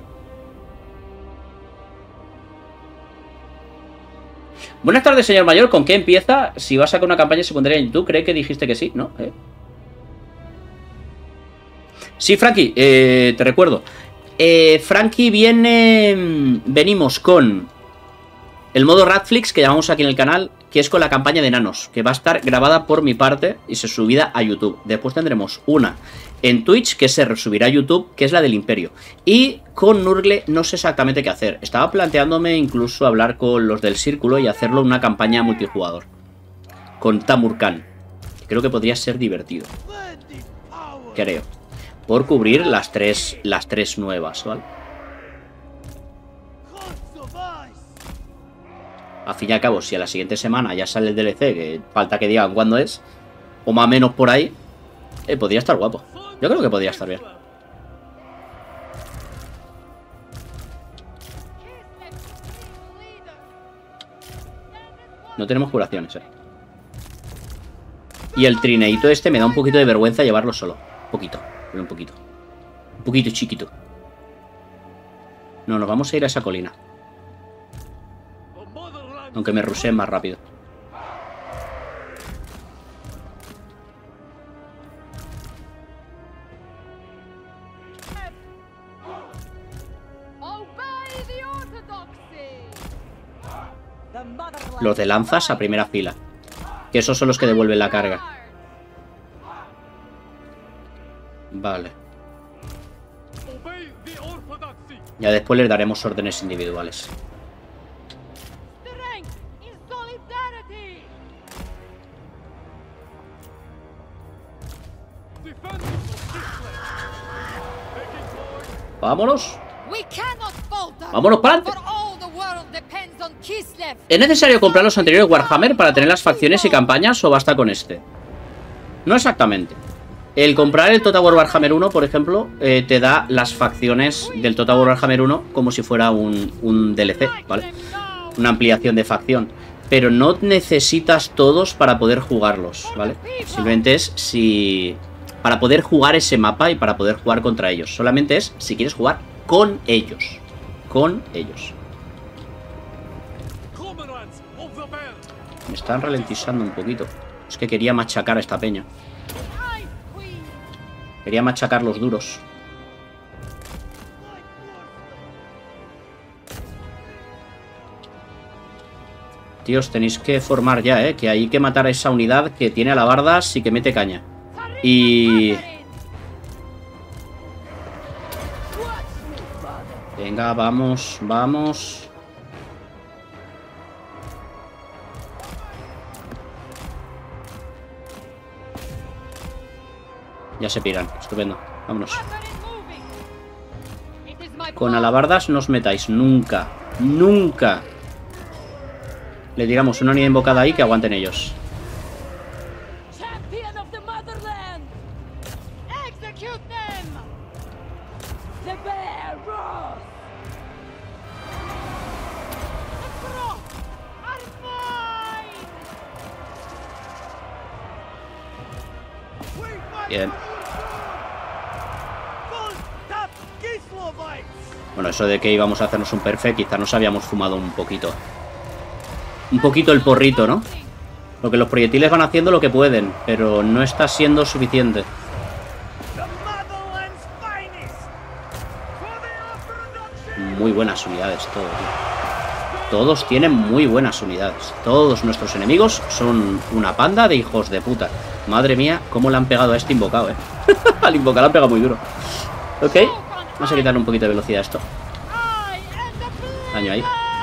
Buenas tardes, señor mayor. ¿Con qué empieza? Si vas a sacar una campaña secundaria en YouTube, ¿cree que dijiste que sí? ¿No? ¿Eh? Sí, Frankie, eh, te recuerdo. Eh, Frankie viene... Venimos con el modo Radflix, que llamamos aquí en el canal, que es con la campaña de enanos, que va a estar grabada por mi parte y se subida a YouTube. Después tendremos una en Twitch, que se resubirá a YouTube, que es la del Imperio. Y con Nurgle no sé exactamente qué hacer. Estaba planteándome incluso hablar con los del Círculo y hacerlo una campaña multijugador. Con Tamurkhan. Creo que podría ser divertido. Creo. Por cubrir las tres, las tres nuevas, ¿vale? Al fin y al cabo, si a la siguiente semana ya sale el D L C, que falta que digan cuándo es, o más o menos por ahí, eh, podría estar guapo. Yo creo que podría estar bien. No tenemos curaciones, eh. Y el trineito este me da un poquito de vergüenza llevarlo solo. Un poquito, pero un poquito. Un poquito chiquito. No, nos vamos a ir a esa colina. Aunque me ruseen más rápido. Los de lanzas a primera fila. Que esos son los que devuelven la carga. Vale. Ya después les daremos órdenes individuales. Vámonos. Vámonos para adelante. ¿Es necesario comprar los anteriores Warhammer para tener las facciones y campañas o basta con este? No exactamente. El comprar el Total War Warhammer uno, por ejemplo, eh, te da las facciones del Total War Warhammer uno como si fuera un, un D L C, ¿vale? Una ampliación de facción. Pero no necesitas todos para poder jugarlos, ¿vale? Simplemente es si... para poder jugar ese mapa y para poder jugar contra ellos. Solamente es si quieres jugar con ellos. Con ellos. Me están ralentizando un poquito. Es que quería machacar a esta peña. Quería machacar los duros. Tíos, tenéis que formar ya, ¿eh? Que hay que matar a esa unidad que tiene alabardas y que mete caña. Y... venga, vamos, vamos. Ya se piran, estupendo. Vámonos. Con alabardas no os metáis, nunca, nunca. Le tiramos una unidad invocada ahí que aguanten ellos. Bien. Bueno, eso de que íbamos a hacernos un perfect, quizá nos habíamos fumado un poquito. Un poquito el porrito, ¿no? Porque los proyectiles van haciendo lo que pueden, pero no está siendo suficiente. Muy buenas unidades, todo, tío. Todos tienen muy buenas unidades. Todos nuestros enemigos son una panda de hijos de puta. Madre mía, cómo le han pegado a este invocado, eh. Al invocado le han pegado muy duro. Ok, vamos a quitarle un poquito de velocidad a esto. Daño ahí.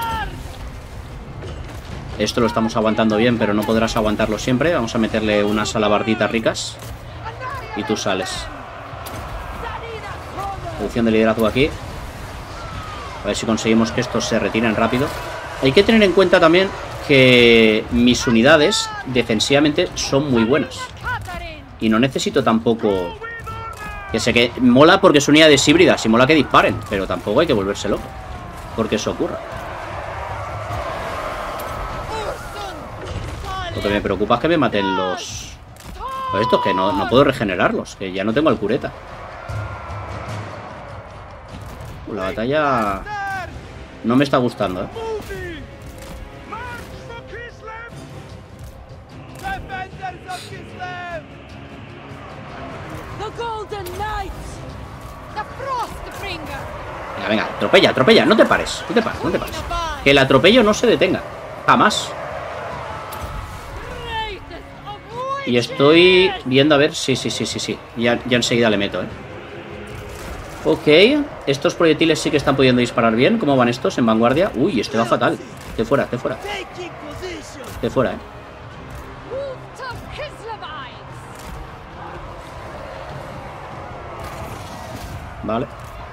Esto lo estamos aguantando bien, pero no podrás aguantarlo siempre. Vamos a meterle unas alabarditas ricas. Y tú sales. Reducción de liderazgo aquí. A ver si conseguimos que estos se retiren rápido. Hay que tener en cuenta también que mis unidades defensivamente son muy buenas. Y no necesito tampoco... Que sé que mola porque son unidades híbridas y mola que disparen, pero tampoco hay que volverse loco porque eso ocurra. Lo que me preocupa es que me maten los... Pues estos que no, no puedo regenerarlos, que ya no tengo al cureta. La batalla no me está gustando, ¿eh? Venga, venga, atropella, atropella, no te pares, no te pares, no te pares. Que el atropello no se detenga, jamás. Y estoy viendo a ver, sí, sí, sí, sí, sí. Ya, ya enseguida le meto, ¿eh? Ok, estos proyectiles sí que están pudiendo disparar bien. ¿Cómo van estos en vanguardia? Uy, este va fatal. De fuera, de fuera. De fuera, ¿eh? Vale.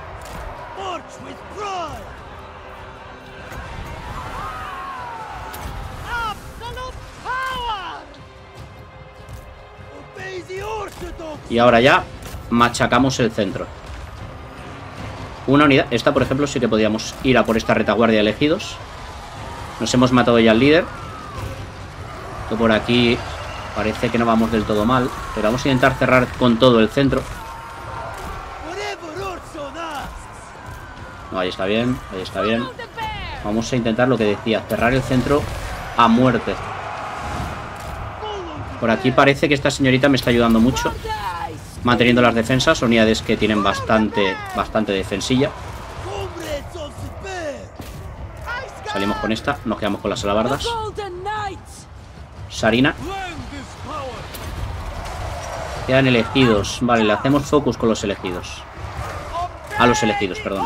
Y ahora ya machacamos el centro. Una unidad. Esta, por ejemplo, sí que podíamos ir a por esta retaguardia de elegidos. Nos hemos matado ya al líder. Esto por aquí parece que no vamos del todo mal, pero vamos a intentar cerrar con todo el centro. No, ahí está bien, ahí está bien. Vamos a intentar lo que decía, cerrar el centro a muerte. Por aquí parece que esta señorita me está ayudando mucho, manteniendo las defensas. Son unidades que tienen bastante, bastante defensilla. Salimos con esta, nos quedamos con las alabardas. Sarina. Quedan elegidos. Vale, le hacemos focus con los elegidos. A los elegidos, perdón.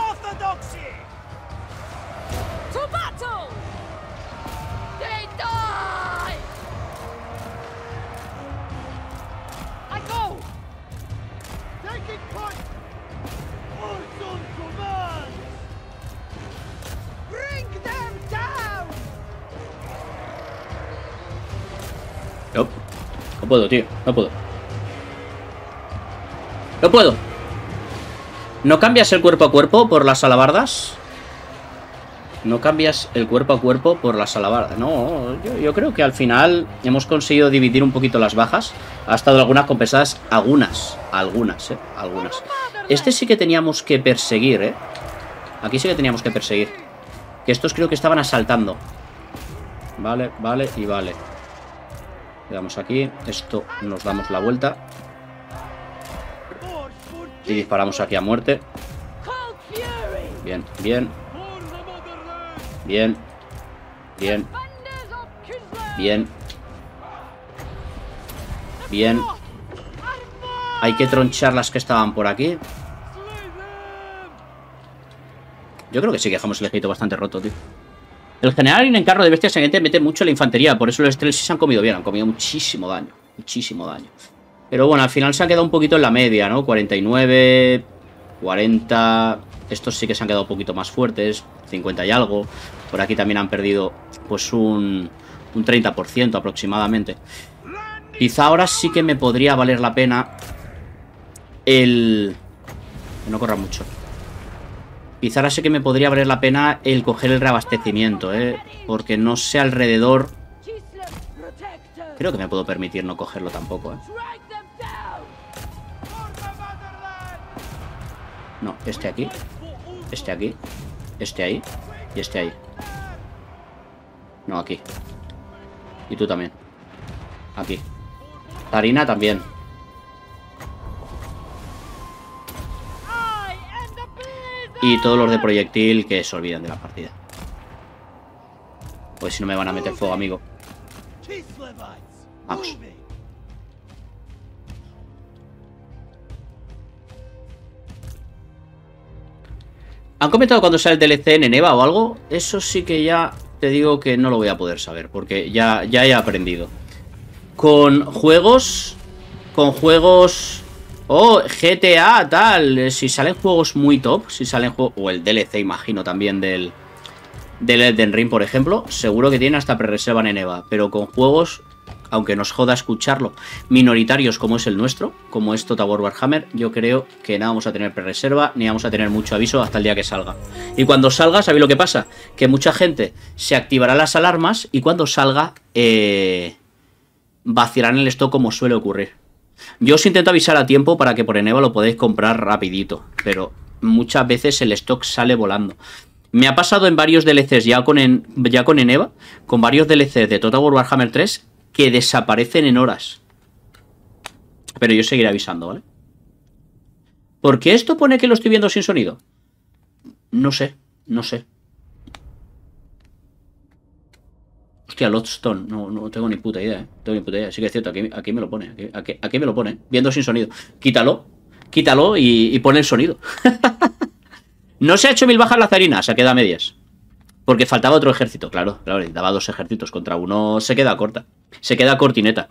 No, no puedo, tío, no puedo. No puedo. ¿No cambias el cuerpo a cuerpo por las alabardas? No cambias el cuerpo a cuerpo por las alabardas. No, yo, yo creo que al final hemos conseguido dividir un poquito las bajas. Ha estado algunas compensadas, algunas, algunas, eh, algunas. Este sí que teníamos que perseguir, eh. Aquí sí que teníamos que perseguir. Que estos creo que estaban asaltando. Vale, vale y vale. Quedamos aquí. Esto nos damos la vuelta. Y disparamos aquí a muerte. Bien, bien. Bien. Bien. Bien. Bien. Hay que tronchar las que estaban por aquí. Yo creo que sí que dejamos el ejército bastante roto, tío. El general en carro de bestias sangrientas mete mucho la infantería. Por eso los Streltsy se han comido bien. Han comido muchísimo daño. Muchísimo daño. Pero bueno, al final se han quedado un poquito en la media, ¿no? cuarenta y nueve, cuarenta... Estos sí que se han quedado un poquito más fuertes. cincuenta y algo. Por aquí también han perdido pues un, un treinta por ciento aproximadamente. Quizá ahora sí que me podría valer la pena el... Que no corra mucho. Quizá ahora sí que me podría valer la pena el coger el reabastecimiento, ¿eh? Porque no sé alrededor... Creo que me puedo permitir no cogerlo tampoco, ¿eh? No, este aquí. Este aquí. Este ahí. Y este ahí. No, aquí. Y tú también. Aquí. Tarina también. Y todos los de proyectil que se olviden de la partida. Pues si no me van a meter fuego, amigo. Vamos. ¿Han comentado cuando sale el D L C en Eva o algo? Eso sí que ya te digo que no lo voy a poder saber, porque ya, ya he aprendido. Con juegos... Con juegos... Oh, G T A, tal. Si salen juegos muy top, si salen juegos... O el D L C, imagino, también del... Del Elden Ring, por ejemplo. Seguro que tienen hasta pre-reserva en Eva. Pero con juegos, aunque nos joda escucharlo, minoritarios como es el nuestro, como es Total War Warhammer, yo creo que no vamos a tener pre-reserva, ni vamos a tener mucho aviso hasta el día que salga. Y cuando salga, ¿sabéis lo que pasa? Que mucha gente se activará las alarmas y cuando salga, eh, vaciarán el stock como suele ocurrir. Yo os intento avisar a tiempo para que por Eneva lo podáis comprar rapidito, pero muchas veces el stock sale volando. Me ha pasado en varios D L Cs ya con, en, ya con Eneva, con varios D L Cs de Total War Warhammer tres que desaparecen en horas. Pero yo seguiré avisando, ¿vale? ¿Por qué esto pone que lo estoy viendo sin sonido? No sé, no sé. Hostia, Lodstone, no, no tengo ni puta idea, ¿eh? Tengo ni puta idea, sí que es cierto, aquí, aquí me lo pone, aquí, aquí, aquí me lo pone, viendo sin sonido. Quítalo, quítalo y, y pon el sonido. No se ha hecho mil bajas la zarina, se queda a medias. Porque faltaba otro ejército, claro, claro, daba dos ejércitos contra uno, se queda corta. Se queda cortineta.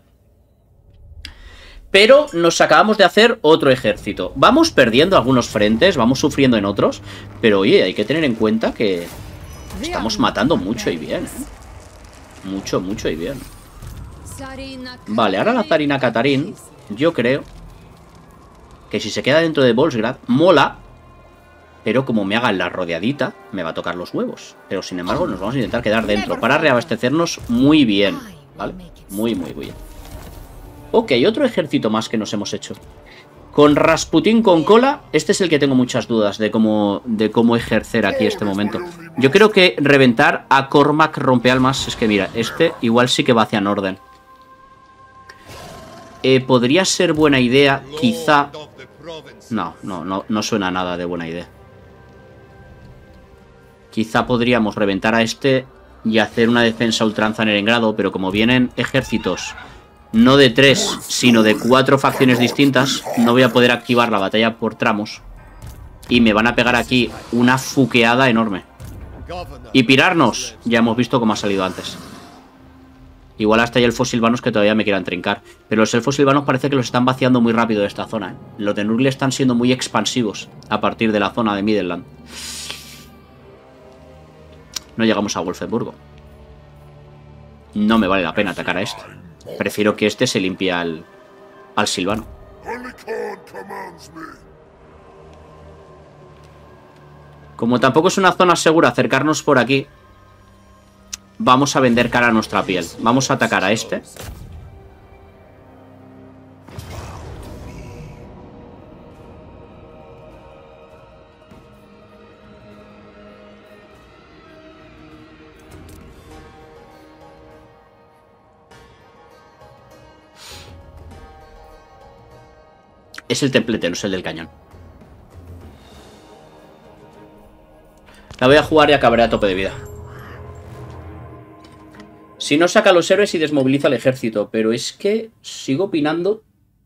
Pero nos acabamos de hacer otro ejército. Vamos perdiendo algunos frentes, vamos sufriendo en otros. Pero oye, hay que tener en cuenta que estamos matando mucho y bien, ¿eh? Mucho, mucho y bien. Vale, ahora la zarina Catarín, yo creo que si se queda dentro de Volsgrad, mola. Pero como me hagan la rodeadita, me va a tocar los huevos. Pero sin embargo nos vamos a intentar quedar dentro para reabastecernos muy bien, ¿vale? Muy, muy bien. Ok, otro ejército más que nos hemos hecho. Con Rasputín con cola, este es el que tengo muchas dudas de cómo, de cómo ejercer aquí este momento. Yo creo que reventar a Cormac Rompealmas, es que mira, este igual sí que va hacia Norden. Eh, podría ser buena idea, quizá... No, no, no, no suena nada de buena idea. Quizá podríamos reventar a este y hacer una defensa ultranza en Erengrado, pero como vienen ejércitos no de tres, sino de cuatro facciones distintas, no voy a poder activar la batalla por tramos y me van a pegar aquí una fuqueada enorme. Y pirarnos, ya hemos visto cómo ha salido antes. Igual hasta hay elfos silvanos que todavía me quieran trincar, pero los elfos silvanos parece que los están vaciando muy rápido de esta zona, ¿eh? Los de Nurgle están siendo muy expansivos a partir de la zona de Midland. No llegamos a Wolfenburgo. No me vale la pena atacar a este. Prefiero que este se limpie al, al silvano. Como tampoco es una zona segura acercarnos por aquí, vamos a vender cara a nuestra piel. Vamos a atacar a este. Es el templete, no es el del cañón. La voy a jugar y acabaré a tope de vida. Si no, saca a los héroes y desmoviliza al ejército. Pero es que sigo opinando.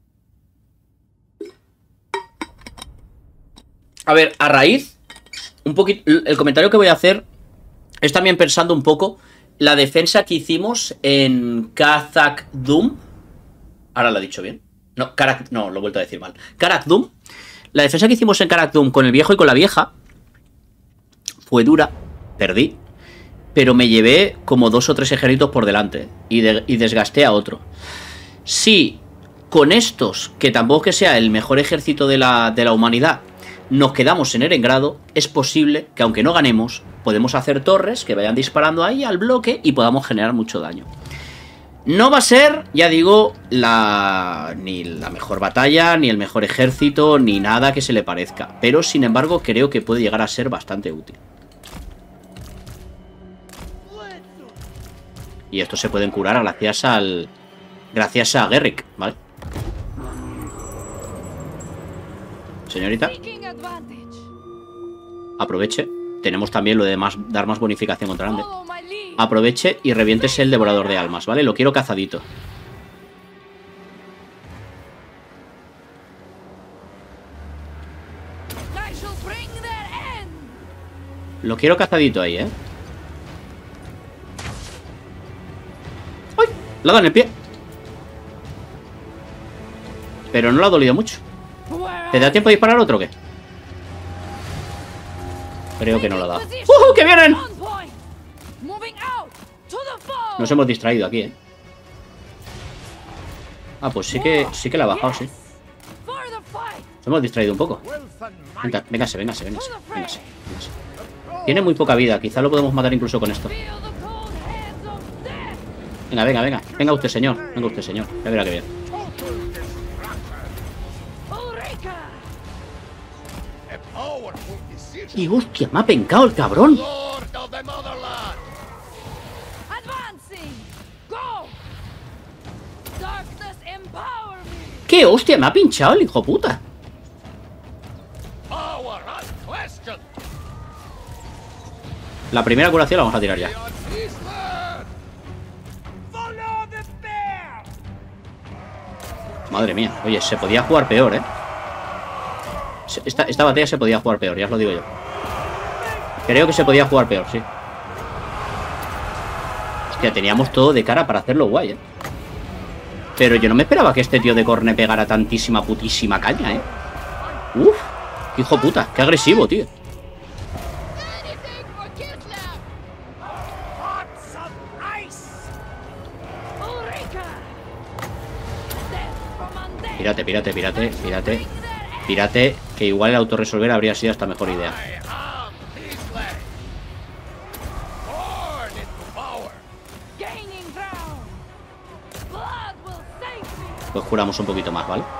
A ver, a raíz, un poquito, el comentario que voy a hacer es también pensando un poco la defensa que hicimos en Khazad Dûm. Ahora lo he dicho bien. No, Karak, no, lo he vuelto a decir mal. Khazad Dûm. La defensa que hicimos en Khazad Dûm con el viejo y con la vieja fue dura, perdí, pero me llevé como dos o tres ejércitos por delante y, de, y desgasté a otro. Si con estos, que tampoco que sea el mejor ejército de la, de la humanidad, nos quedamos en Erengrado, es posible que aunque no ganemos, podemos hacer torres que vayan disparando ahí al bloque y podamos generar mucho daño. No va a ser, ya digo, la ni la mejor batalla, ni el mejor ejército, ni nada que se le parezca. Pero, sin embargo, creo que puede llegar a ser bastante útil. Y estos se pueden curar gracias al... Gracias a Gerrick, ¿vale? Señorita, aproveche. Tenemos también lo de más, dar más bonificación contra grande. Aproveche y reviéntese el devorador de almas, ¿vale? Lo quiero cazadito. Lo quiero cazadito ahí, ¿eh? ¡Ay! Le ha dado en el pie. Pero no le ha dolido mucho. ¿Te da tiempo de disparar otro o qué? Creo que no lo ha dado. ¡Uh! ¡Que vienen! Nos hemos distraído aquí, ¿eh? Ah, pues sí que sí que la ha bajado, sí. Nos hemos distraído un poco. Venga, véngase, véngase, véngase, véngase, véngase. Tiene muy poca vida, quizá lo podemos matar incluso con esto. Venga, venga, venga. Venga usted, señor. Venga usted, señor. Ya verá que bien. Y hostia, me ha pencado el cabrón. ¿Qué hostia? Me ha pinchado el hijo puta. La primera curación la vamos a tirar ya. Madre mía. Oye, se podía jugar peor, ¿eh? Esta, esta batalla se podía jugar peor, ya os lo digo yo. Creo que se podía jugar peor, sí. Hostia, teníamos todo de cara para hacerlo guay, ¿eh? Pero yo no me esperaba que este tío de Corne pegara tantísima putísima caña, ¿eh? Uf, qué hijo puta, qué agresivo, tío. Pírate, pírate, pírate, pírate. Pírate, que igual el autorresolver habría sido hasta mejor idea. Pues curamos un poquito más, ¿vale?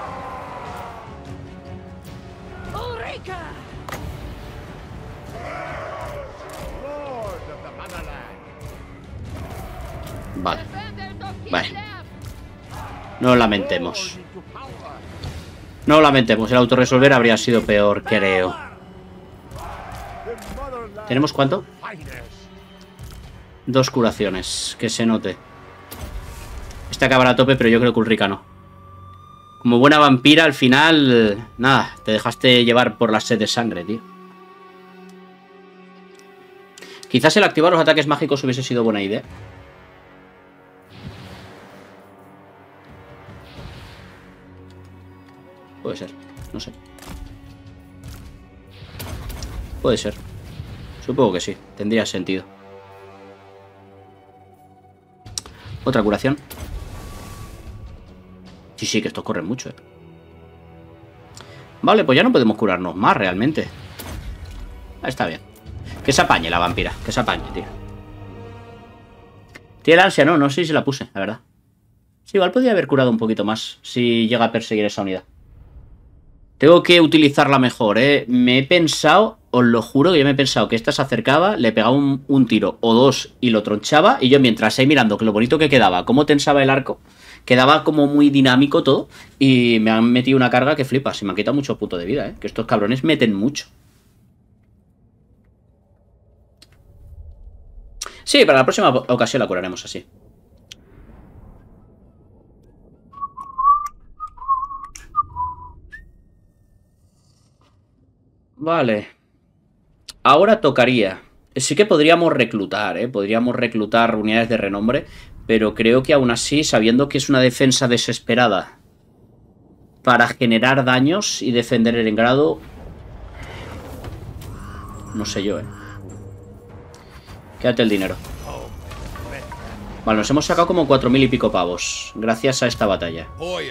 Vale. Vale. No lamentemos. No lamentemos. El autorresolver habría sido peor, creo. ¿Tenemos cuánto? Dos curaciones. Que se note. Este acabará a tope, pero yo creo que Ulrika no. Como buena vampira, al final... Nada, te dejaste llevar por la sed de sangre, tío. Quizás el activar los ataques mágicos hubiese sido buena idea. Puede ser, no sé. Puede ser. Supongo que sí, tendría sentido. Otra curación. Sí, sí, que estos corren mucho, eh. Vale, pues ya no podemos curarnos más, realmente. Ah, está bien. Que se apañe la vampira, que se apañe, tío. Tiene la ansia, no, no sé si la puse, la verdad. Sí, igual podría haber curado un poquito más si llega a perseguir esa unidad. Tengo que utilizarla mejor, ¿eh? Me he pensado, os lo juro que yo me he pensado que esta se acercaba, le pegaba un, un tiro o dos y lo tronchaba. Y yo mientras ahí mirando que lo bonito que quedaba, cómo tensaba el arco quedaba como muy dinámico todo. Y me han metido una carga que flipas. Y me han quitado mucho punto de vida, ¿eh? Que estos cabrones meten mucho. Sí, para la próxima ocasión la curaremos así. Vale. Ahora tocaría. Sí que podríamos reclutar, ¿eh? Podríamos reclutar unidades de renombre. Pero creo que aún así, sabiendo que es una defensa desesperada para generar daños y defender el engrado... No sé yo, ¿eh? Quédate el dinero. Vale, nos hemos sacado como cuatro mil y pico pavos. Gracias a esta batalla.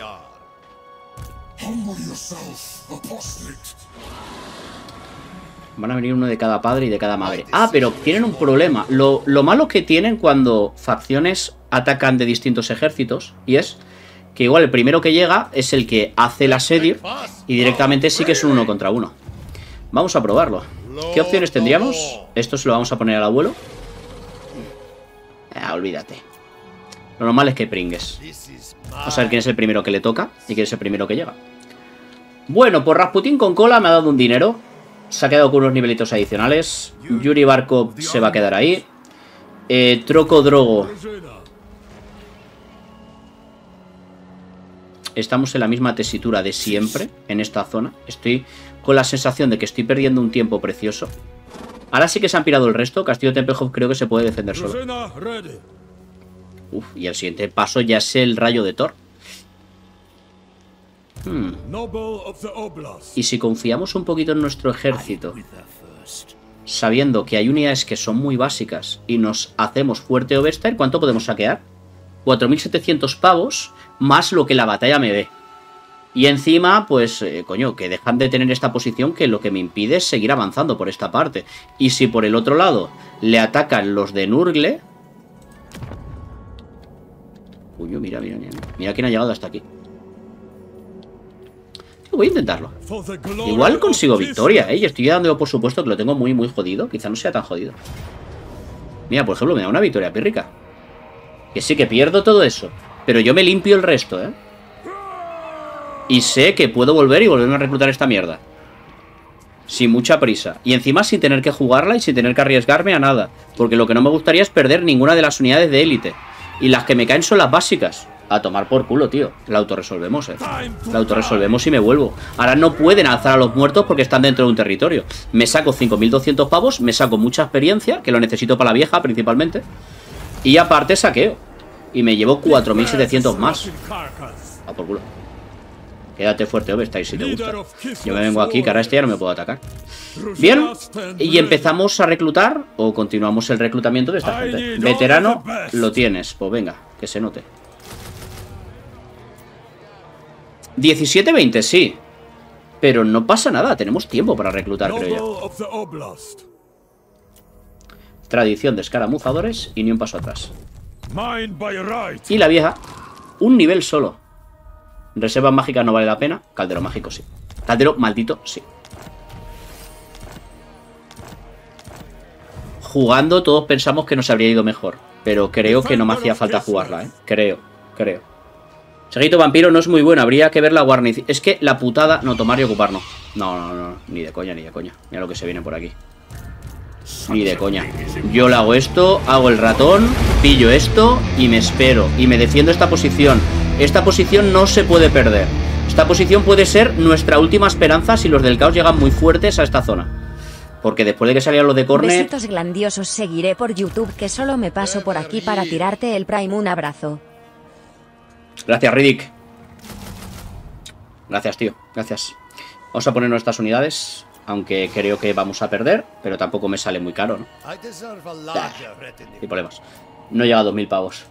Van a venir uno de cada padre y de cada madre. Ah, pero tienen un problema. Lo, lo malo que tienen cuando facciones atacan de distintos ejércitos, y es que igual el primero que llega es el que hace el asedio y directamente sí que es un uno contra uno. Vamos a probarlo. ¿Qué opciones tendríamos? Esto se lo vamos a poner al abuelo. Ah, olvídate. Lo normal es que pringues. Vamos a ver quién es el primero que le toca y quién es el primero que llega. Bueno, pues Rasputin con cola me ha dado un dinero. Se ha quedado con unos nivelitos adicionales. Yuri Barkov se va a quedar ahí. Eh, Troco Drogo. Estamos en la misma tesitura de siempre en esta zona. Estoy con la sensación de que estoy perdiendo un tiempo precioso. Ahora sí que se han pirado el resto. Castillo Tempelhof creo que se puede defender solo. Uf, y el siguiente paso ya es el rayo de Thor. Hmm. Y si confiamos un poquito en nuestro ejército, sabiendo que hay unidades que son muy básicas y nos hacemos fuerte Overstein, ¿cuánto podemos saquear? cuatro mil setecientos pavos más lo que la batalla me dé. Y encima, pues, eh, coño, que dejan de tener esta posición que lo que me impide es seguir avanzando por esta parte. Y si por el otro lado le atacan los de Nurgle... Coño, mira, mira, mira. Mira quién ha llegado hasta aquí. Voy a intentarlo. Igual consigo victoria, ¿eh? Y estoy dando por supuesto que lo tengo muy, muy jodido. Quizá no sea tan jodido. Mira, por ejemplo, me da una victoria pírrica. Que sí que pierdo todo eso, pero yo me limpio el resto, ¿eh? Y sé que puedo volver y volverme a reclutar esta mierda. Sin mucha prisa. Y encima sin tener que jugarla y sin tener que arriesgarme a nada. Porque lo que no me gustaría es perder ninguna de las unidades de élite. Y las que me caen son las básicas. A tomar por culo, tío. La autorresolvemos, eh. La autorresolvemos y me vuelvo. Ahora no pueden alzar a los muertos porque están dentro de un territorio. Me saco cinco mil doscientos pavos. Me saco mucha experiencia, que lo necesito para la vieja principalmente. Y aparte saqueo. Y me llevo cuatro mil setecientos más. A por culo. Quédate fuerte, Overstein, si te gusta. Yo me vengo aquí, que ahora este ya no me puedo atacar. Bien, y empezamos a reclutar. O continuamos el reclutamiento de esta gente. Veterano, lo tienes. Pues venga, que se note. diecisiete veinte, sí. Pero no pasa nada, tenemos tiempo para reclutar, creo yo. Tradición de escaramuzadores y ni un paso atrás. Y la vieja, un nivel solo. Reservas mágicas no vale la pena. Caldero mágico sí. Caldero maldito sí. Jugando todos pensamos que nos habría ido mejor. Pero creo que no me hacía falta jugarla, ¿eh? Creo, creo. Seguito vampiro no es muy bueno. Habría que ver la guarnición. Es que la putada... No, tomar y ocupar no. No, no, no. Ni de coña, ni de coña. Mira lo que se viene por aquí. Ni de coña. Yo le hago esto, hago el ratón, pillo esto y me espero. Y me defiendo esta posición. Esta posición no se puede perder. Esta posición puede ser nuestra última esperanza si los del caos llegan muy fuertes a esta zona. Porque después de que salieran los de Corne... Besitos glandiosos, seguiré por YouTube, que solo me paso por aquí para tirarte el Prime. Un abrazo. Gracias, Riddick. Gracias, tío. Gracias. Vamos a poner nuestras unidades. Aunque creo que vamos a perder. Pero tampoco me sale muy caro, ¿no? Ah, sin problemas. No llega a dos mil pavos.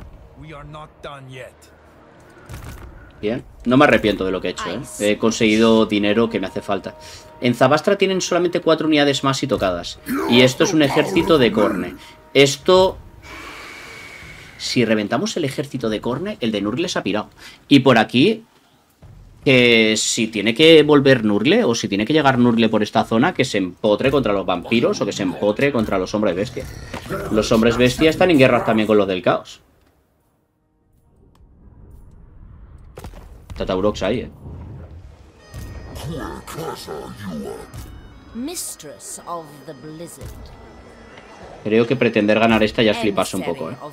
Bien. No me arrepiento de lo que he hecho, ¿eh? He conseguido dinero que me hace falta. En Zabastra tienen solamente cuatro unidades más y tocadas. Y esto es un ejército de Corne. Esto... Si reventamos el ejército de Corne, el de Nurgle se ha pirado. Y por aquí... Que si tiene que volver Nurgle, o si tiene que llegar Nurgle por esta zona, que se empotre contra los vampiros, o que se empotre contra los hombres bestia. Los hombres bestia están en guerra también con los del caos. Está Taurox ahí, eh. Mistress of the Blizzard. Creo que pretender ganar esta ya es fliparse un poco, eh.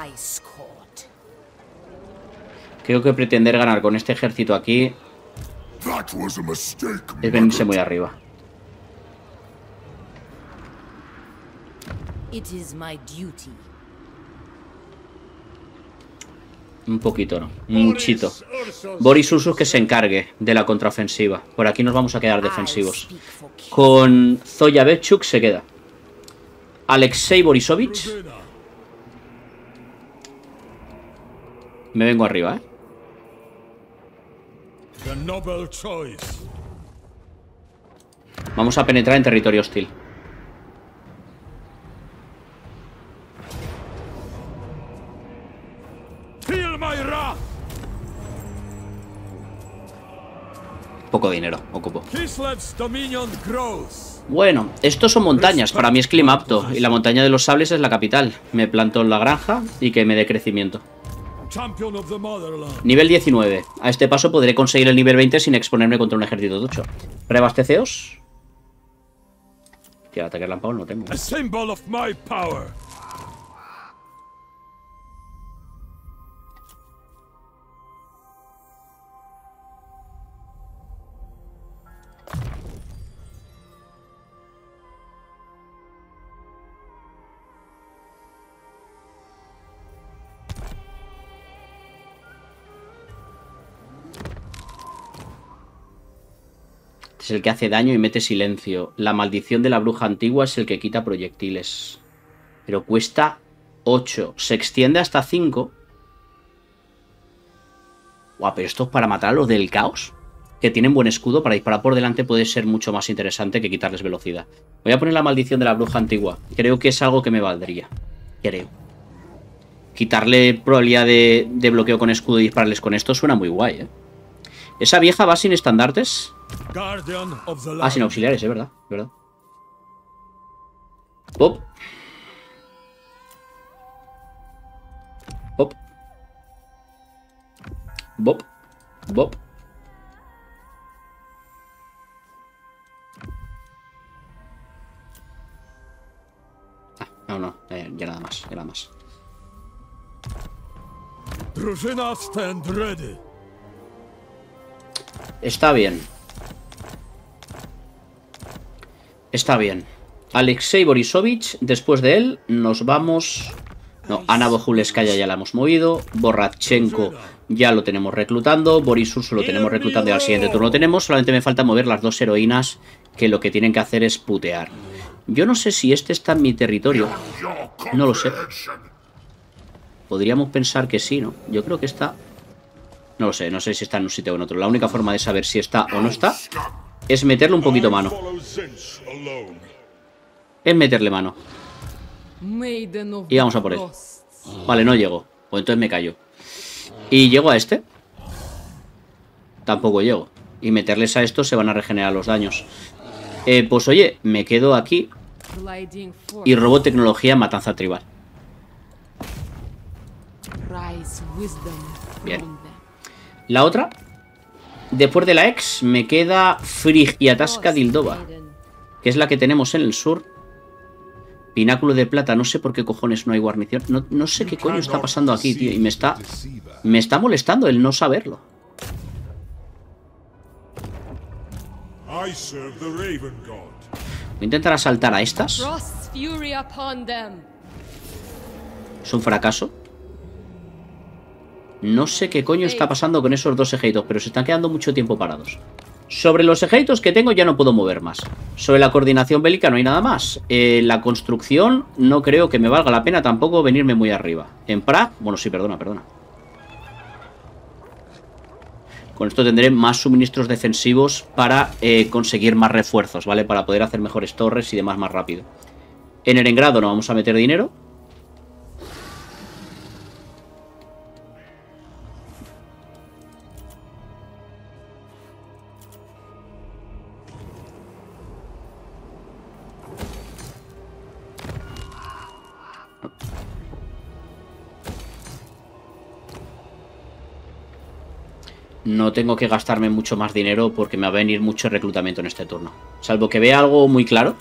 Creo que pretender ganar con este ejército aquí es venirse muy arriba. It is my duty. Un poquito, ¿no? Muchito. Boris Ursus que se encargue de la contraofensiva. Por aquí nos vamos a quedar defensivos. Con Zoya Bechuk se queda Alexei Borisovich. Me vengo arriba, ¿eh? Vamos a penetrar en territorio hostil. Poco dinero, ocupo. Bueno, estos son montañas. Para mí es clima apto. Y la montaña de los sables es la capital. Me planto en la granja y que me dé crecimiento. Nivel diecinueve. A este paso podré conseguir el nivel veinte sin exponerme contra un ejército tocho. Reabasteceos. Tío, ataque relámpago no tengo. Es el que hace daño y mete silencio. La maldición de la bruja antigua es el que quita proyectiles. Pero cuesta ocho. Se extiende hasta cinco. Guau, pero esto es para matar a los del caos. Que tienen buen escudo. Para disparar por delante puede ser mucho más interesante que quitarles velocidad. Voy a poner la maldición de la bruja antigua. Creo que es algo que me valdría. Creo. Quitarle probabilidad de, de bloqueo con escudo y dispararles con esto suena muy guay, ¿eh? ¿Esa vieja va sin estandartes? Ah, sin auxiliares, es verdad, es verdad. Pop. Pop. Bop. Bop. Ah, no, no, eh, ya nada más, ya nada más. Está bien. Está bien. Alexei Borisovich, después de él, nos vamos... No, Ana Bojuleskaya ya la hemos movido. Borrachenko ya lo tenemos reclutando. Boris Ursu lo tenemos reclutando y al siguiente turno lo tenemos. Solamente me falta mover las dos heroínas que lo que tienen que hacer es putear. Yo no sé si este está en mi territorio. No lo sé. Podríamos pensar que sí, ¿no? Yo creo que está... No lo sé, no sé si está en un sitio o en otro. La única forma de saber si está o no está es meterle un poquito mano. Es meterle mano. Y vamos a por él. Vale, no llego. Pues entonces me callo. ¿Y llego a este? Tampoco llego. Y meterles a estos se van a regenerar los daños. Eh, pues oye, me quedo aquí y robo tecnología en matanza tribal. Bien. La otra, después de la ex, me queda Frigiataska Dildova, que es la que tenemos en el sur. Pináculo de plata, no sé por qué cojones no hay guarnición. No, no sé qué coño está pasando aquí, tío. Y me está, me está molestando el no saberlo. Voy a intentar asaltar a estas. Es un fracaso. No sé qué coño está pasando con esos dos ejércitos, pero se están quedando mucho tiempo parados. Sobre los ejércitos que tengo ya no puedo mover más. Sobre la coordinación bélica no hay nada más. Eh, la construcción no creo que me valga la pena tampoco venirme muy arriba. En Prague, bueno, sí, perdona, perdona. Con esto tendré más suministros defensivos para eh, conseguir más refuerzos, ¿vale? Para poder hacer mejores torres y demás más rápido. En Erengrado no vamos a meter dinero. no tengo que gastarme mucho más dinero porque me va a venir mucho reclutamiento en este turno. Salvo que vea algo muy claro.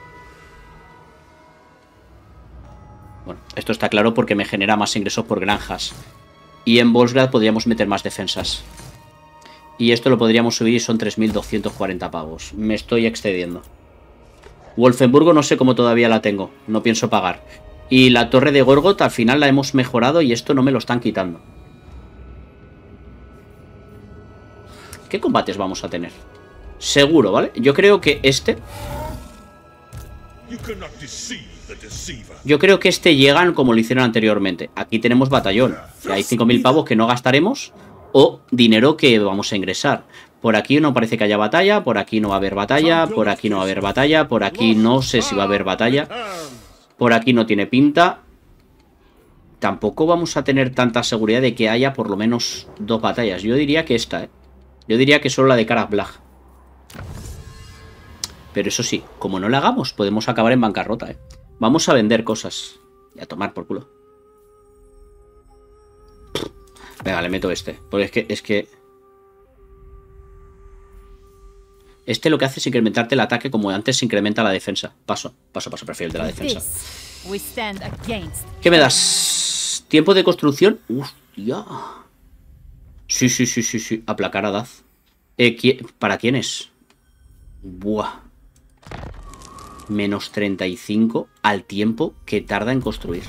Bueno, esto está claro porque me genera más ingresos por granjas. Y en Volsgrad podríamos meter más defensas. Y esto lo podríamos subir y son tres mil doscientos cuarenta pavos. Me estoy excediendo. Wolfenburgo no sé cómo todavía la tengo. No pienso pagar. Y la torre de Gorgot al final la hemos mejorado y esto no me lo están quitando. ¿Qué combates vamos a tener? Seguro, ¿vale? Yo creo que este... Yo creo que este llegan como lo hicieron anteriormente. Aquí tenemos batallón. Que hay cinco mil pavos que no gastaremos. O dinero que vamos a ingresar. Por aquí no parece que haya batalla. Por aquí no va a haber batalla. Por aquí no va a haber batalla. Por aquí no sé si va a haber batalla. Por aquí no tiene pinta. Tampoco vamos a tener tanta seguridad de que haya por lo menos dos batallas. Yo diría que esta, ¿eh? Yo diría que solo la de Karablag. Pero eso sí, como no la hagamos, podemos acabar en bancarrota, ¿eh? Vamos a vender cosas. Y a tomar por culo. Venga, le meto este. Porque es que... Es que... Este lo que hace es incrementarte el ataque como antes se incrementa la defensa. Paso, paso, paso. Prefiero el de la defensa. ¿Qué me das? ¿Tiempo de construcción? ¡Hostia! Sí, sí, sí, sí, sí. Aplacar a Daz. Eh, ¿Para quién es? Buah. Menos treinta y cinco al tiempo que tarda en construir.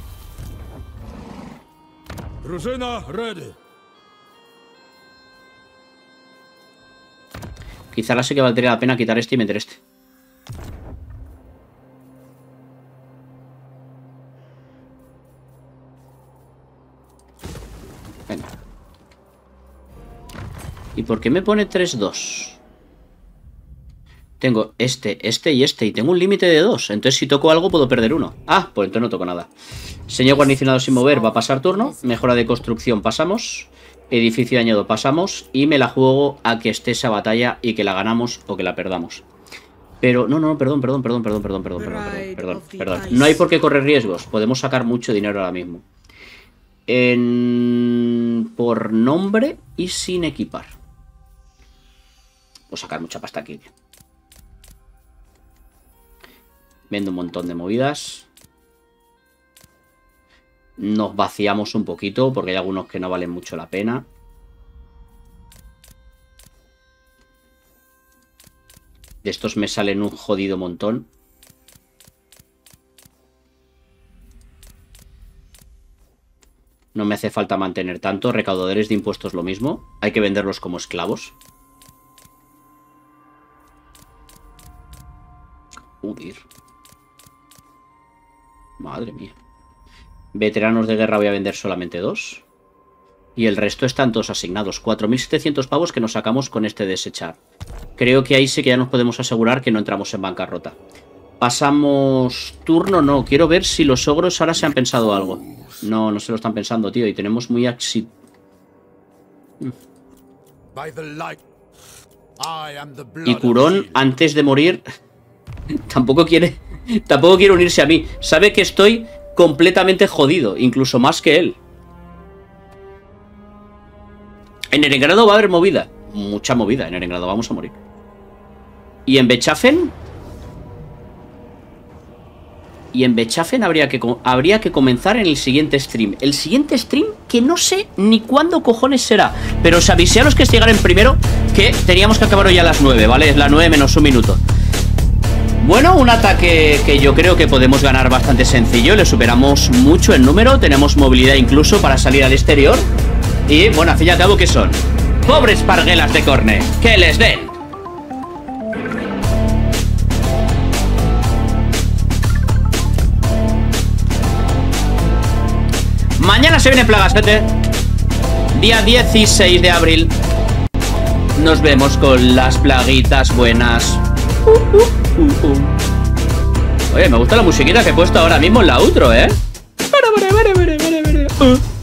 Quizá ahora sí que valdría la pena quitar este y meter este. Venga. ¿Y por qué me pone tres dos? Tengo este, este y este. Y tengo un límite de dos. Entonces si toco algo puedo perder uno. Ah, pues entonces no toco nada. Señor guarnicionado sin mover va a pasar turno. Mejora de construcción pasamos. Edificio añado pasamos. Y me la juego a que esté esa batalla y que la ganamos o que la perdamos. Pero no, no, perdón, perdón, perdón, perdón, perdón, perdón, perdón, perdón, perdón. No hay por qué correr riesgos. Podemos sacar mucho dinero ahora mismo. En... Por nombre y sin equipar. Puedo sacar mucha pasta aquí. Vendo un montón de movidas. Nos vaciamos un poquito porque hay algunos que no valen mucho la pena. De estos me salen un jodido montón. No me hace falta mantener tanto. Recaudadores de impuestos lo mismo. Hay que venderlos como esclavos. Udir. Madre mía. Veteranos de guerra voy a vender solamente dos. Y el resto están todos asignados. cuatro mil setecientos pavos que nos sacamos con este desechar. Creo que ahí sí que ya nos podemos asegurar que no entramos en bancarrota. Pasamos turno, no. Quiero ver si los ogros ahora se han pensado algo. No, no se lo están pensando, tío. Y tenemos muy axi... Y Curón, antes de morir, tampoco quiere... Tampoco quiere unirse a mí. Sabe que estoy completamente jodido. Incluso más que él. En Erengrado va a haber movida. Mucha movida. En Erengrado vamos a morir. ¿Y en Bechafen? Y en Bechafen habría que, habría que comenzar en el siguiente stream. El siguiente stream que no sé ni cuándo cojones será. Pero os avisé a los que llegaren primero que teníamos que acabar hoy a las nueve, ¿vale? Es la nueve menos un minuto. Bueno, un ataque que yo creo que podemos ganar bastante sencillo. Le superamos mucho en número. Tenemos movilidad incluso para salir al exterior. Y, bueno, al fin y al cabo, ¿qué son? Pobres parguelas de Corne. ¡Que les den! Mañana se viene Plagasete. Día dieciséis de abril. Nos vemos con las plaguitas buenas. Uh, uh, uh, uh. Oye, me gusta la musiquita que he puesto ahora mismo en la outro, ¿eh? Uh.